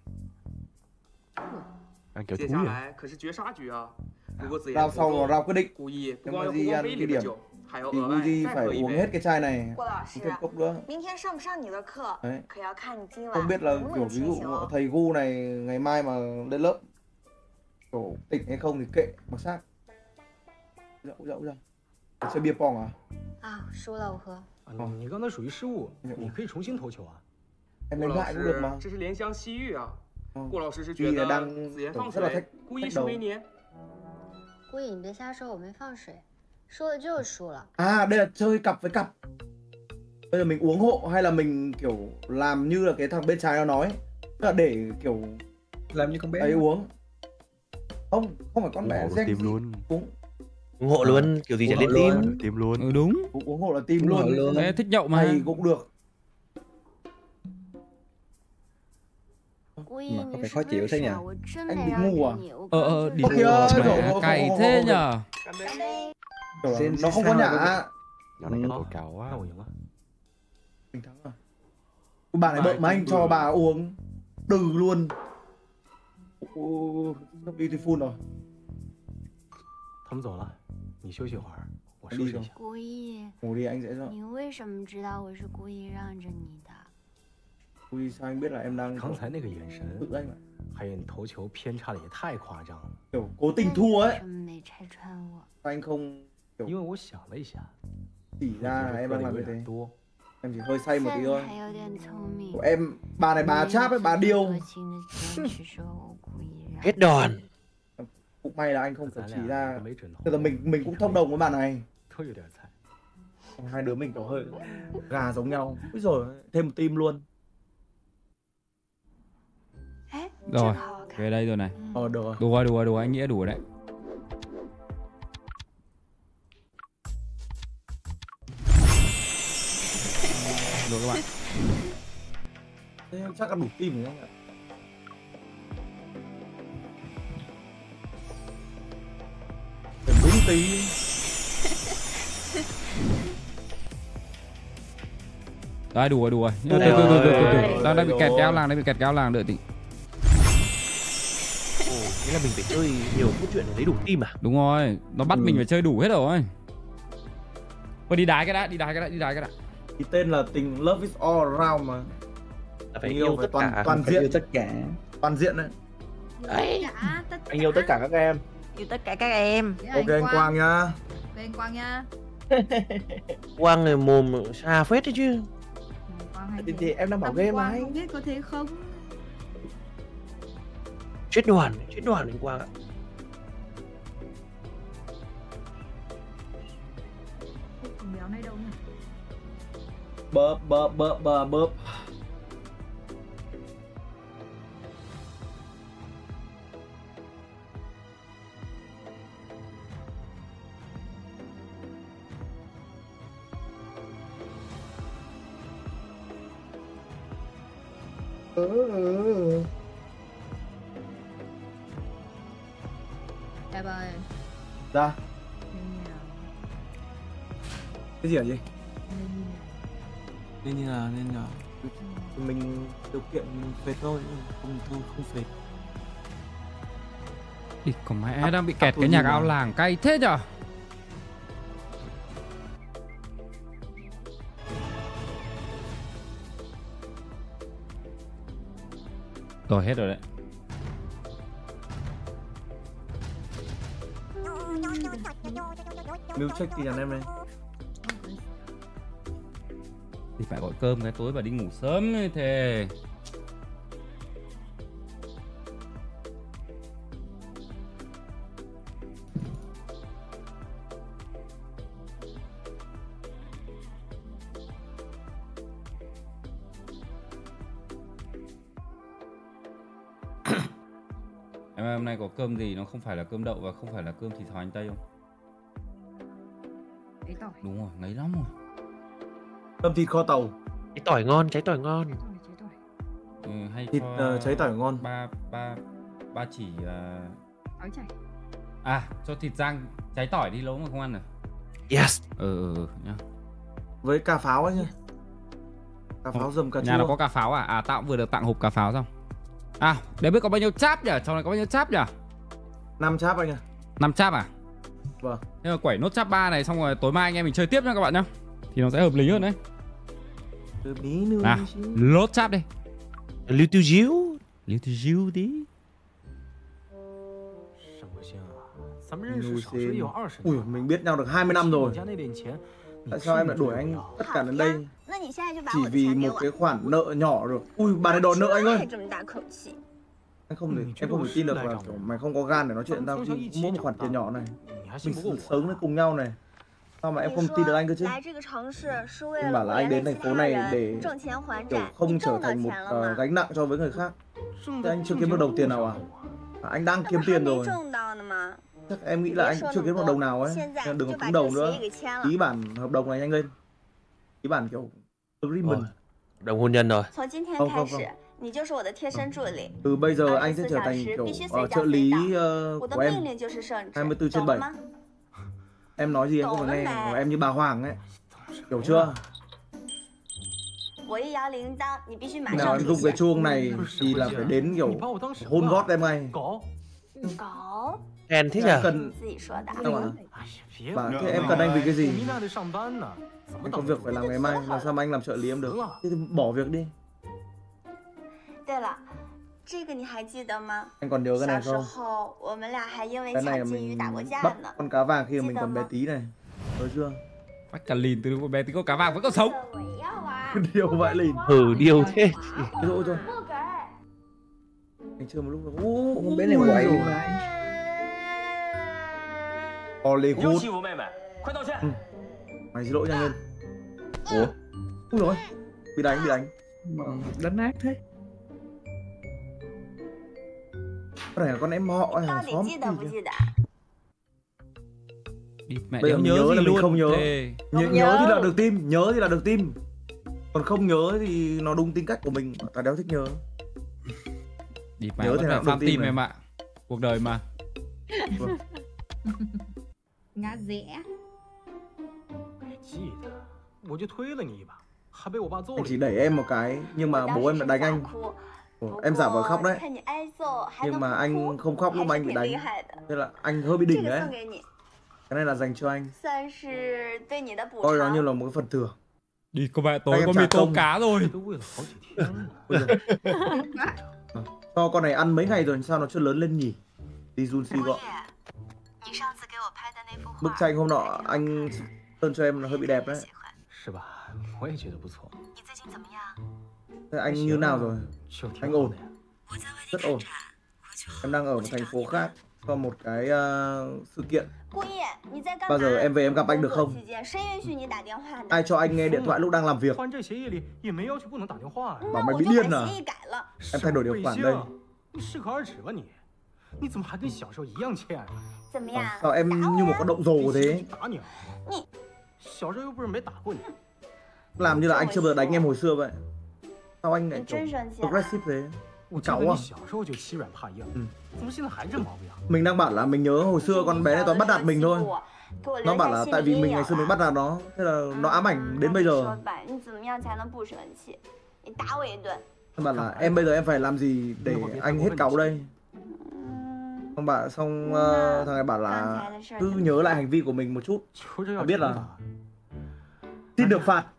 Ăn kiểu 接 thú 下 vậy. 来可是绝杀局啊！如果紫 Rao 妍 sau 不 rồi 够， Rao quyết định. 顾毅不 Nếu 光 mà 要 Di 不光 ăn 杯里 ghi 的 điểm 酒，还要 thì 额外 Di 再 phải 喝一 uống hết 杯。 cái chai này. 顾老师 Thêm cốc nữa. 明天上不上你的课， Đấy. 可要看你今 Không 晚 biết là 能不 kiểu 能 ví 清 dụ 醒哦。 thầy Gu này ngày mai mà lên lớp kiểu tỉnh hay không thì kệ mặc xác. Dậu ra. Chơi bia pong à? 啊，输了我喝。 你刚才属于失误，你可以重新投球啊。 Em 顾 đánh 老 lại cũng được 师 mà. 这是怜香惜玉啊。顾老师是 Di 觉 là 得 đang 紫妍 kiểu 放 rất là 水 thách， 故意 thách 输 đầu. 给你。 顾毅，你别瞎说，我没放水，输了就是输了。 À đây là chơi cặp với cặp. Bây giờ mình uống hộ hay là mình kiểu làm như là cái thằng bên trái nó nói, tức là để kiểu làm như con bé ấy uống. Không phải con bé Ủng hộ tim luôn. Uống ủng hộ luôn, kiểu gì chả lên tim. Tim luôn. Ừ đúng. Uống hộ là tim luôn. Bé thích nhậu mà. Hay cũng được. 顾毅， Mà có 你 vẻ 是 khó 不 chịu 是 thế nhỉ? 傻？我真 Anh 得 bị 让 ngu 着 à? 你。我 Đi Ôi ngủ ơi, mẹ, rồi, cày không, thế không, nhờ. Kiểu là Xin nó không có sao nhả. vậy? Dạo này có tổ cáo quá. 那我赢了。 Mình thắng rồi. Bà này bận mà anh cho bà uống đừ luôn. Nó beautiful rồi. 他们走了，你休息会儿，我收拾一下。 顾毅， Ngủ đi anh sẽ rõ. 你为什么知道我是故意让着你的？ Ui sao anh biết là em đang 刚才那个眼神， tự anh ạ. 还有你投球偏差的也太夸张了。 Kiểu cố tình thua 为 ấy. 什么没拆穿我？ Sao anh không 因为我想了一下， chỉ ra là em 喝 đang 的 làm 有 như thế. 点多。 Em chỉ hơi say một 算 tí 你 thôi. 还有点聪明。 Của em bà này bà cháp ấy, bà điêu. 多情的坚持说我故意让。 Hết đòn. Cũng may là anh không phải 咱 chỉ 俩 ra. 都没准头， Tức là mình cũng thông đồng với bà này. 都有点菜。 Hai đứa mình kiểu hơi gà giống nhau. Úi rồi thêm một tim luôn. 哎， Rồi, 这个好好看。 về đây rồi này. Được rồi. Đùa anh Nghĩa đùa đấy. Được các bạn. Thế chắc là đủ tim rồi anh ạ. Phải đúng tí. Đấy đùa. Từ. Đang bị kẹt kéo làng, đợi tí. Thế là mình phải chơi nhiều cốt truyện để lấy đủ tim à? Đúng rồi, nó bắt mình phải chơi đủ hết rồi. Thôi đi đái cái đã. Thì tên là tình Love is all around mà. Là phải Tình yêu phải tất cả. toàn Phải diện. yêu tất cả. Toàn diện đấy. Đấy. Anh yêu tất cả các em. Yêu tất cả các em. Ok anh Quang nhá. Anh Quang nha. Quang người mồm xa phết đấy chứ. Quang hay Thì em đang bảo game mà anh. Không biết có thế không? Chết đoàn anh Quang ạ. Thằng béo này đâu nhỉ? Bớp. Em ơi. Ra. Nên như nào? Cái gì hả gì? Nên như nào? Nên như nào? Mình điều kiện phệt thôi, không phệt. Đi, còn mẹ đang bị kẹt cái nhạc ao làng cay thế nhở. Rồi hết rồi đấy. Milkshake thì nhắn em đây. Thì phải gọi cơm cái tối và đi ngủ sớm như thế. Em ơi, hôm nay có cơm gì nó không phải là cơm đậu và không phải là cơm thịt thỏ hành tây không? Đấy tỏi. Đúng rồi, ngấy lắm rồi. Cơm thịt kho tàu. Trái tỏi ngon. Ừ, hay thịt cho cháy tỏi ngon. ba chỉ Tỏi chảy. cho thịt rang cháy tỏi đi, lâu mà không ăn à? Yes. Nhá. Với cà pháo ấy nhá. Cà pháo dầm cà chua. Nhà nó có cà pháo à? Tao cũng vừa được tặng hộp cà pháo xong. Để biết có bao nhiêu cháp nhỉ? Trong này có bao nhiêu cháp nhỉ? 5 cháp anh ạ. 5 cháp à? Vâng. Nhưng mà quẩy nốt cháp 3 này xong rồi tối mai anh em mình chơi tiếp nha các bạn nhá. Thì nó sẽ hợp lý hơn đấy. Lốt cháp đi. Lưu tiêu diếu tí. Ui, mình biết nhau được 20 năm rồi. Tại sao em lại đuổi anh tất cả đến đây chỉ vì một cái khoản nợ nhỏ rồi? Ui, bà này đòi nợ anh ơi. Em không thể tin được là kiểu mày không có gan để nói chuyện tao khi mỗi một khoản tiền nhỏ này. Mình sớm với cùng nhau này. Sao mà em không tin được anh cơ chứ? Em bảo là anh đến thành phố này để kiểu không trở thành một gánh nặng cho với người khác. Thế anh chưa kiếm được đồng tiền nào à? Anh đang kiếm tiền rồi. Chắc em nghĩ là anh chưa kiếm được đồng nào ấy. Đừng có cứng đầu nữa. Ký bản hợp đồng này nhanh lên. Ký bản kiểu agreement. Đồng hôn nhân rồi. Không. Từ bây giờ anh sẽ trở thành kiểu trợ lý của em 24/7. Em nói gì em không phải nghe, em như bà Hoàng ấy. Hiểu chưa? Nào em rung cái chuông này thì là phải đến kiểu hôn gót em ngay. Hèn thế nhỉ? Cần... Bà, thế em cần anh vì cái gì? Anh có việc phải làm ngày mai, làm sao mà anh làm trợ lý em được? Thế thì bỏ việc đi. Anh còn nhớ cái này không? Cái này mình bắt con cá vàng khi mà mình còn bé tí này. Nhớ chưa? Bắt cả lìn từ lúc bé tí, con cá vàng vẫn còn sống. Điều vậy lìn. Điều thế. Rồi rồi. Anh chơi một lúc rồi. Con bé này quậy mà. Hollywood. Mày xin lỗi nhanh lên. Ủa? Ui rồi. Bị đánh. Mà đánh ác thế. Cái này là con em họ hàng xóm gì mẹ bây giờ nhớ là mình không nhớ. Nhớ thì là được tim. Còn không nhớ thì nó đúng tính cách của mình. Ta đéo thích nhớ. Nhớ thì là fan tim em ạ. Cuộc đời mà. Ngã rẽ. Anh chỉ đẩy em một cái nhưng mà bố em đã đánh anh. Em giả vờ khóc đấy. Nhưng mà anh không khóc lúc mà anh bị đánh. Nên là anh hơi bị đỉnh đấy. Cái này là dành cho anh. Coi nó như là một cái phần thưởng. Đi cô mẹ tối có mì tôm cá rồi. Cho con này ăn mấy ngày rồi sao nó chưa lớn lên nhỉ? Đi Junsi gọi. Bức tranh hôm nọ anh sơn cho em là hơi bị đẹp đấy. Thế anh như nào rồi? Anh ổn. Rất ổn. Em đang ở một thành phố khác cho một cái sự kiện. Bao giờ em về em gặp anh được không? Ai cho anh nghe điện thoại lúc đang làm việc? Bảo mày bị điên à? Em thay đổi điều khoản đây. Sao em như một con động rồ thế? Làm như là anh chưa bao giờ đánh em hồi xưa vậy. Sao anh lại kiểu aggressive thế? Cháu à? Mình đang bảo là mình nhớ hồi xưa con bé này toàn bắt nạt mình thôi. Nó bảo là tại vì mình ngày xưa mình bắt nạt nó, thế là nó ám ảnh đến bây giờ. Nó bảo là em bây giờ em phải làm gì để anh hết cáu đây. Xong thằng này bảo là cứ nhớ lại hành vi của mình một chút. Nó biết là xin được phạt.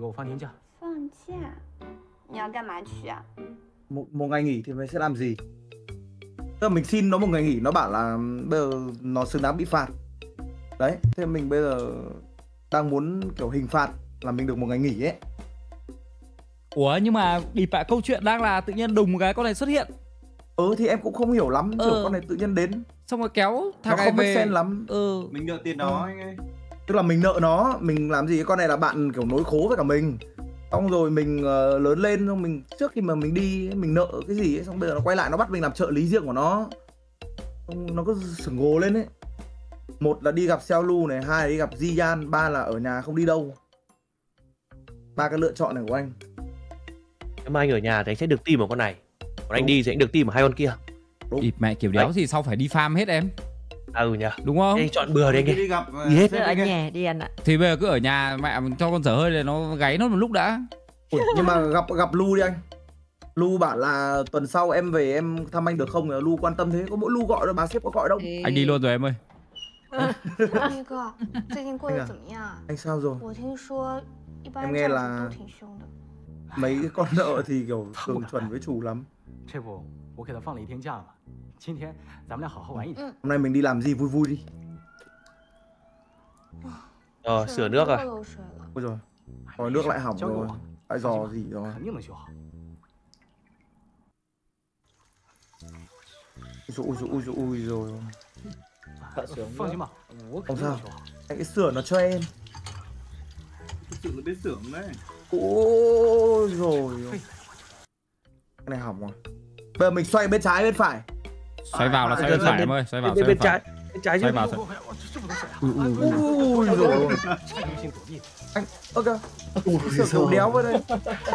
Một ngày nghỉ thì mình sẽ làm gì? Tức là mình xin nó một ngày nghỉ, nó bảo là bây giờ nó xứng đáng bị phạt. Đấy, thế mình bây giờ đang muốn kiểu hình phạt là mình được một ngày nghỉ ấy. Ủa nhưng mà đi bạ câu chuyện đang là tự nhiên đùng một cái con này xuất hiện. Thì em cũng không hiểu lắm, kiểu con này tự nhiên đến xong rồi kéo thằng này về. Không lắm. Mình nợ tiền nó anh ơi. Tức là mình nợ nó, mình làm gì? Con này là bạn kiểu nối khố với cả mình. Xong rồi mình lớn lên, xong mình trước khi mà mình đi mình nợ cái gì ấy, xong bây giờ nó quay lại nó bắt mình làm trợ lý riêng của nó. Xong nó cứ sửng ngồ lên ấy. Một là đi gặp Xiaolu này, hai là đi gặp Ziyan, ba là ở nhà không đi đâu. Ba cái lựa chọn này của anh. Nếu mà anh ở nhà thì anh sẽ được tìm một con này, còn anh đi thì anh được tìm ở hai con kia. Địt mẹ kiểu đéo gì sau phải đi farm hết em. Ừ nhỉ. Đúng không? Ê, chọn bừa đi anh đi gặp đi hết ở nhà đi anh ạ. Thì bây giờ cứ ở nhà mẹ cho con dở hơi để nó gáy nó một lúc đã. Nhưng mà gặp Lu đi anh. Lu bảo là tuần sau em về em thăm anh được không? Lu quan tâm thế, có mỗi Lu gọi thôi, bà sếp có gọi đâu. Anh đi luôn rồi em ơi. Huy哥，最近过得怎么样？ Anh sao rồi? 我听说一般 Em 丈 nghe 夫 là 都挺凶的。 mấy cái con nợ thì kiểu thường chuẩn với chủ lắm. 这不，我给他放了1天假嘛。今天咱们俩好好玩一天。 Hôm nay mình đi làm gì vui vui đi. Sửa nước rồi. Ôi rồi, rồi nước lại hỏng rồi. Lại giò gì rồi. Ui rồi. Không sao, anh cái sửa nó cho em. Sự nó biết sửa đấy. Ôi rồi. Cái này hỏng rồi. Bây giờ mình xoay bên trái bên phải. Xoay vào là xoay bên phải em ơi, xoay vào bên trái. Bên trái xoay vào. Ui rồi. Anh, ok. Sửa kiểu đéo vào đây.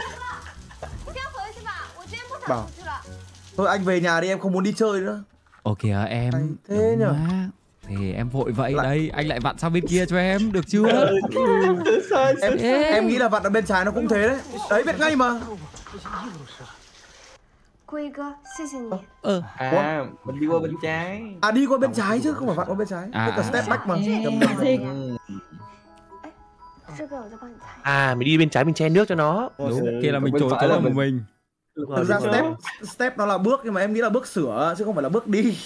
Bảo. Thôi anh về nhà đi, em không muốn đi chơi nữa. Ok em. Anh thế nhở? Thì em vội vậy đây, anh lại vặn sang bên kia cho em, được chưa? Em nghĩ là vặn ở bên trái nó cũng thế đấy. Đấy biết ngay mà. 郭一哥，谢谢你。 Mình đi qua bên trái. À đi qua bên trái chứ không phải vặn qua bên trái. Cái step back mà. 这边我再帮你擦。 À mình đi bên trái mình che nước cho nó. Đúng, kia là mình trốn chỗ của mình. Thực ra step nó là bước nhưng mà em nghĩ là bước sửa chứ không phải là bước đi.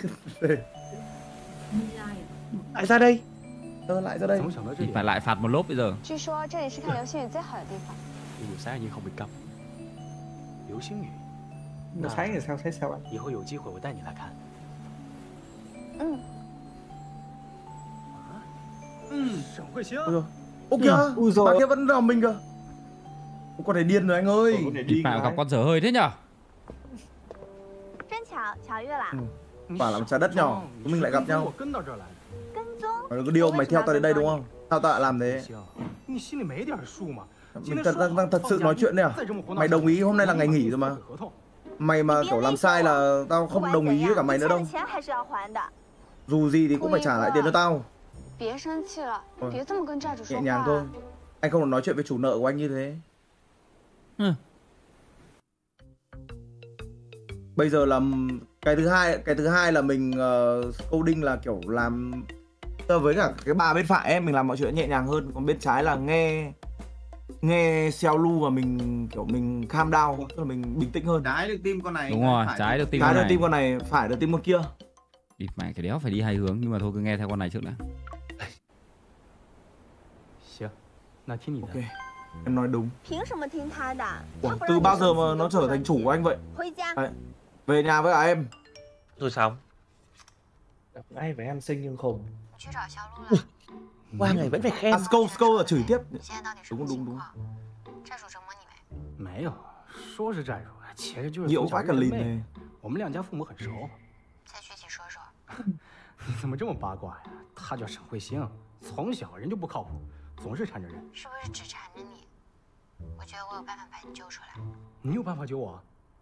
Lại ra đây. Lại ra đây. Phải lại phạt một lốp bây giờ. 据说这里是看流星雨最好的地方。 有3已经không bị cấm。流星雨。 Nó sáng thì sao thấy sao anh? 以后有机会我带你来看。沈慧星。 Ô kìa, bà kia vẫn vào mình kìa. Con này điên rồi anh ơi. Địt mẹ gặp con dở hơi thế nhở? 真巧，巧遇了。 Quả là một trái đất nhỏ, chúng mình lại gặp nhau. Mày có điều mày theo tao đến đây đúng không? Sao tao lại làm thế? Mình đang thật sự nói chuyện đấy à? Mày đồng ý hôm nay là ngày nghỉ rồi mà. Mày mà kiểu làm sai là tao không đồng ý với cả mày nữa đâu. Dù gì thì cũng phải trả lại tiền cho tao. Nhẹ nhàng thôi. Anh không được nói chuyện với chủ nợ của anh như thế. Bây giờ là cái thứ hai là mình coding là kiểu làm với cả cái bà bên phải em mình làm mọi chuyện nhẹ nhàng hơn, còn bên trái là nghe xeo lu và mình kiểu mình calm down, tức là mình bình tĩnh hơn. Trái được tim con này. Đúng rồi, trái được tim con này. Trái được tim con này, phải được tim con kia. Địt mẹ cái đéo phải đi hai hướng nhưng mà thôi cứ nghe theo con này trước đã. Ok, em nói đúng. 凭什么听他的？ Ủa, từ bao giờ mà nó trở thành chủ của anh vậy? Đấy, về nhà với cả em. Rồi xong. Gặp ai phải ăn xinh nhưng khùng. Qua ngày vẫn phải khen. Sco là chửi tiếp. Đúng. 没有，说是战术，其实就是 Nhiễu vãi cả lìn này. 我们2家父母很熟。再具体说说。你怎么这么八卦呀？她叫沈慧星，从小人就不靠谱，总是缠着人。 是不是只缠着你？我觉得我有办法把你救出来。 你有办法救我？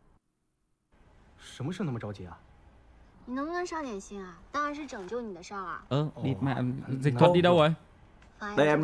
什么事那么着急啊？ 你能不能上点心啊？当然是拯救你的事啊。 Địt mẹ, Dịch Thuật đi đâu rồi? Đây em.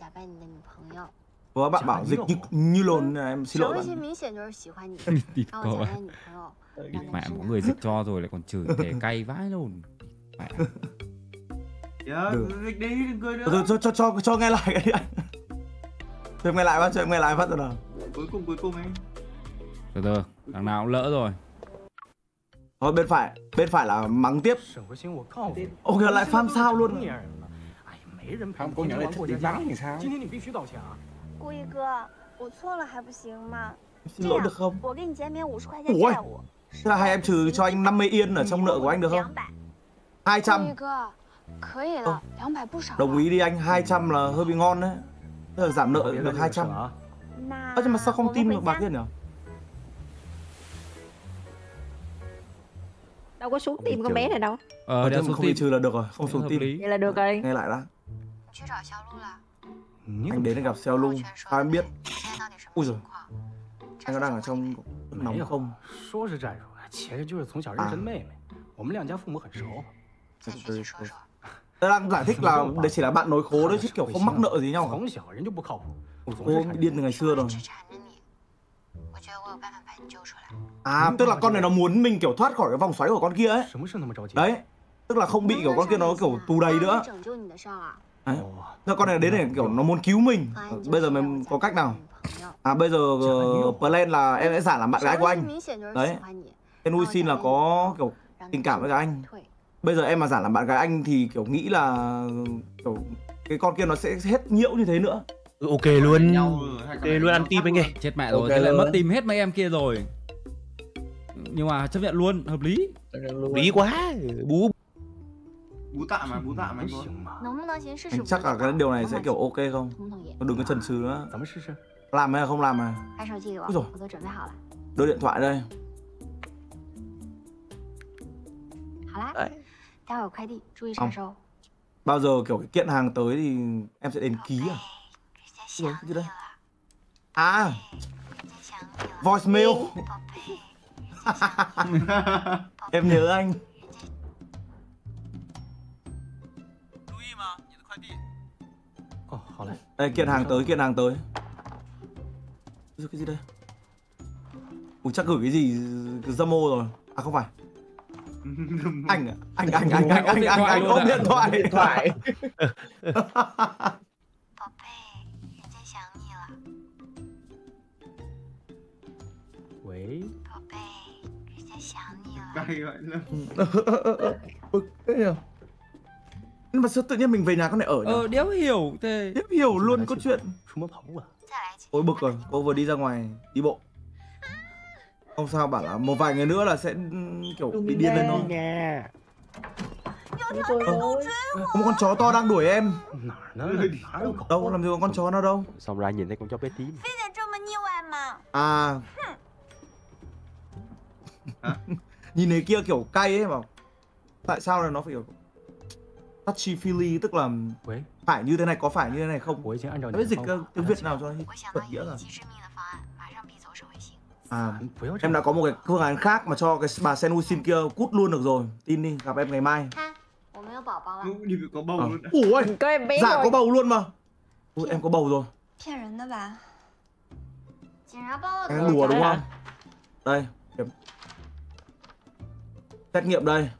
Có bạn bảo Dịch như lồn này, em xin lỗi bạn. Địt mẹ, có người dịch cho rồi lại còn chửi để cay vãi luôn. Mẹ. Dịch đi, đừng cười nữa. Cho nghe lại cái đi anh. Cho em nghe lại phát rồi nào. Cuối cùng anh. Từ, đằng nào cũng lỡ rồi. Thôi bên phải là mắng tiếp. Ok lại farm sao luôn. Không, cô nhỏ này thích đi vắng thì sao? 顾一哥，我错了还不行吗？ Xin lỗi được không? 我给你减免50块钱债务。 Thế là hai em trừ cho anh 50 yên ở trong nợ của anh được không? 200. 顾一哥，可以了，200不少。 Đồng ý đi anh, 200 là hơi bị ngon đấy. Tức là giảm nợ được 200. Nhưng mà sao không tin được bà kia nhỉ? Đâu có xuống tim con bé này đâu. Đeo không bị trừ là được rồi, không xuống tim. Vậy là được rồi. Nghe lại đã. Anh đến gặp Xeo Lu, sao em biết? Ui giời, anh có đang ở trong nóng không? 茄子就是从小认真妹妹，我们两家父母很熟。 Tôi đang giải thích là đây chỉ là bạn nối khố đấy chứ kiểu không mắc nợ gì nhau. Cô bị điên từ ngày xưa rồi. À, tức là con này nó muốn mình kiểu thoát khỏi cái vòng xoáy của con kia ấy. Đấy, tức là không bị kiểu con kia nó kiểu tù đầy nữa. Đấy. Thế con này đến để kiểu nó muốn cứu mình. Bây giờ mình có cách nào? À, bây giờ plan là em sẽ giả làm bạn gái của anh. Đấy. Tên Ui Xin là có kiểu tình cảm với cả anh. Bây giờ em mà giả làm bạn gái anh thì kiểu nghĩ là kiểu cái con kia nó sẽ hết nhiễu như thế nữa. Ok luôn. Ok luôn, ăn tim anh ơi. Chết mẹ rồi, thế lại mất tim hết mấy em kia rồi. Nhưng mà chấp nhận luôn, hợp lý. Hợp lý quá. Bú tạm anh anh chắc là cái điều này sẽ kiểu ok không? Đừng có chần chừ nữa. Làm hay là không làm mà. Úi dồi. Đưa điện thoại đây. Đấy. Bao giờ kiểu cái kiện hàng tới thì em sẽ đến ký à? Rồi, cái gì đây? À, voicemail. Em nhớ anh. Đây, kiện hàng tới, kiện hàng tới. Cái gì đây? Ui, chắc gửi cái gì dâm ô rồi. À không phải. Anh ôm điện thoại. 喂. Nhưng mà sao tự nhiên mình về nhà con này ở nhỉ? Đéo hiểu thế. Đéo hiểu luôn câu chuyện. Ôi bực rồi, cô vừa đi ra ngoài đi bộ. Không sao, bảo là một vài người nữa là sẽ kiểu bị điên lên thôi. Có một con chó to đang đuổi em. Đâu, làm gì có con chó nào đâu. Xong ra nhìn thấy con chó bé tím. À. Nhìn thấy kia kiểu cay ấy mà. Tại sao là nó phải kiểu touchy feely, tức là phải như thế này, có phải như thế này không? Nó biết dịch tiếng Việt nào cho thuật nghĩa rồi. À, em đã có một cái phương án khác mà cho cái bà Sen Ui Xin kia cút luôn được rồi. Tin đi, gặp em ngày mai. Có bầu luôn. Ủa, dạ có bầu luôn mà. Ui, em có bầu rồi. Em đùa đúng không? Đây, xét nghiệm đây.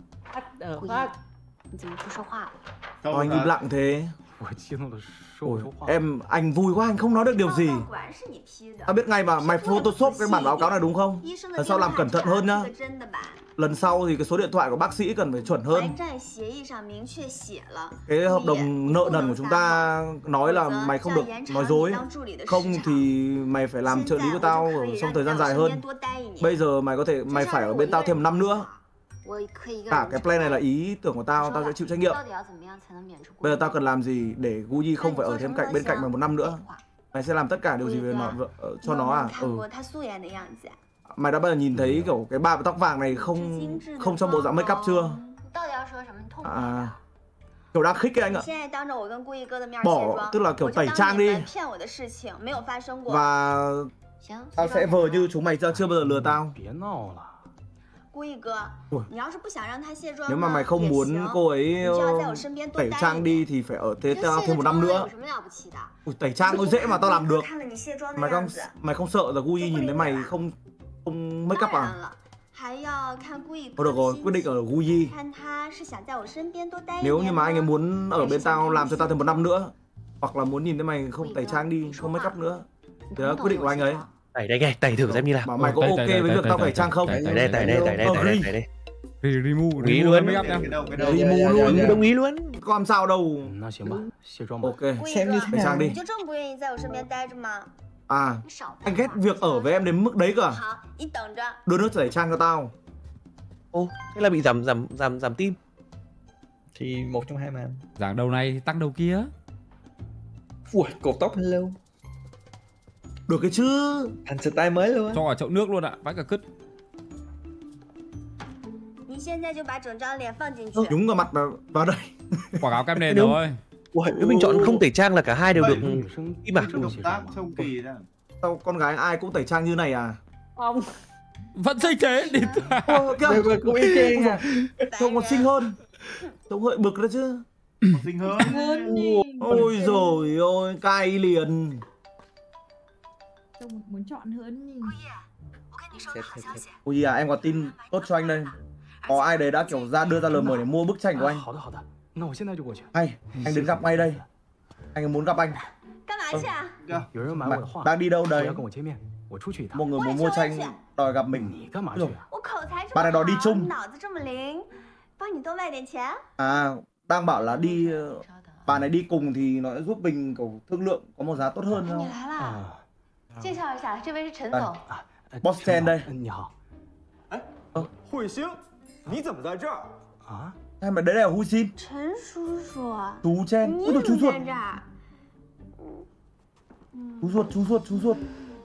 Sao anh im lặng thế? Ôi, anh vui quá, anh không nói được điều gì. Tao biết ngay mà, mày photoshop cái bản báo cáo này đúng không? Lần sau làm cẩn thận hơn nhá. Lần sau thì cái số điện thoại của bác sĩ cần phải chuẩn hơn. Cái hợp đồng nợ nần của chúng ta nói là mày không được nói dối. Không thì mày phải làm trợ lý của tao ở trong thời gian dài hơn. Bây giờ mày phải ở bên tao thêm 1 năm nữa. Cả cái plan này là ý tưởng của tao, tao sẽ chịu trách nhiệm. Bây giờ tao cần làm gì để Guyi không phải ở thêm bên cạnh mày 1 năm nữa? Mày sẽ làm tất cả điều gì về nó cho nó à? Mày đã bao giờ nhìn thấy kiểu cái bà tóc vàng này không cho bộ dạng make up chưa? À, kiểu đang khích cái anh ạ. Bỏ, tức là kiểu tẩy trang đi. Và tao sẽ vờ như chúng mày chưa bao giờ lừa tao. Nếu mà mày không muốn cô ấy tẩy trang đi thì phải ở thế tao thêm 1 năm nữa. Ui, tẩy trang nó dễ mà tao làm được. Mày không sợ là Guyi nhìn thấy mày không make up à? Thôi được rồi, quyết định ở Guyi. Nếu như mà anh ấy muốn ở bên tao làm cho tao thêm 1 năm nữa, hoặc là muốn nhìn thấy mày không tẩy trang đi, không make up nữa, thì đó quyết định của anh ấy. Tẩy đây nghe, tẩy thử xem như nào. Bảo mày có ok với việc tao tẩy trang không? Tẩy đây. Remove luôn. Remove luôn. Đồng ý luôn. Có làm sao đâu. Ok, xem như tẩy trang đi. À, anh ghét việc ở với em đến mức đấy cơ à? Đưa nước tẩy trang cho tao. Ô, thế là bị giảm tim. Thì 1 trong 2 màn. Giảm đầu này tăng đầu kia. Ui, cột tóc hello. Được cái chứ. Thành style mới luôn. Cho vào chậu nước luôn ạ, vãi cả cứt. Nhúng vào mặt vào đây. Quảng cáo kem nền rồi. Ui, nếu mình chọn không tẩy trang là cả hai đều được im à? Động tác trông kỳ ra. Sao con gái ai cũng tẩy trang như này à? Không. Vẫn xinh thế đi. Cũng y chang à. Trông còn xinh hơn. Trông hơi bực đó chứ. Xinh hơn. Ôi rồi ôi, cay liền. Trông muốn chọn hơn nhỉ. Ôi à, em có tin tốt cho anh đây. Có ai đấy đã kiểu đưa ra lời mời để mua bức tranh của anh. Hay, anh đến gặp ngay đây. Anh ấy muốn gặp anh. Đang đi đâu đấy? Một người muốn mua tranh đòi gặp mình. Bạn này đòi đi chung. À, đang bảo là đi, bạn này đi cùng thì nó sẽ giúp mình kiểu thương lượng có một giá tốt hơn không? Boss Chen đây. Hui Xing,你怎么在这儿？ Hay mà đấy là Hui Xin. Chú Chen. Ôi trời, chú ruột. Chú ruột.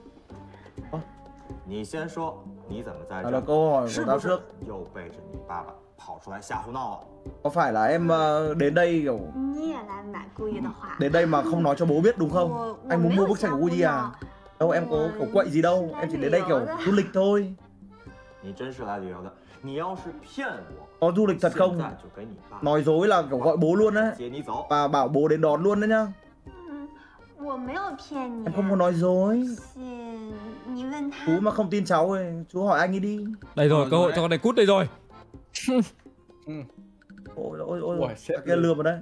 你先说，你怎么在这 Là câu hỏi của tao 是 trước. 又背着你爸爸跑出来吓唬闹啊？ Có phải là em đến đây kiểu đến đây mà không nói cho bố biết đúng không? Anh muốn mua bức tranh của Uzi à? Đâu em có kiểu quậy gì đâu, em chỉ đến đây kiểu du lịch thôi. 你真是来旅游的，你要是骗我， Có du lịch thật không? 现在就给你爸 Nói dối là kiểu gọi bố luôn đấy. 接你走。 Và bảo bố đến đón luôn đấy nhá. Em không có nói dối. Chú mà không tin cháu thì chú hỏi anh ấy đi. Đây rồi, cơ hội cho con này cút đây rồi. Ôi, cái lừa vào đây.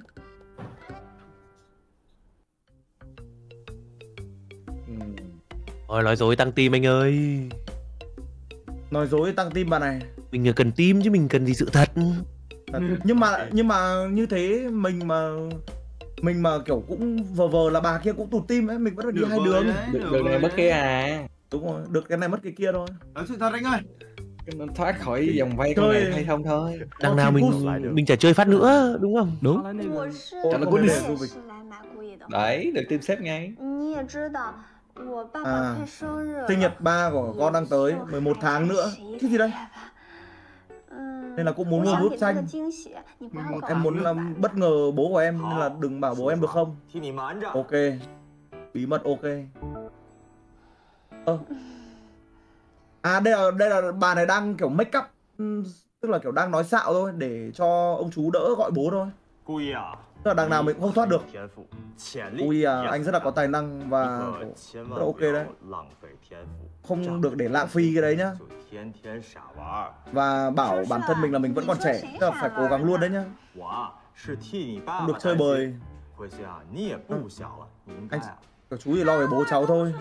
Ôi, nói dối tăng tim anh ơi. Nói dối tăng tim bà này. Mình cần tim chứ mình cần gì sự thật. Nhưng mà như thế mình mà kiểu cũng vờ là bà kia cũng tụt tim ấy, mình vẫn phải đi hai đường. Đường này mất kia à. Đúng rồi, được cái này mất cái kia thôi. Nói sự thật anh ơi. Nó thoát khỏi vòng vây con này hay không thôi. Đằng nào mình chả chơi phát nữa, đúng không? Đúng. Cho nó cút đi. Đấy, được tim xếp ngay. À, sinh nhật ba của con đang tới 11 tháng nữa. Cái gì đây? Nên là cũng muốn mua bức tranh. Em muốn làm bất ngờ bố của em nên là đừng bảo bố em được không? Ok. Bí mật ok. À đây là bà này đang kiểu make up, tức là kiểu đang nói xạo thôi để cho ông chú đỡ gọi bố thôi. Tức là đằng nào mình cũng không thoát được. Ui à, anh rất là có tài năng và rất là ok đấy. Không được để lãng phí cái đấy nhá. Và bảo bản thân mình là mình vẫn còn trẻ, tức là phải cố gắng luôn đấy nhá. Không được chơi bời. Anh chú chỉ lo về bố cháu thôi.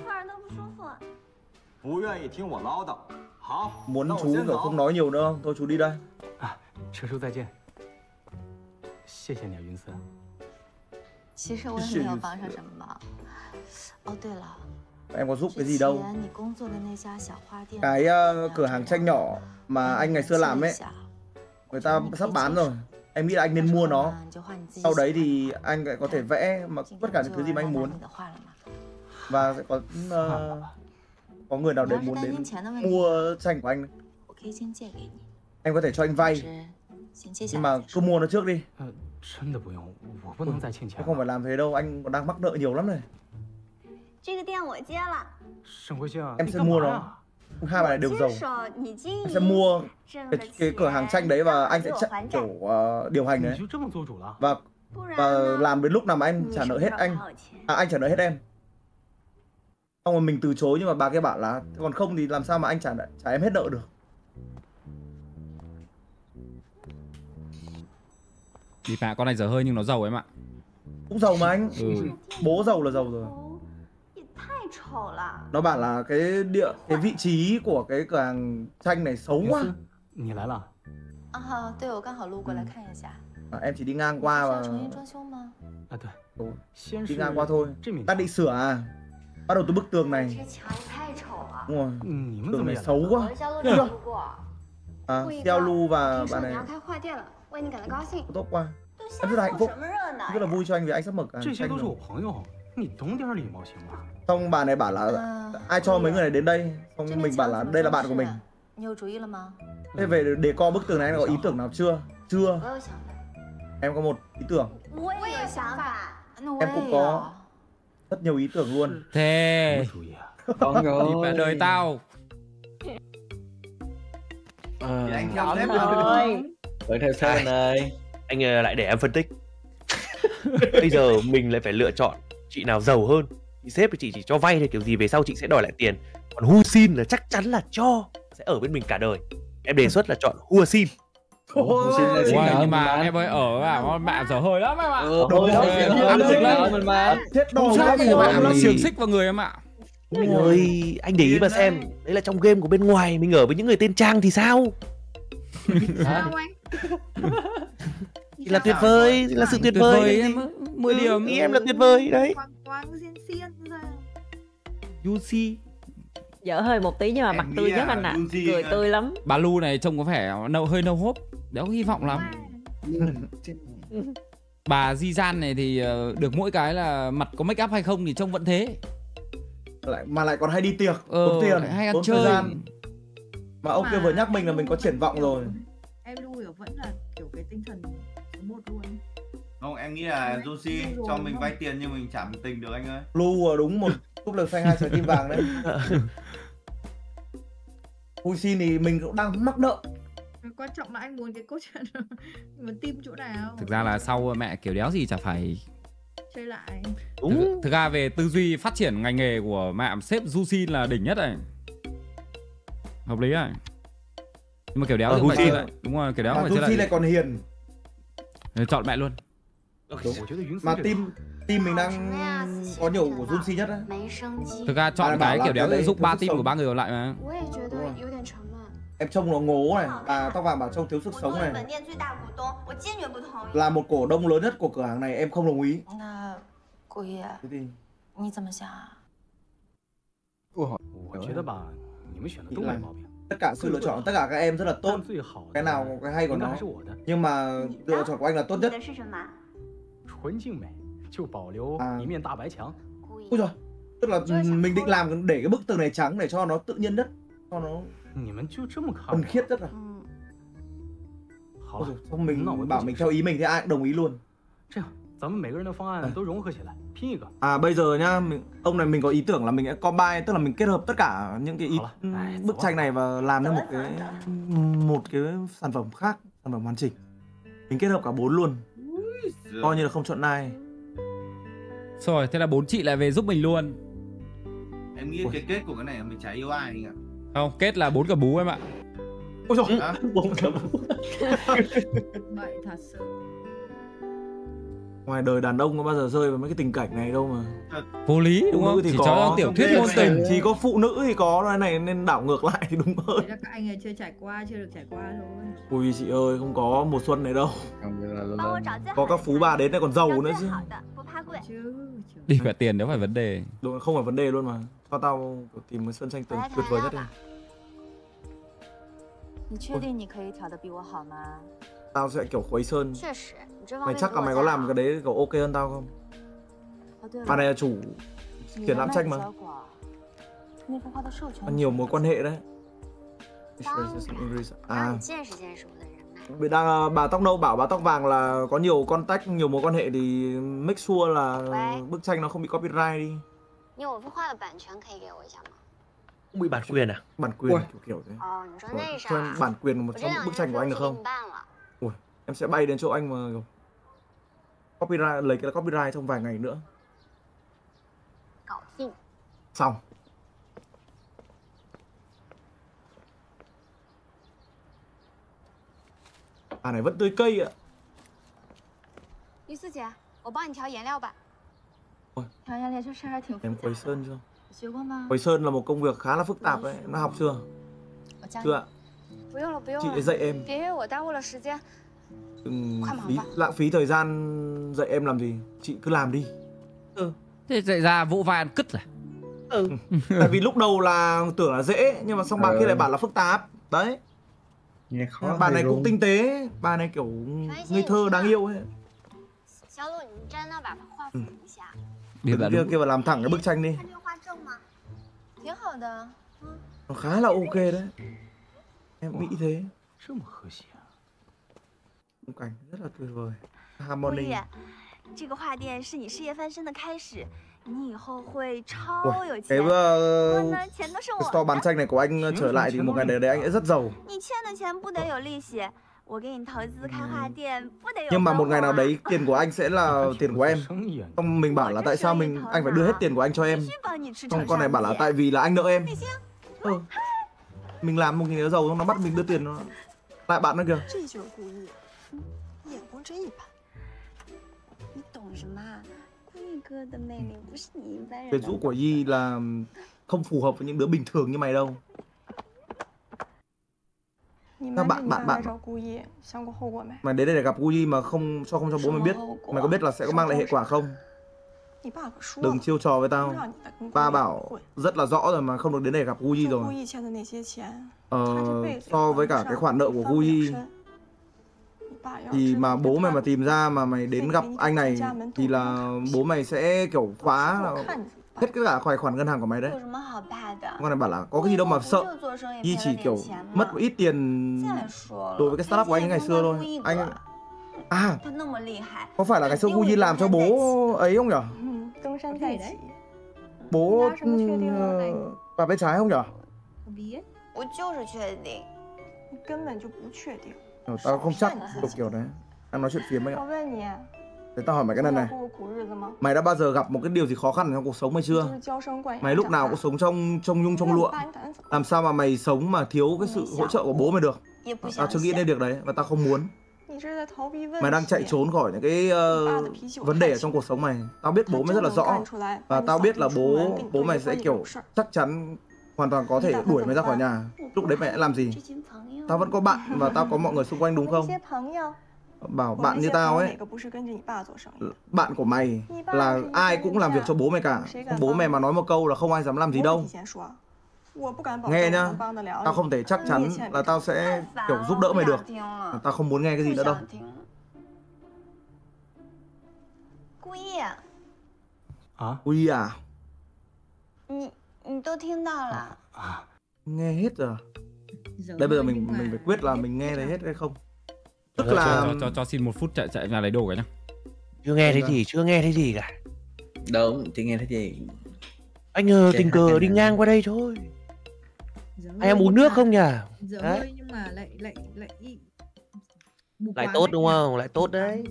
Muốn chú kiểu không nói nhiều nữa không? Thôi chú đi đây. 车叔再见。谢谢你啊，云思。 其实我也没有帮上什么忙。哦，对了。 Em có giúp cái gì đâu. 你工作的那家小花店。 Cái cửa hàng tranh nhỏ mà anh ngày xưa làm ấy, người ta sắp bán rồi. Em nghĩ là anh nên mua nó. Sau đấy thì anh lại có thể vẽ mà tất cả những thứ gì mà anh muốn. Và sẽ có người nào để muốn đến mua tranh của anh. Em có thể cho anh vay. Nhưng mà cứ mua nó trước đi. Em không phải làm thế đâu, anh còn đang mắc nợ nhiều lắm này. Em sẽ mua nó. Hai bạn này đều giàu. Em sẽ mua cái cửa hàng tranh đấy và anh sẽ kiểu điều hành đấy. Và làm đến lúc nào mà anh trả nợ hết anh. À, anh trả nợ hết em. Xong rồi mình từ chối nhưng mà bà kia bảo là còn không thì làm sao mà anh trả em hết nợ được. Đi mẹ, con này dở hơi nhưng nó giàu em ạ. Cũng giàu mà anh. Bố giàu là giàu rồi. Nó bảo là cái vị trí của cái cửa hàng tranh này xấu quá. Em chỉ đi ngang qua và đi ngang qua thôi. Ta định sửa à? Bắt đầu từ bức tường này. Đúng rồi. Tường này xấu quá. À, Xiaolu và bà này tốt quá. Em rất là hạnh phúc, rất là vui cho anh vì anh sắp mở cửa hàng tranh rồi. Xong bà này bảo là ai cho mấy người này đến đây. Xong mình bảo là đây là bạn của mình. Thế về decor bức tường này anh có ý tưởng nào chưa? Chưa. Em có một ý tưởng. Em cũng có rất nhiều ý tưởng luôn. Thế đi mẹ đời tao. Anh theo sếp rồi. Vẫn theo sếp này. Anh lại để em phân tích. Bây giờ mình lại phải lựa chọn chị nào giàu hơn. Thì sếp thì chị chỉ cho vay thôi, kiểu gì về sau chị sẽ đòi lại tiền. Còn Hu Xin là chắc chắn là cho, sẽ ở bên mình cả đời. Em đề xuất là chọn Hua Xin. Nhưng mà em ơi, ở à, mẹ dở hơi lắm em ạ. Ăn được lắm mà. Chết đồ sao thì bạn nó xiềng xích vào người em ạ. Ôi, anh để ý mà xem. Đấy là trong game của bên ngoài, mình ở với những người tên Trang thì sao? Sao anh? Thì là tuyệt vời, thì là sự tuyệt vời. Em 10 điểm. Ý em là tuyệt vời đấy. Quang xiên ra. Yusi dở hơi một tí nhưng mà mặt tươi nhất anh ạ. Cười tươi lắm. Bà Lu này trông có vẻ hơi nâu hốp, đéo hy vọng lắm. Bà Di Gian này thì được mỗi cái là mặt có make up hay không thì trông vẫn thế. Mà lại còn hay đi tiệc, tốn tiền, hay ăn tốn chơi. thời gian. Mà ông kia vừa nhắc mình là mình có triển vọng rồi. Em Lu hiểu vẫn là kiểu cái tinh thần số 1 luôn. Không, em nghĩ là Joshi cho mình vay tiền nhưng mình trả tình được anh ơi. Lu đúng một cúp lực xanh 2 trái tim vàng đấy. Hui xin thì mình cũng đang mắc nợ. Quan trọng là anh muốn cái cốt truyện muốn tìm chỗ nào. Thực ra là sau mẹ kiểu đéo gì chả phải chơi lại. Thực ra về tư duy phát triển ngành nghề của mẹ sếp Jusi là đỉnh nhất này. Hợp lý này. Nhưng mà kiểu đéo thì phải chơi lại. Đúng rồi, kiểu đéo phải chơi lại. Jusi này còn hiền. Chọn mẹ luôn. Mà team mình đang có nhiều của Jusi nhất á. Thực ra chọn cái kiểu đéo giúp 3 team của 3 người còn lại mà. Em trông nó ngố này, bà tóc vàng bảo trông thiếu sức sống này. Là một cổ đông lớn nhất của cửa hàng này, em không đồng ý. Tất cả sự lựa chọn, tất cả các em rất là tốt. Cái nào cái hay của nó. Nhưng mà lựa chọn của anh là tốt nhất. Ui giời, tức là mình định làm để cái bức tường này trắng để cho nó tự nhiên nhất, cho nó thuần khiết rất là. Xong mình bảo mình theo ý mình thì ai cũng đồng ý luôn. Bây giờ nhá, ông này mình có ý tưởng là mình sẽ combine, tức là mình kết hợp tất cả những cái bức tranh này và làm nên một cái sản phẩm khác, sản phẩm hoàn chỉnh. Mình kết hợp cả 4 luôn. Coi như là không chọn ai. Rồi, thế là 4 chị lại về giúp mình luôn. Em nghĩ cái kết của cái này là mình chả yêu ai anh ạ. Không, kết là 4 cả bú em ạ. Ôi dồi, 4 cả bú. Vậy thật sự. Ngoài đời đàn ông có bao giờ rơi vào mấy cái tình cảnh này đâu mà. Vô lý đúng không? Chỉ cho tiểu thuyết ngôn tình. Chỉ có phụ nữ thì có, cái này nên đảo ngược lại thì đúng hơn. Thế là các anh ấy chưa trải qua, chưa được trải qua thôi. Ui chị ơi, không có mùa xuân này đâu. Có các phú bà đến đây còn giàu nữa chứ. Đi phải tiền nếu phải vấn đề. Đúng, không phải vấn đề luôn mà. Cho tao tìm cái sơn xanh tường tuyệt vời nhất đây. Tao sẽ kiểu khuấy sơn. Mày chắc là mày có làm cái đấy có ok hơn tao không? Bà này là chủ triển lãm tranh mà. Có nhiều mối quan hệ đấy. Bà tóc nâu bảo bà tóc vàng là có nhiều contact, nhiều mối quan hệ thì make sure là bức tranh nó không bị copyright đi. Không bị bản quyền à? Bản quyền kiểu thế. Cho em bản quyền một trong những bức tranh của anh được không? Ui, em sẽ bay đến chỗ anh mà copyright, lấy cái copyright trong vài ngày nữa. Xong. À này vẫn tươi cây ạ. Em quấy sơn chưa? Quấy sơn là một công việc khá là phức tạp đấy, nó học chưa? Chưa ạ. Chị dạy em. Lãng phí thời gian dạy em làm gì, chị cứ làm đi. Thế dạy ra vỗ vai ăn cứt à? Tại vì lúc đầu là tưởng là dễ, nhưng mà xong bà kia lại bảo là phức tạp. Đấy. Bà này cũng tinh tế, bà này kiểu ngây thơ đáng yêu ấy. Kia kia vào làm thẳng cái bức tranh đi. Nó khá là ok đấy. Em nghĩ thế. Khung cảnh rất là tuyệt vời. Harmony. 这个画店是你事业翻身的开始， Cái store bán tranh này của anh trở lại thì một ngày đấy anh sẽ rất giàu. Nhưng mà một ngày nào đấy tiền của anh sẽ là tiền của em. Xong mình bảo là tại sao anh phải đưa hết tiền của anh cho em. Xong con này bảo là tại vì là anh nợ em. Mình làm một người giàu xong nó bắt mình đưa tiền nó lại bạn nữa kìa. Quyến rũ của Yi là không phù hợp với những đứa bình thường như mày đâu. Các bạn mày đến đây để gặp Yi mà không cho bố mày biết. Mày có biết là sẽ có mang lại hệ quả không? Đừng chiêu trò với tao. Ba bảo rất là rõ rồi mà không được đến đây gặp Yi rồi. So với cả cái khoản nợ của Yi thì mà bố mày mà tìm ra mà mày đến gặp anh này thì là bố mày sẽ kiểu khóa hết tất cả khoản ngân hàng của mày đấy. Con này bảo là có cái gì đâu mà sợ. Yi chỉ kiểu mất một ít tiền đối với cái startup của anh ngày xưa thôi. Anh có phải là ngày xưa Yi làm cho bố ấy không nhở? Bố và bên trái không nhở? Tao không chắc được kiểu đấy. Em nói chuyện phiếm ấy ạ. Để tao hỏi mày cái này này. Mày đã bao giờ gặp một cái điều gì khó khăn trong cuộc sống mày chưa? Mày lúc nào cũng sống trong nhung trong lụa. Làm sao mà mày sống mà thiếu cái sự hỗ trợ của bố mày được? Tao chưa nghĩ đến việc đấy và tao không muốn. Mày đang chạy trốn khỏi những cái vấn đề ở trong cuộc sống mày. Tao biết bố mày rất là rõ. Và tao biết là bố mày sẽ kiểu chắc chắn hoàn toàn có thể đuổi mày ra khỏi nhà. Lúc đấy mày sẽ làm gì? Tao vẫn có bạn và tao có mọi người xung quanh đúng không? Bảo bạn như tao ấy, bạn của mày là ai cũng làm việc cho bố mày cả. Bố mày mà nói một câu là không ai dám làm gì đâu. Nghe nhá, tao không thể chắc chắn là tao sẽ kiểu giúp đỡ mày được. Tao không muốn nghe cái gì nữa đâu. Quy à? Nghe hết rồi. Đây bây giờ mình phải quyết là mình nghe thấy hết hay không. Tức là cho xin 1 phút chạy ra lấy đồ cái nhá. Chưa nghe thấy gì cả. Đúng, chưa nghe thấy gì. Anh tình cờ đi ngang qua đây thôi. Anh em uống nước không nhỉ? Nhưng mà lại tốt đúng không? Lại tốt đấy.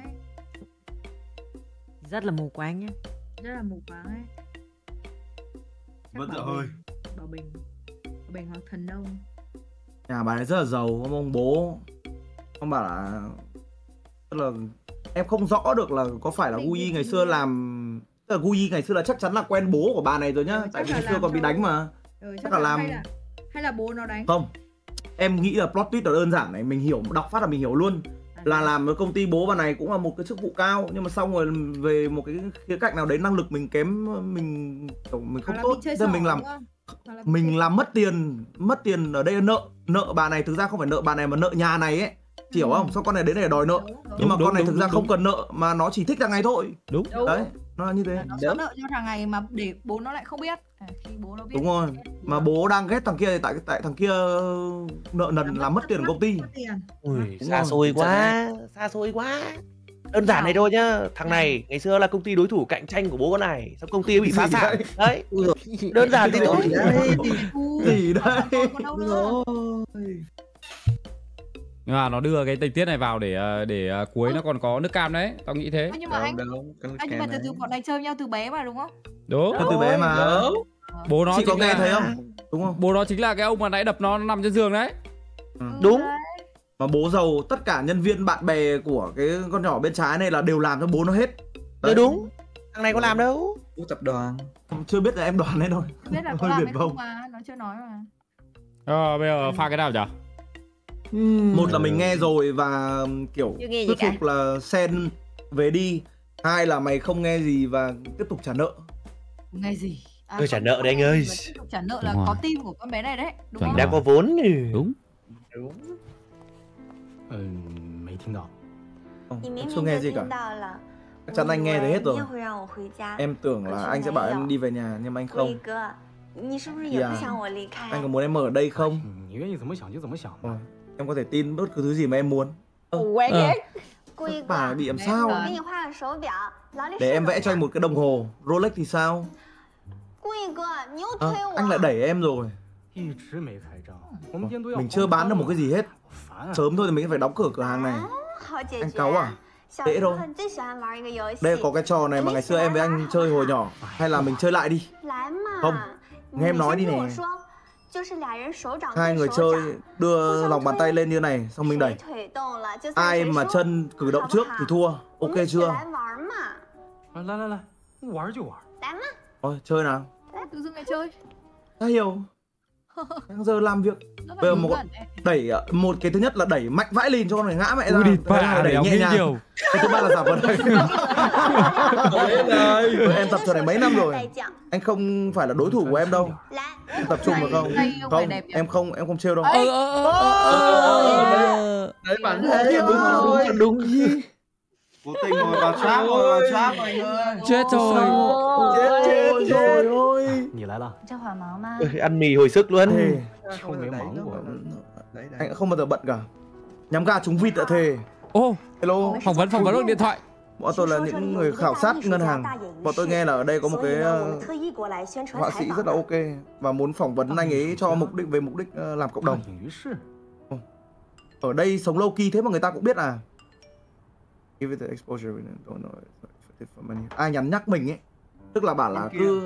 Rất là mù quáng nhá. Rất là mù quáng ấy. Vẫn dở hơi. Bảo Bình hoặc thần nông. Nhà bà ấy rất là giàu, ông bố. Ông bảo là tức là em không rõ được là có phải là Yi ngày xưa làm. Tức là Yi ngày xưa là chắc chắn là quen bố của bà này rồi nhá. Tại vì ngày xưa còn bị đánh mà. Chắc là làm. Hay là bố nó đánh? Không. Em nghĩ là plot twist là đơn giản này, mình hiểu, đọc phát là mình hiểu luôn. Là làm ở công ty bố bà này cũng là một cái chức vụ cao, nhưng mà xong rồi về một cái khía cạnh nào đấy năng lực mình kém, mình không tốt, nên mình làm mất tiền ở đây là nợ bà này, thực ra không phải nợ bà này mà nợ nhà này ấy, hiểu không? Sao con này đến đây đòi nợ, nhưng mà con này thực ra không cần nợ mà nó chỉ thích thằng này thôi. Đúng đấy, nó là như thế. Nó sẽ nợ cho thằng này mà để bố nó lại không biết. Khi bố nó biết. Đúng rồi, mà bố đang ghét thằng kia tại thằng kia nợ nần làm mất tiền của công ty. Ui, xa xôi quá. Đơn giản này thôi nhá. Thằng này ngày xưa là công ty đối thủ cạnh tranh của bố con này, xong công ty bị phá sản. Đấy. Đơn giản thì thôi. Gì đấy? Nhưng mà nó đưa cái tình tiết này vào để cuối nó còn có nước cam đấy, tao nghĩ thế. Nhưng mà nhưng mà từ bọn này chơi nhau từ bé mà đúng không? Đúng. Từ bé mà. Bố nó chị có nghe thấy không? Đúng không? Bố nó chính là cái ông mà nãy đập nó nằm trên giường đấy. Đúng. Mà bố giàu, tất cả nhân viên bạn bè của cái con nhỏ bên trái này là đều làm cho bố nó hết. Đấy đúng. Thằng này có làm đâu. Bố tập đoàn. Chưa biết là em đoàn đấy thôi. Biết là có làm hay không mà, nó chưa nói mà. Bây giờ pha cái nào nhỉ? Một là mình nghe rồi và kiểu thuyết phục là Sen về đi. Hai là mày không nghe gì và tiếp tục trả nợ. Không nghe gì? Tôi trả nợ đấy anh ơi. Tiếp tục trả nợ là có tim của con bé này đấy, đúng không? Đang có vốn thì đúng. Mấy听到. Em chưa nghe gì cả. Chắc chắn anh nghe thấy hết rồi. Em tưởng là anh sẽ bảo em đi về nhà nhưng mà anh không. Anh có muốn em ở đây không? Em có thể tin bất cứ thứ gì mà em muốn. Bà bị làm sao? Để em vẽ cho anh một cái đồng hồ Rolex thì sao? Anh lại đẩy em rồi. Mình chưa bán được một cái gì hết. Sớm thôi thì mình phải đóng cửa cửa hàng này. Anh cáu à? Dễ thôi. Đây có cái trò này mà ngày xưa em với anh chơi hồi nhỏ. Hay là mình chơi lại đi? Không, nghe em nói đi nè. Hai người chơi đưa lòng bàn tay lên như này, xong mình đẩy. Ai mà chân cử động trước thì thua. Ok chưa? Thôi chơi nào. Tự dưng lại chơi. Đã hiểu. Giờ làm việc. Bây giờ đẩy một cái thứ nhất là đẩy mạnh vãi lìn cho con này ngã mẹ ra. Đẩy nhẹ nhàng. Cái thứ ba là giả vờ đây. Em tập trò này mấy năm rồi. Anh không phải là đối thủ của em đâu. Em tập trung được không? Không, em không trêu đâu. Đấy bạn thế đúng gì? Cố tình ngồi vào trap anh ơi. Chết rồi. Trời ơi. Ăn mì hồi sức luôn. Anh không bao giờ bận cả. Nhắm ga trúng vịt đã thề. Ô, hello. Phỏng vấn được điện thoại. Bọn tôi là những người khảo sát ngân hàng. Bọn tôi nghe là ở đây có một cái họa sĩ rất là ok và muốn phỏng vấn anh ấy cho mục đích làm cộng đồng. Ở đây sống lâu kỳ thế mà người ta cũng biết à? Give it the exposure. Ai nhắn nhắc mình ấy, tức là bảo là cứ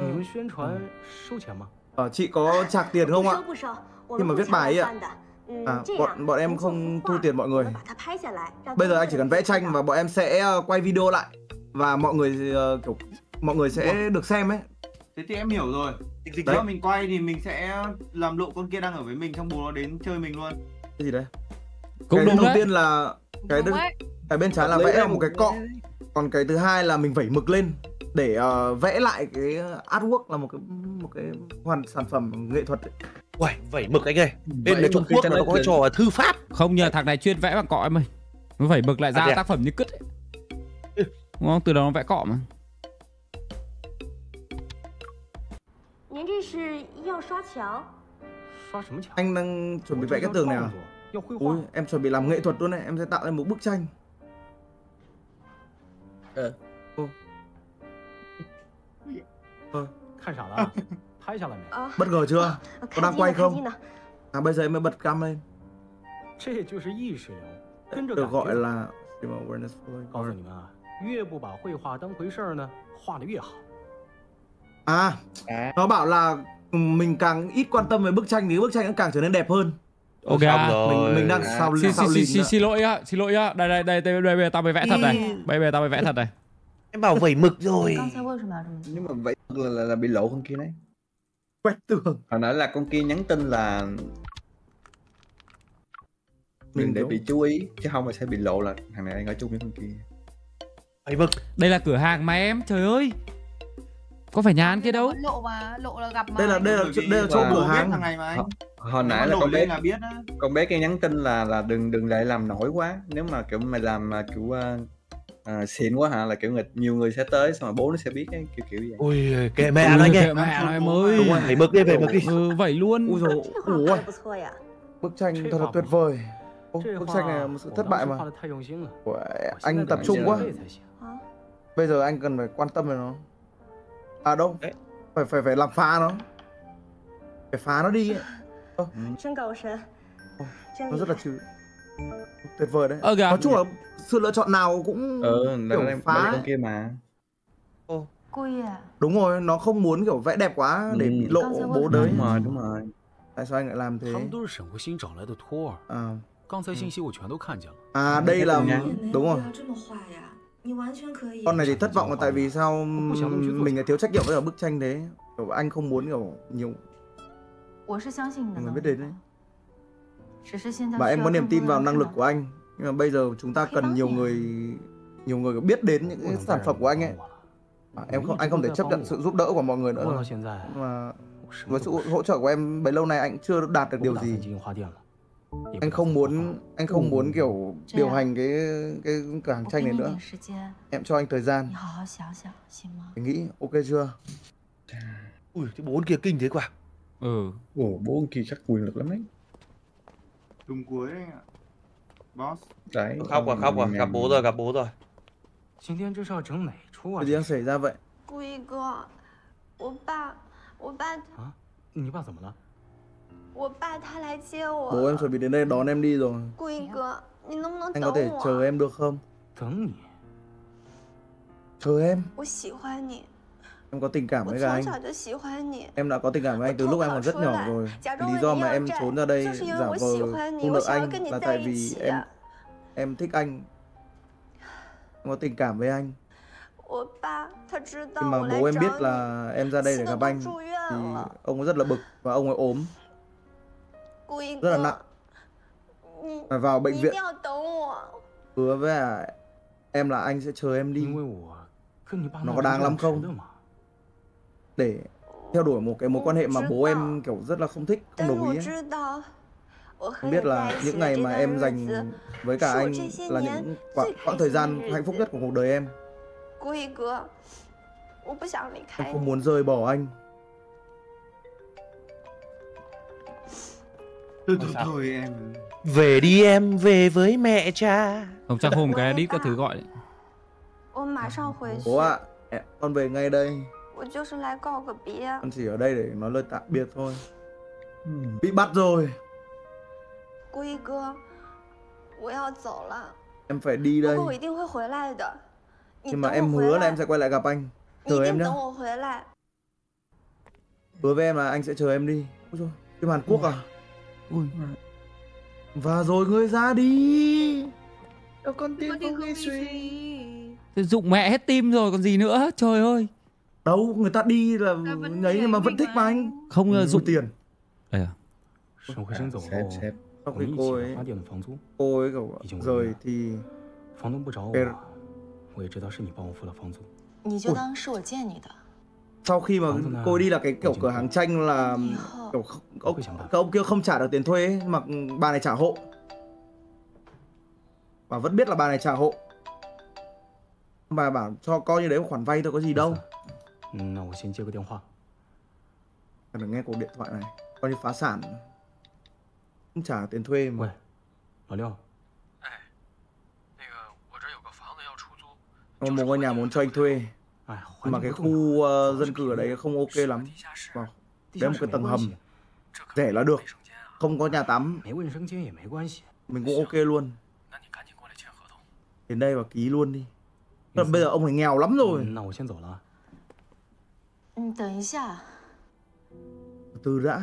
chị có chạc tiền không ạ? khi mà viết bài ấy ạ. Bọn em không thu tiền mọi người. Bây giờ anh chỉ cần vẽ tranh và bọn em sẽ quay video lại và mọi người kiểu mọi người sẽ được xem ấy. Thế thì em hiểu rồi. Nếu mình quay thì mình sẽ làm lộ con kia đang ở với mình, xong bố nó đến chơi mình luôn. Cái gì đấy? Cũng cái đúng đầu đấy. tiên là cái bên trái là vẽ một cái cọ, còn cái thứ hai là mình vẩy mực lên để vẽ lại cái artwork, là một cái sản phẩm nghệ thuật ấy. Uầy, vẩy mực anh ơi. Bên là Trung Quốc nó có cái trò thư pháp. Không, nhờ thằng này chuyên vẽ bằng cọ em ơi. Nó vẩy mực lại ra tác phẩm như cứt ấy. Đúng không? Từ đó nó vẽ cọ mà. Anh đang chuẩn bị vẽ cái tường này à? Ui, em chuẩn bị làm nghệ thuật luôn này, em sẽ tạo lên một bức tranh. Bất ngờ chưa? Có đang quay không? À bây giờ em mới bật cam lên. Được gọi là nó bảo là mình càng ít quan tâm về bức tranh thì bức tranh càng trở nên đẹp hơn. Ok, mình đang xin lỗi á. Đây tao mới vẽ thật này. Bây giờ tao mới vẽ thật này. Em bảo vẩy mực rồi. Nhưng mà vẩy mực là bị lộ con kia đấy. Quét tường. Hồi nãy là con kia nhắn tin là mình để bị chú ý, chứ không là sẽ bị lộ là thằng này đang ở chung với con kia. Vẩy mực. Đây là cửa hàng mà em, trời ơi. Có phải nhà ăn kia đâu. Lộ là gặp mà. Đây là chỗ cửa hàng. Hồi nãy là con bé kia nhắn tin là đừng lại làm nổi quá. Nếu mà kiểu mày làm mà kiểu xịn quá hả, là kiểu nhiều người sẽ tới, xong rồi bố nó sẽ biết cái kiểu vậy. Ui, kệ mẹ nó nghe. Kệ mẹ nó em ơi. Đúng rồi, vẩy mực đi. Vậy luôn. Ui dồi, bức tranh thật là tuyệt vời. Bức tranh này là một sự thất bại mà. Anh tập trung quá. Bây giờ anh cần phải quan tâm về nó. À đâu, phải làm phá nó. Phải phá nó đi ấy. Nó rất là tuyệt vời đấy. Nói chung là sự lựa chọn nào cũng kiểu phá con kia mà. Đúng rồi, nó không muốn kiểu vẽ đẹp quá để bị lộ bố đấy. Đúng rồi. Tại sao anh lại làm thế? Đây là đúng rồi. Con này thì thất vọng là tại vì sao mình lại thiếu trách nhiệm với bức tranh thế. Kiểu anh không muốn kiểu nhiều người biết đến đấy. Và em có niềm tin vào năng lực của anh. Nhưng mà bây giờ chúng ta cần nhiều người biết đến những cái sản phẩm của anh ấy. Anh không thể chấp nhận sự giúp đỡ của mọi người nữa rồi. Mà với sự hỗ trợ của em bấy lâu nay anh chưa đạt được điều gì. Anh không muốn kiểu điều hành cái cửa hàng tranh này nữa. Em cho anh thời gian để nghĩ, ok chưa? Ui, cái bố kia kinh thế quá. Bố kia chắc quyền lực lắm đấy. Đúng cuối đấy anh ạ. Boss. Đấy. Khóc à, gặp bố rồi. Cái gì đang xảy ra vậy? 顾一哥，我爸啊，你爸怎么了？ 我爸他来接我。 Bố em chuẩn bị đến đây đón em đi rồi. 顾一哥，你能不能 Anh 等 có thể 我？ chờ em được không? 等你。 Chờ em. 我喜欢你， Em có tình cảm 我 với cả 从 anh. 小就喜欢你。 Em đã có tình cảm với anh từ lúc em còn rất nhỏ rồi. Lý do mà em trốn ra đây giả vờ không nợ anh là tại vì em thích anh. Em có tình cảm với anh. 我爸他知道 Nhưng mà 我来 bố em 找 biết 你， là em ra đây để gặp anh thì ông ấy rất là bực và ông ấy ốm 顾一 rất là 哥， nặng 你 phải vào 你 bệnh 一 viện. 定要等我。 Hứa với em là anh sẽ chờ em đi. Nó có đáng lắm không? Để theo đuổi một cái mối quan hệ mà bố em kiểu rất là không thích, không 但是 đồng 我 ý ấy. 知道，我和 Em 你 biết 在 là 一起 những 的 ngày 这 mà 段 em 日 dành 子， với cả 是我 anh 这些 là 年 những 最 quãng 开 thời 心的 gian 日 hạnh phúc 子。 nhất của cuộc đời em. 顾一哥，我不想离 Em 开 không 你。 muốn rời bỏ anh. Thôi em. Về đi em, về với mẹ cha. Không chắc hôm cái edit các thứ gọi đấy. 我马上回去。 Bố ạ, con về ngay đây. 我就是来告个别。 Con chỉ ở đây để nói lời tạm biệt thôi. Bị bắt rồi. 顾一哥，我要走了。 Em phải đi 不 đây. 过我一定会回来的。你 Nhưng 等 mà em 我回 hứa là 来 em，sẽ quay lại gặp anh. 你 Chờ 一 em 定 nhá. 等我回来。 Hứa với em là anh sẽ chờ em đi. Ôi dồi, phim Hàn Quốc à? Và rồi ngươi ra đi. Đâu con tim không nghĩ suy. Thế dụng mẹ hết tim rồi còn gì nữa, trời ơi. Đâu, người ta đi là nhấy nhưng mà vẫn thích mà anh. Không là dụng tiền. Đây à? Sếp. Sau khi cô ấy kiểu rời thì 房东不找我，我也知道是你帮我付了房租。 你就当是我见你的。 sau khi mà cô ấy đi là cái kiểu cửa hàng tranh là kiểu ông kia không trả được tiền thuê ấy, mà bà này trả hộ. Bà vẫn biết là bà này trả hộ. Bà bảo cho coi như đấy một khoản vay thôi có gì đâu. 那我先接个电话。 Đừng nghe cuộc điện thoại này, coi như phá sản. Không trả được tiền thuê mà. 老六。 Một ngôi nhà muốn cho anh thuê. Mà cái khu dân cư ở đấy không ok lắm. Wow. Đấy một cái tầng hầm. Rẻ là được. Không có nhà tắm. Mình cũng ok luôn. Đến đây và ký luôn đi. Bây giờ ông này nghèo lắm rồi. 那我先走了。 你等一下， Từ đã.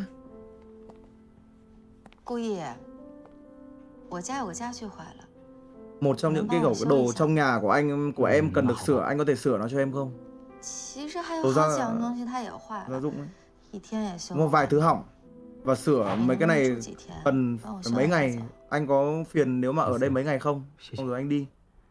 顾意，我家有个家具坏了。 Một trong những cái đồ trong nhà của anh của em cần được sửa, anh có thể sửa nó cho em không? 其实还有好几样东西它也坏了， 一天也修。 Một vài thứ hỏng. Và sửa mấy cái này cần phải mấy ngày. Anh có phiền nếu mà ở đây mấy ngày không? Xong rồi anh đi.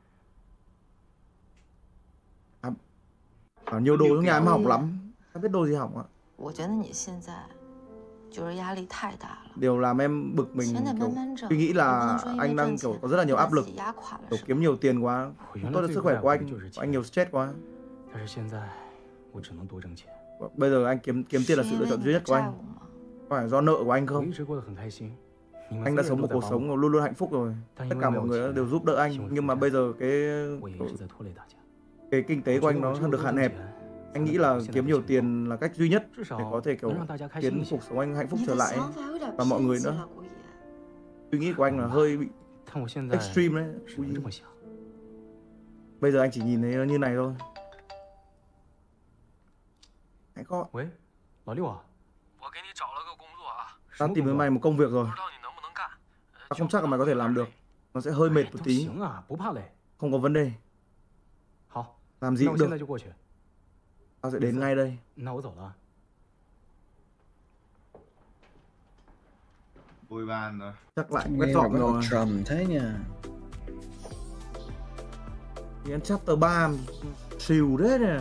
Nhiều đồ trong nhà em hỏng lắm. Không biết đồ gì hỏng ạ. 我觉得你现在就是压力太大了。 Điều làm em bực mình kiểu suy nghĩ là anh đang kiểu có rất là nhiều áp lực, kiểu kiếm nhiều tiền quá, không tốt cho sức khỏe của anh nhiều stress quá. Bây giờ anh kiếm tiền là sự lựa chọn duy nhất của anh. Có phải do nợ của anh không? Anh đã sống một cuộc sống luôn luôn hạnh phúc rồi. Tất cả mọi người đều giúp đỡ anh, nhưng mà bây giờ cái kinh tế của anh nó được hạn hẹp. Anh nghĩ là kiếm nhiều tiền là cách duy nhất để có thể kiểu khiến cuộc sống anh hạnh phúc trở lại và mọi người nữa. Suy nghĩ của anh là hơi bị extreme đấy. Bây giờ anh chỉ nhìn thấy nó như này thôi. Hãy có. Tao tìm với mày một công việc rồi. Tao không chắc là mày có thể làm được. Nó sẽ hơi mệt một tí. Không có vấn đề. Làm gì cũng được. Tao sẽ đến ngay đây. Bồi bàn rồi. Chắc lại quét dọn rồi. Trầm thế nha. Đến chapter 3 xìu thế nè.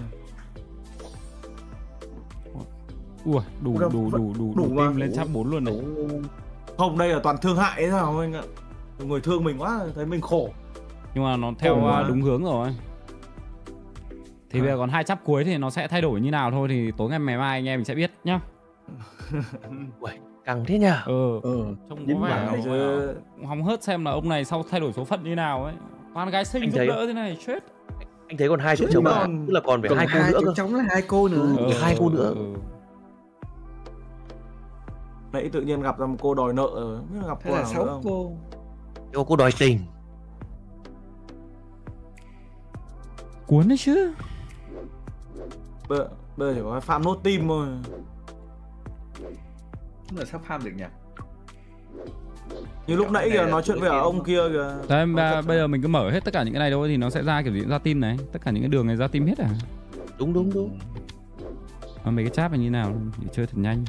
Ui, đủ tim lên chap 4 luôn này. Không, đây là toàn thương hại ấy sao anh ạ. Người thương mình quá, thấy mình khổ. Nhưng mà nó theo đúng hướng rồi. Thì bây giờ còn 2 chap cuối thì nó sẽ thay đổi như nào thôi thì tối ngày mai anh em mình sẽ biết nhá. Uầy, Căng thế nhỉ? Trông có vẻ là hóng hớt xem là ông này sau thay đổi số phận như nào ấy. Toàn gái xinh giúp đỡ thế này chết. Anh thấy còn 2 chỗ trống à? Tức là còn phải 2 cô nữa cơ. Trống là 2 cô nữa. 2 cô nữa. Nãy tự nhiên gặp ra một cô đòi nợ rồi, biết là gặp cô nào 6 cô. Cô đòi tình. Cuốn đấy chứ. Bây giờ chỉ có farm nốt tim thôi. Chúng là sắp farm được nhỉ? Như lúc nãy kìa nói chuyện với ông kia kìa. Đấy, bây giờ mình cứ mở hết tất cả những cái này thôi thì nó sẽ ra kiểu gì ra tim này, tất cả những cái đường này ra tim hết à? Đúng. Mà mấy cái chat này như nào thì chơi thật nhanh.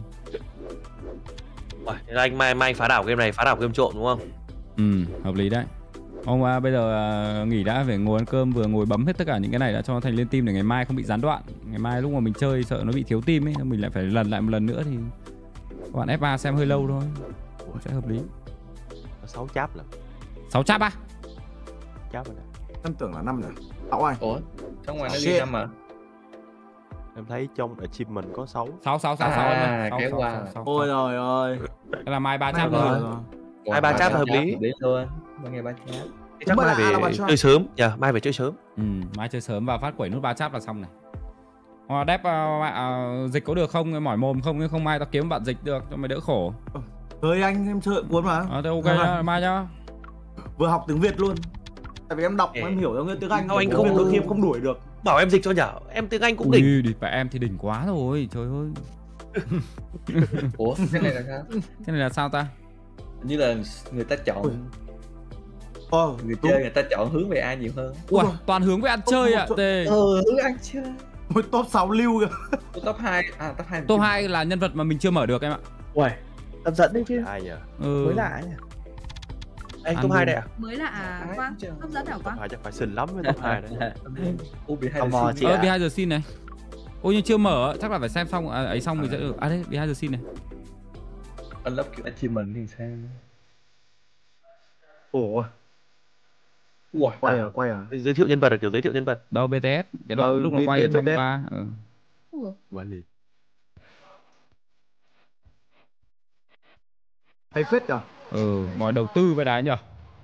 Thế là anh mai anh phá đảo game này, phá đảo game trộm đúng không? Hợp lý đấy. Ông bây giờ nghỉ đã, phải ngồi ăn cơm vừa ngồi bấm hết tất cả những cái này đã cho thành lên tim để ngày mai không bị gián đoạn. Ngày mai lúc mà mình chơi sợ nó bị thiếu tim ấy, mình lại phải lần lại một lần nữa thì các bạn F3 xem hơi lâu thôi. Sẽ hợp lý. 6 cháp là 6 cháp à? Cháp rồi. Em tưởng là 5 rồi. 6 ai? Ủa? Trong ngoài nó ghi 5 mà. Em thấy trong achievement có 6. 6 kéo qua. Ôi trời ơi. Cái là mai 3 cháp rồi. 2-3 cháp hợp lý. Luôn. Nghe 3 cháp. Chắc mai phải chơi sớm. Mai phải chơi sớm. Mai chơi sớm và phát quẩy nút 3 cháp là xong này. Đép dịch có được không? Mỏi mồm không mai tao kiếm bạn dịch được cho mày đỡ khổ. Ơi anh em chơi cuốn mà. Thế ok nhá, mai nhá. Vừa học tiếng Việt luôn. Tại vì em đọc em hiểu theo tiếng Anh. Anh không đôi khi em không đuổi được. Bảo em dịch cho nhở? Em tiếng Anh cũng đỉnh. Đi em thì đỉnh quá rồi, trời ơi. Ủa, cái này là sao? Cái này là sao ta? Như là người ta chọn người chơi người ta chọn hướng về ai nhiều hơn. Ủa, toàn hướng về ăn chơi ạ. Hướng ăn chơi. Ôi, top 6 lưu kìa. Top 2. Top 2 là nhân vật mà mình chưa mở được em ạ. Uầy, hấp dẫn đấy chứ. Ai nhỉ? Mới lạ nhỉ. Anh top 2 đây à? Mới lạ Quang, hấp dẫn hả Quang? Chắc phải xinh lắm với top 2 đấy. Behind the scene này. Ôi nhưng chưa mở, chắc là phải xem xong ấy xong mình sẽ được. Đấy, behind the scene này. Unlock kiểu achievement thì sao? Ủa. Quay à? Giới thiệu nhân vật là kiểu giới thiệu nhân vật. Đâu BTS, cái đó lúc nó quay trong qua. Quản lý. Hay phết nhở? Mọi đầu tư với đá nhở.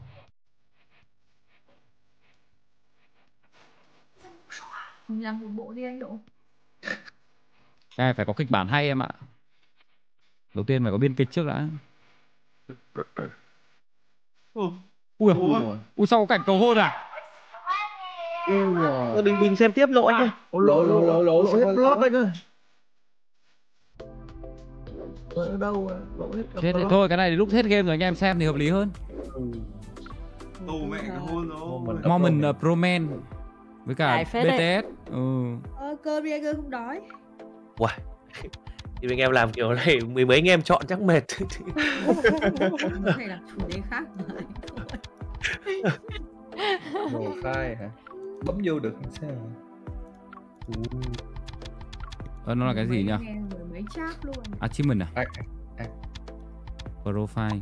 Làm một bộ đi anh Độ. Cái phải có kịch bản hay em ạ. Đầu tiên phải có biên kịch trước đã. Ui sao có cảnh cầu hôn à? Bình xem tiếp lộ anh ơi. Lộ hết plot anh ơi. Ở đâu lộ hết. Thôi cái này lúc hết game rồi anh em xem thì hợp lý hơn. Tù mẹ cái hôn rồi. Moment Proman với cả BTS. Cơ Rieger không đói. Wow. Thì anh em làm kiểu này mười mấy anh em chọn chắc mệt. Này là chủ đề khác mà. Đồ file hả? Bấm vô được sao? Nó là cái gì nhỉ? Mấy chat luôn. Achievement à? Profile.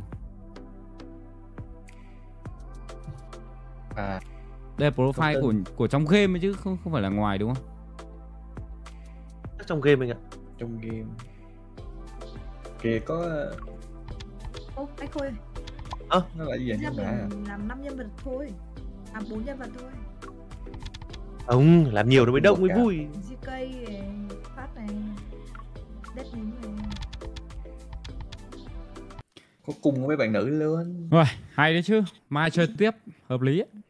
Đây là profile của trong game ấy chứ không phải là ngoài đúng không? Trong game anh ạ. Trong game. Kìa có. Anh Khôi. Nó là gì vậy? Làm 5 nhân vật thôi. Làm 4 nhân vật thôi. Làm nhiều nó mới đông mới vui. GK Phát này. Deadpool này. Có cùng với mấy bạn nữ luôn. Rồi, hay đấy chứ. Mai chơi tiếp, hợp lý ấy.